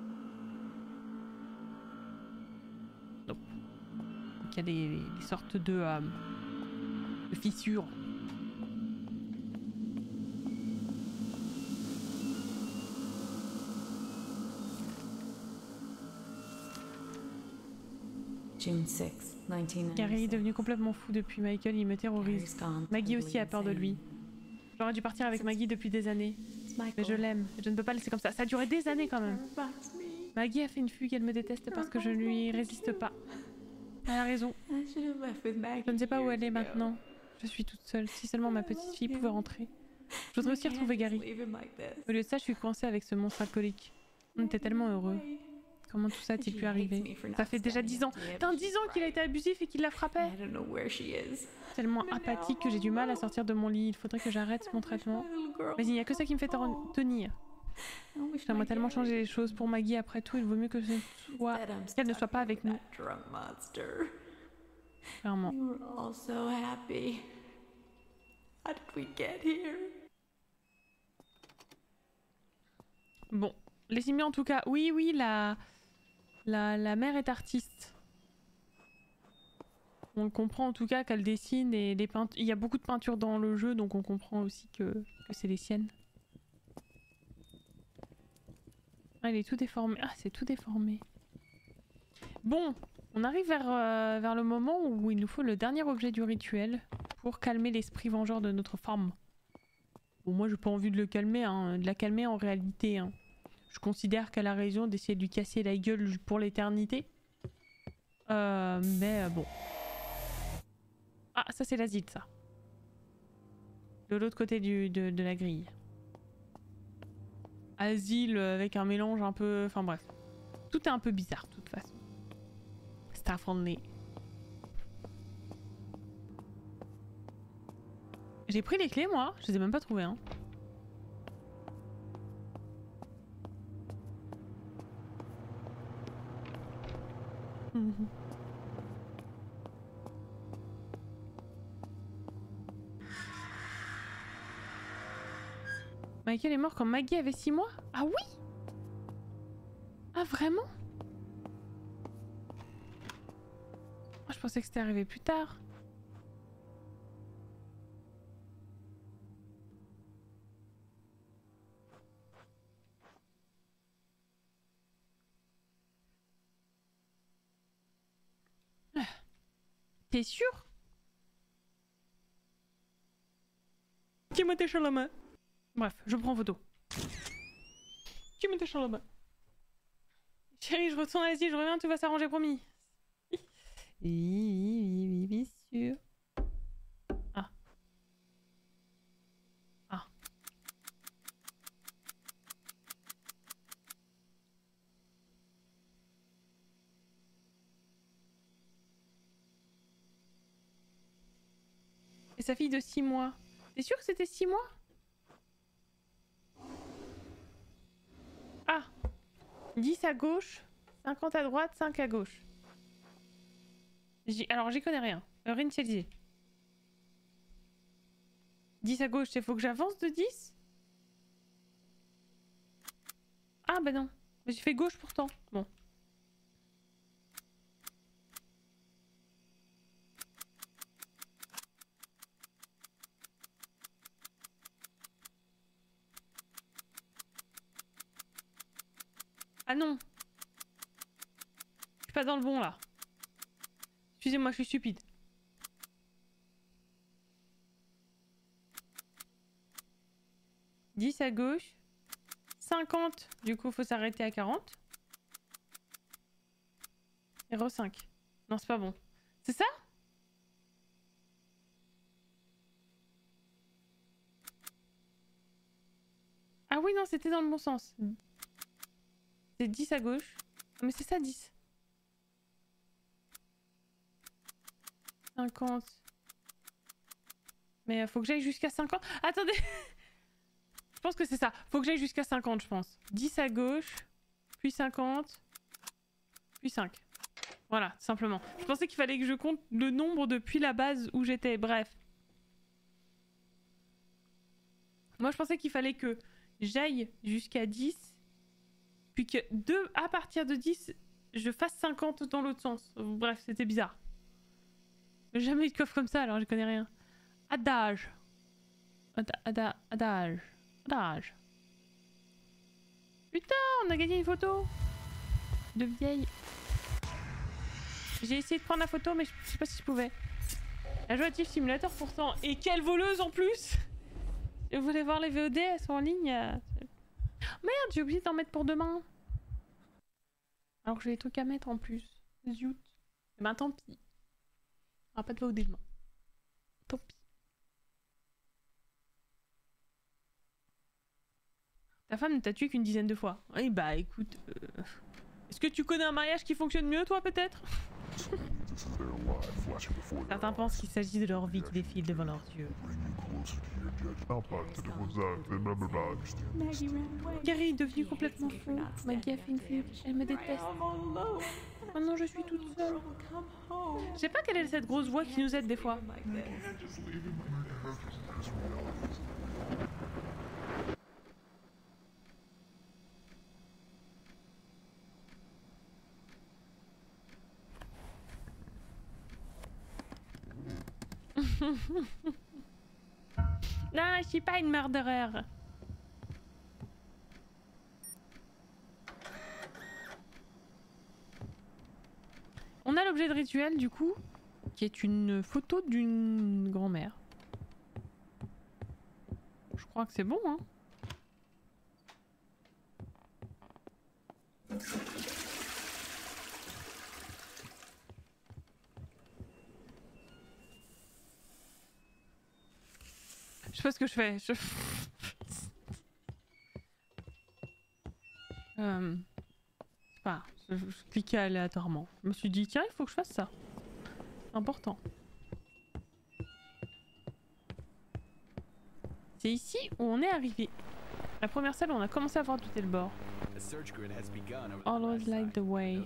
Nope. Donc il y a des, des sortes de, euh, de fissures. June sixth, nineteen ninety-six. Gary est devenu complètement fou depuis Michael, il me terrorise. Maggie aussi a peur de lui. J'aurais dû partir avec Maggie depuis des années. Mais je l'aime, je ne peux pas laisser comme ça. Ça a duré des années quand même. Maggie a fait une fugue, elle me déteste parce que je ne lui résiste pas. Elle a raison. Je ne sais pas où elle est maintenant. Je suis toute seule. Si seulement ma petite fille pouvait rentrer. Je voudrais aussi retrouver Gary. Au lieu de ça, je suis coincée avec ce monstre alcoolique. On était tellement heureux. Comment tout ça a-t-il pu arriver? Ça fait déjà dix ans. T'as dix ans qu'il a été abusif et qu'il la frappait. Tellement apathique que j'ai du mal à sortir de mon lit. Il faudrait que j'arrête mon traitement. Mais il n'y a que ça qui me fait tenir. J'aimerais tellement changer les choses. Pour Maggie, après tout, il vaut mieux que ce soit... qu'elle ne soit pas avec nous. Clairement. Bon. Les simiens en tout cas. Oui, oui, la... La, la mère est artiste. On comprend en tout cas qu'elle dessine et les peint... il y a beaucoup de peintures dans le jeu, donc on comprend aussi que, que c'est les siennes. Ah, il est tout déformé. Ah, c'est tout déformé. Bon, on arrive vers, euh, vers le moment où il nous faut le dernier objet du rituel pour calmer l'esprit vengeur de notre femme. Bon, moi j'ai pas envie de le calmer, hein, de la calmer en réalité. Hein. Je considère qu'elle a raison d'essayer de lui casser la gueule pour l'éternité. Euh, mais euh, bon. Ah, ça c'est l'asile, ça. De l'autre côté du, de, de la grille. Asile avec un mélange un peu... Enfin bref. Tout est un peu bizarre de toute façon. Starfriendly. J'ai pris les clés moi, je les ai même pas trouvées hein. Mmh. Michael est mort quand Maggie avait six mois? Ah oui? Ah vraiment? Moi je pensais que c'était arrivé plus tard. T'es sûr? Timothée Chalamet. Bref, je prends photo. Timothée Chalamet. Chérie, je retourne à l'asile, je reviens, tout va s'arranger, promis. Oui, oui, oui, bien sûr. Ah. Ah. Et sa fille de six mois. T'es sûr que c'était six mois? Ah, dix à gauche, cinquante à droite, cinq à gauche. Alors j'y connais rien. Rin Chelsea. dix à gauche, il faut que j'avance de dix? Ah bah non, j'ai fait gauche pourtant. Bon. Ah non. Je suis pas dans le bon là. Excusez-moi, je suis stupide. dix à gauche. cinquante. Du coup, faut s'arrêter à quarante. Et re cinq. Non, c'est pas bon. C'est ça? Ah oui, non, c'était dans le bon sens. C'est dix à gauche. Mais c'est ça, dix. cinquante. Mais faut que j'aille jusqu'à cinquante. Attendez. Je pense que c'est ça. Faut que j'aille jusqu'à cinquante, je pense. dix à gauche. Puis cinquante. Puis cinq. Voilà, simplement. Je pensais qu'il fallait que je compte le nombre depuis la base où j'étais. Bref. Moi, je pensais qu'il fallait que j'aille jusqu'à dix. Puis que de, à partir de dix, je fasse cinquante dans l'autre sens. Bref, c'était bizarre. J'ai jamais eu de coffre comme ça, alors je connais rien. Adage. Ad, ada, adage. Adage. Putain, on a gagné une photo de vieille. J'ai essayé de prendre la photo, mais je sais pas si je pouvais. La Joative Simulator pourtant. Et quelle voleuse en plus! Je voulais voir les V O D, elles sont en ligne. Merde, j'ai oublié d'en mettre pour demain. Alors que j'ai des trucs à mettre en plus. Zut. Eh ben tant pis. On aura pas de V O D demain. Tant pis. Ta femme ne t'a tué qu'une dizaine de fois. Oui bah écoute... Euh... Est-ce que tu connais un mariage qui fonctionne mieux toi peut-être? Certains pensent qu'il s'agit de leur vie qui défile devant leurs yeux. Gary est devenu complètement fou. Maggie a fait une fuite. Elle me déteste. Maintenant je suis toute seule. Je sais pas quelle est cette grosse voix qui nous aide des fois. Non, je suis pas une murderer. On a l'objet de rituel du coup, qui est une photo d'une grand-mère. Je crois que c'est bon, hein. Je sais pas ce que je fais. Je... euh... C'est pas... Je, je cliquais aléatoirement. Je me suis dit, tiens, il faut que je fasse ça. C'est important. C'est ici où on est arrivé. La première salle où on a commencé à voir douter le bord. Always light the way.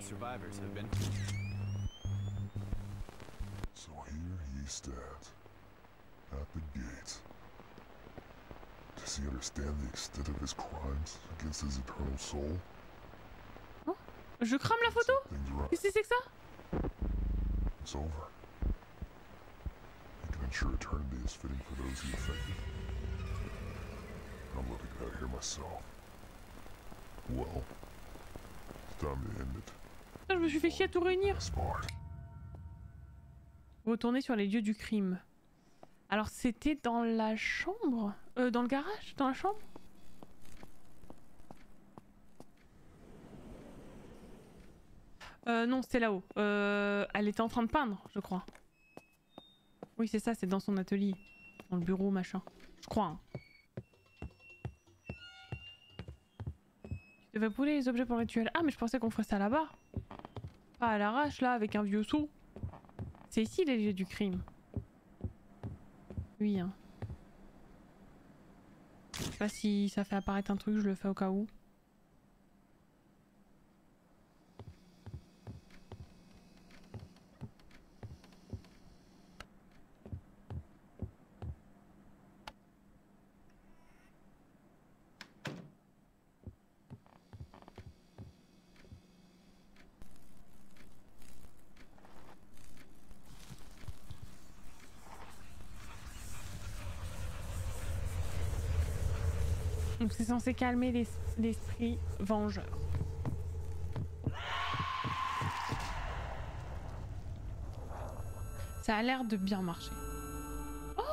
So here he stands, at the gate. Does he understand the extent of his crimes against his eternal soul? Oh, je crame la photo? Qu'est-ce que c'est que ça? It's over. He can ensure eternity is fitting for those he affected. I'm looking out here myself. Well, it's time to end it. Je me suis fait chier à tout réunir. Retourner sur les lieux du crime. Alors c'était dans la chambre euh, dans le garage? Dans la chambre? Euh, non, c'était là-haut. Euh, elle était en train de peindre, je crois. Oui, c'est ça, c'est dans son atelier. Dans le bureau, machin. Je crois, hein. Tu devais brûler les objets pour le rituel. Ah, mais je pensais qu'on ferait ça là-bas. Pas à l'arrache, là, avec un vieux seau. C'est ici les lieux du crime. Oui, hein. Je sais pas si ça fait apparaître un truc, je le fais au cas où. Donc c'est censé calmer l'es- l'esprit vengeur. Ça a l'air de bien marcher. Oh!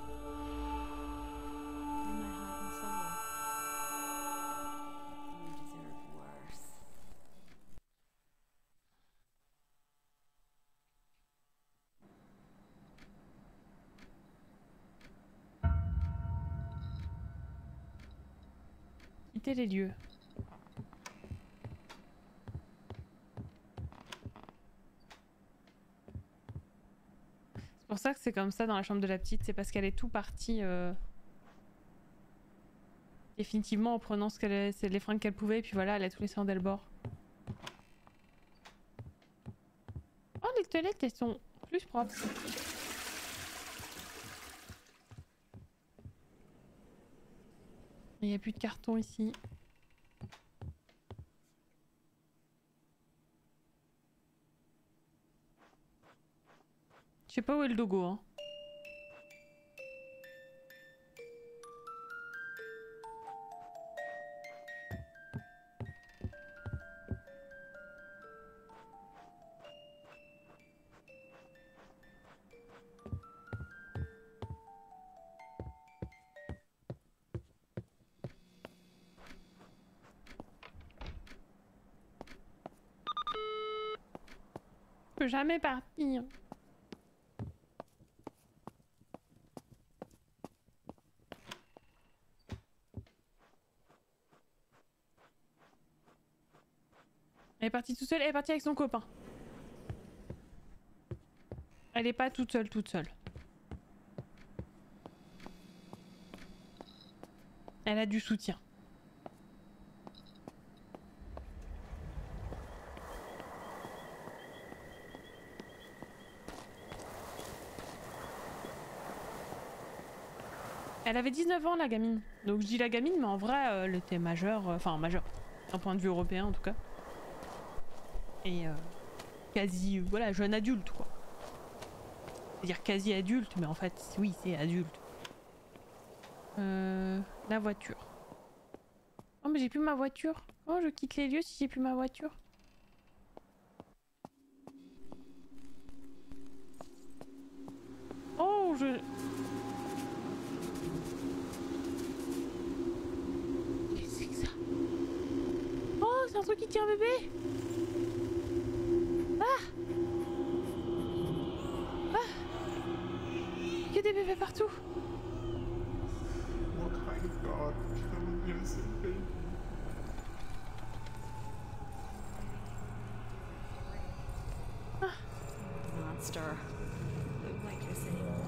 Quitter les lieux. C'est pour ça que c'est comme ça dans la chambre de la petite, c'est parce qu'elle est tout partie euh... définitivement en prenant ce qu'elle, c'est les fringues qu'elle pouvait et puis voilà, elle a tout laissé en Delbord. Oh, les toilettes elles sont plus propres. Il n'y a plus de carton ici. Je sais pas où est le dogo, hein. Je peux jamais partir. Elle est partie toute seule, elle est partie avec son copain. Elle est pas toute seule, toute seule. Elle a du soutien. Elle avait dix-neuf ans la gamine. Donc je dis la gamine mais en vrai euh, elle était majeure, euh, enfin majeure, d'un point de vue européen en tout cas. Et euh, quasi, euh, voilà, jeune adulte quoi. C'est-à-dire quasi adulte, mais en fait, oui, c'est adulte. Euh, la voiture. Oh, mais j'ai plus ma voiture. Oh, je quitte les lieux si j'ai plus ma voiture. Oh, je... Qu'est-ce que c'est que ça? Oh, c'est un truc qui tire un bébé. Ah! Ah! Il y a des bébés partout. What kind of God would kill an innocent baby? Monster. Look like this anymore.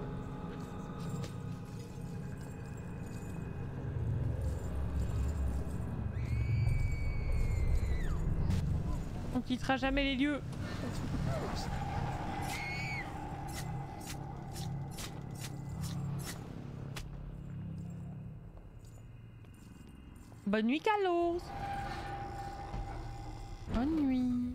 On quittera jamais les lieux. Bonne nuit, Carlos. Bonne nuit.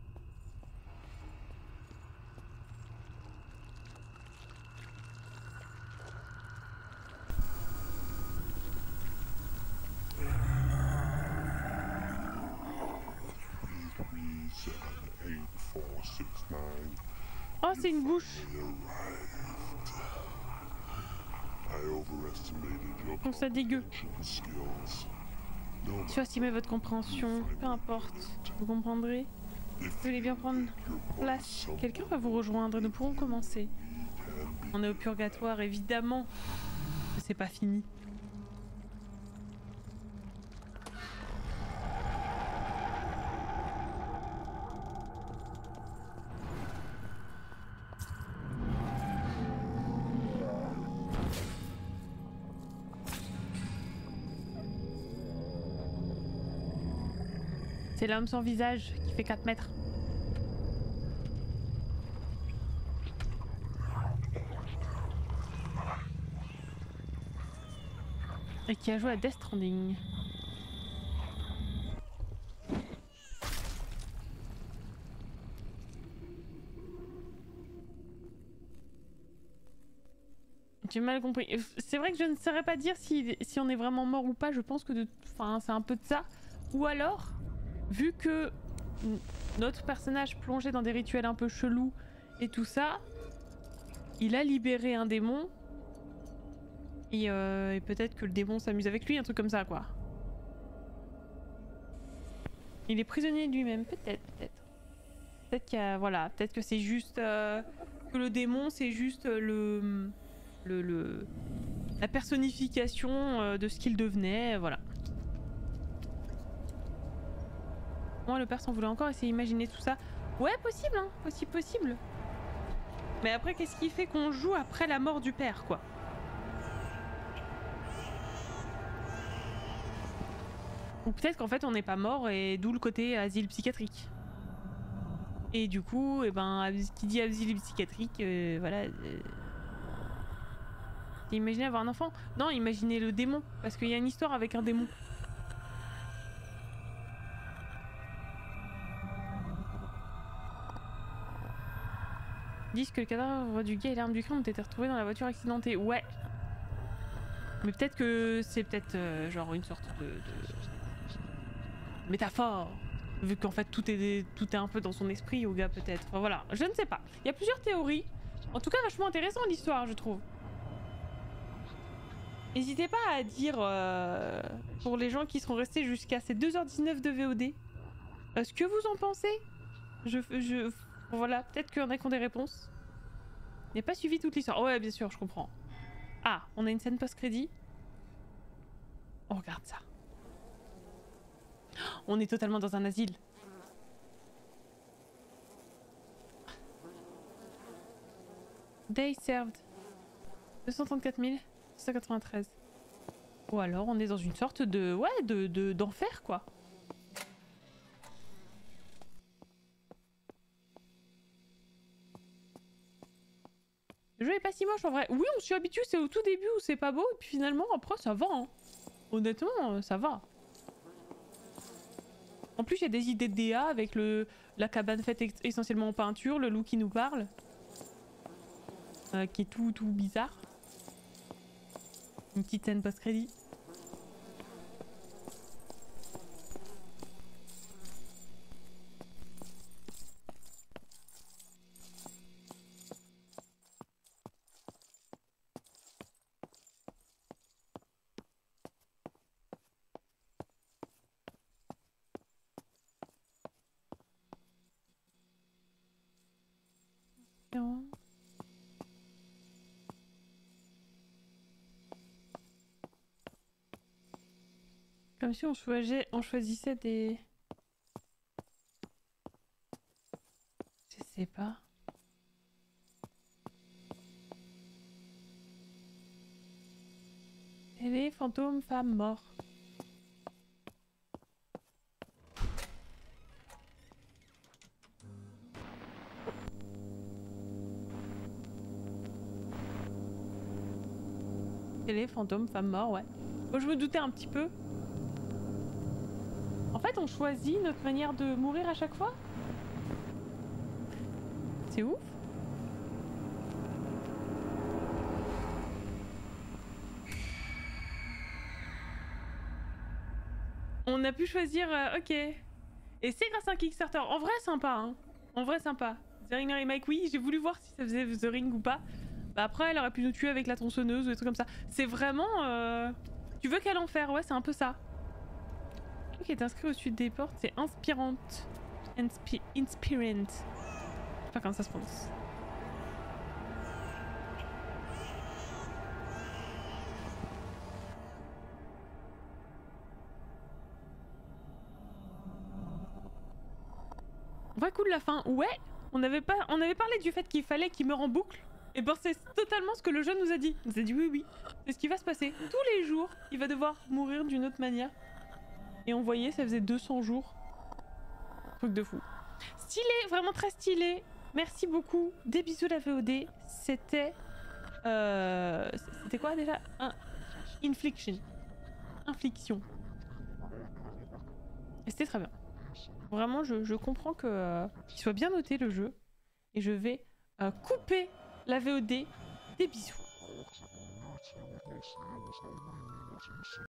Oh, c'est une bouche. Je trouve ça dégueu. Surestimer votre compréhension, peu importe, vous comprendrez. Vous voulez bien prendre place. Quelqu'un va vous rejoindre, nous pourrons commencer. On est au purgatoire, évidemment. C'est pas fini. C'est l'homme sans visage qui fait quatre mètres. Et qui a joué à Death Stranding. J'ai mal compris. C'est vrai que je ne saurais pas dire si, si on est vraiment mort ou pas. Je pense que de... enfin, c'est un peu de ça. Ou alors... Vu que notre personnage plongeait dans des rituels un peu chelous et tout ça, il a libéré un démon et, euh, et peut-être que le démon s'amuse avec lui, un truc comme ça quoi. Il est prisonnier de lui-même, peut-être, peut-être. Peut-être qu'il y a, voilà, peut-être que c'est juste euh, que le démon c'est juste le, le, le la personnification de ce qu'il devenait, voilà. Moi, le père s'en voulait encore essayer d'imaginer tout ça. Ouais, possible, hein, possible, possible. Mais après, qu'est-ce qui fait qu'on joue après la mort du père, quoi? Ou peut-être qu'en fait, on n'est pas mort et d'où le côté asile psychiatrique. Et du coup, eh ben, qui dit asile psychiatrique, euh, voilà. Euh... Imaginez avoir un enfant? Non, imaginez le démon, parce qu'il y a une histoire avec un démon. Disent que le cadavre du gars et l'arme du crime ont été retrouvés dans la voiture accidentée. Ouais. Mais peut-être que c'est peut-être euh, genre une sorte de, de... métaphore. Vu qu'en fait tout est, tout est un peu dans son esprit au gars peut-être. Enfin voilà, je ne sais pas. Il y a plusieurs théories. En tout cas vachement intéressant l'histoire je trouve. N'hésitez pas à dire euh, pour les gens qui seront restés jusqu'à ces deux heures dix-neuf de V O D. Euh, ce que vous en pensez. Je... je Voilà, peut-être qu'il y en a qui ont des réponses. Il n'a pas suivi toute l'histoire. Oh ouais, bien sûr, je comprends. Ah, on a une scène post-crédit. Oh, regarde ça. On est totalement dans un asile. Day served. deux cent trente-quatre mille cent quatre-vingt-treize. Ou alors on est dans une sorte de... Ouais, de, de, d'enfer, quoi. Le jeu est pas si moche en vrai. Oui, on s'y habitue, c'est au tout début où c'est pas beau, et puis finalement, après, ça va. Hein. Honnêtement, ça va. En plus, il y a des idées de D A avec le, la cabane faite essentiellement en peinture, le loup qui nous parle. euh, qui est tout, tout bizarre. Une petite scène post-crédit. Comme si on choisissait, on choisissait des... Je sais pas. Télé, fantôme, femme, mort. Télé, fantôme, femme, mort, ouais. Bon, je me doutais un petit peu. En fait, on choisit notre manière de mourir à chaque fois. C'est ouf. On a pu choisir... Euh, ok. Et c'est grâce à un Kickstarter. En vrai, sympa, hein. En vrai, sympa. The Ring Remake, oui, j'ai voulu voir si ça faisait The Ring ou pas. Bah après, elle aurait pu nous tuer avec la tronçonneuse ou des trucs comme ça. C'est vraiment... Euh... Tu veux qu'elle en faire? Ouais, c'est un peu ça. Qui est inscrit au-dessus des portes, c'est inspirante. Inspi inspirant. Je sais pas comment ça se prononce. Vrai coup de la fin. Ouais, on avait pas, on avait parlé du fait qu'il fallait qu'il meure en boucle. Et ben c'est totalement ce que le jeu nous a dit. Il nous a dit oui oui, c'est ce qui va se passer. Tous les jours, il va devoir mourir d'une autre manière. Et on voyait, ça faisait deux cents jours. Truc de fou. Stylé, vraiment très stylé. Merci beaucoup. Des bisous la V O D. C'était... Euh... C'était quoi déjà? Un... Infliction. Infliction. Et c'était très bien. Vraiment, je, je comprends que euh, qu'il soit bien noté le jeu. Et je vais euh, couper la V O D. Des bisous.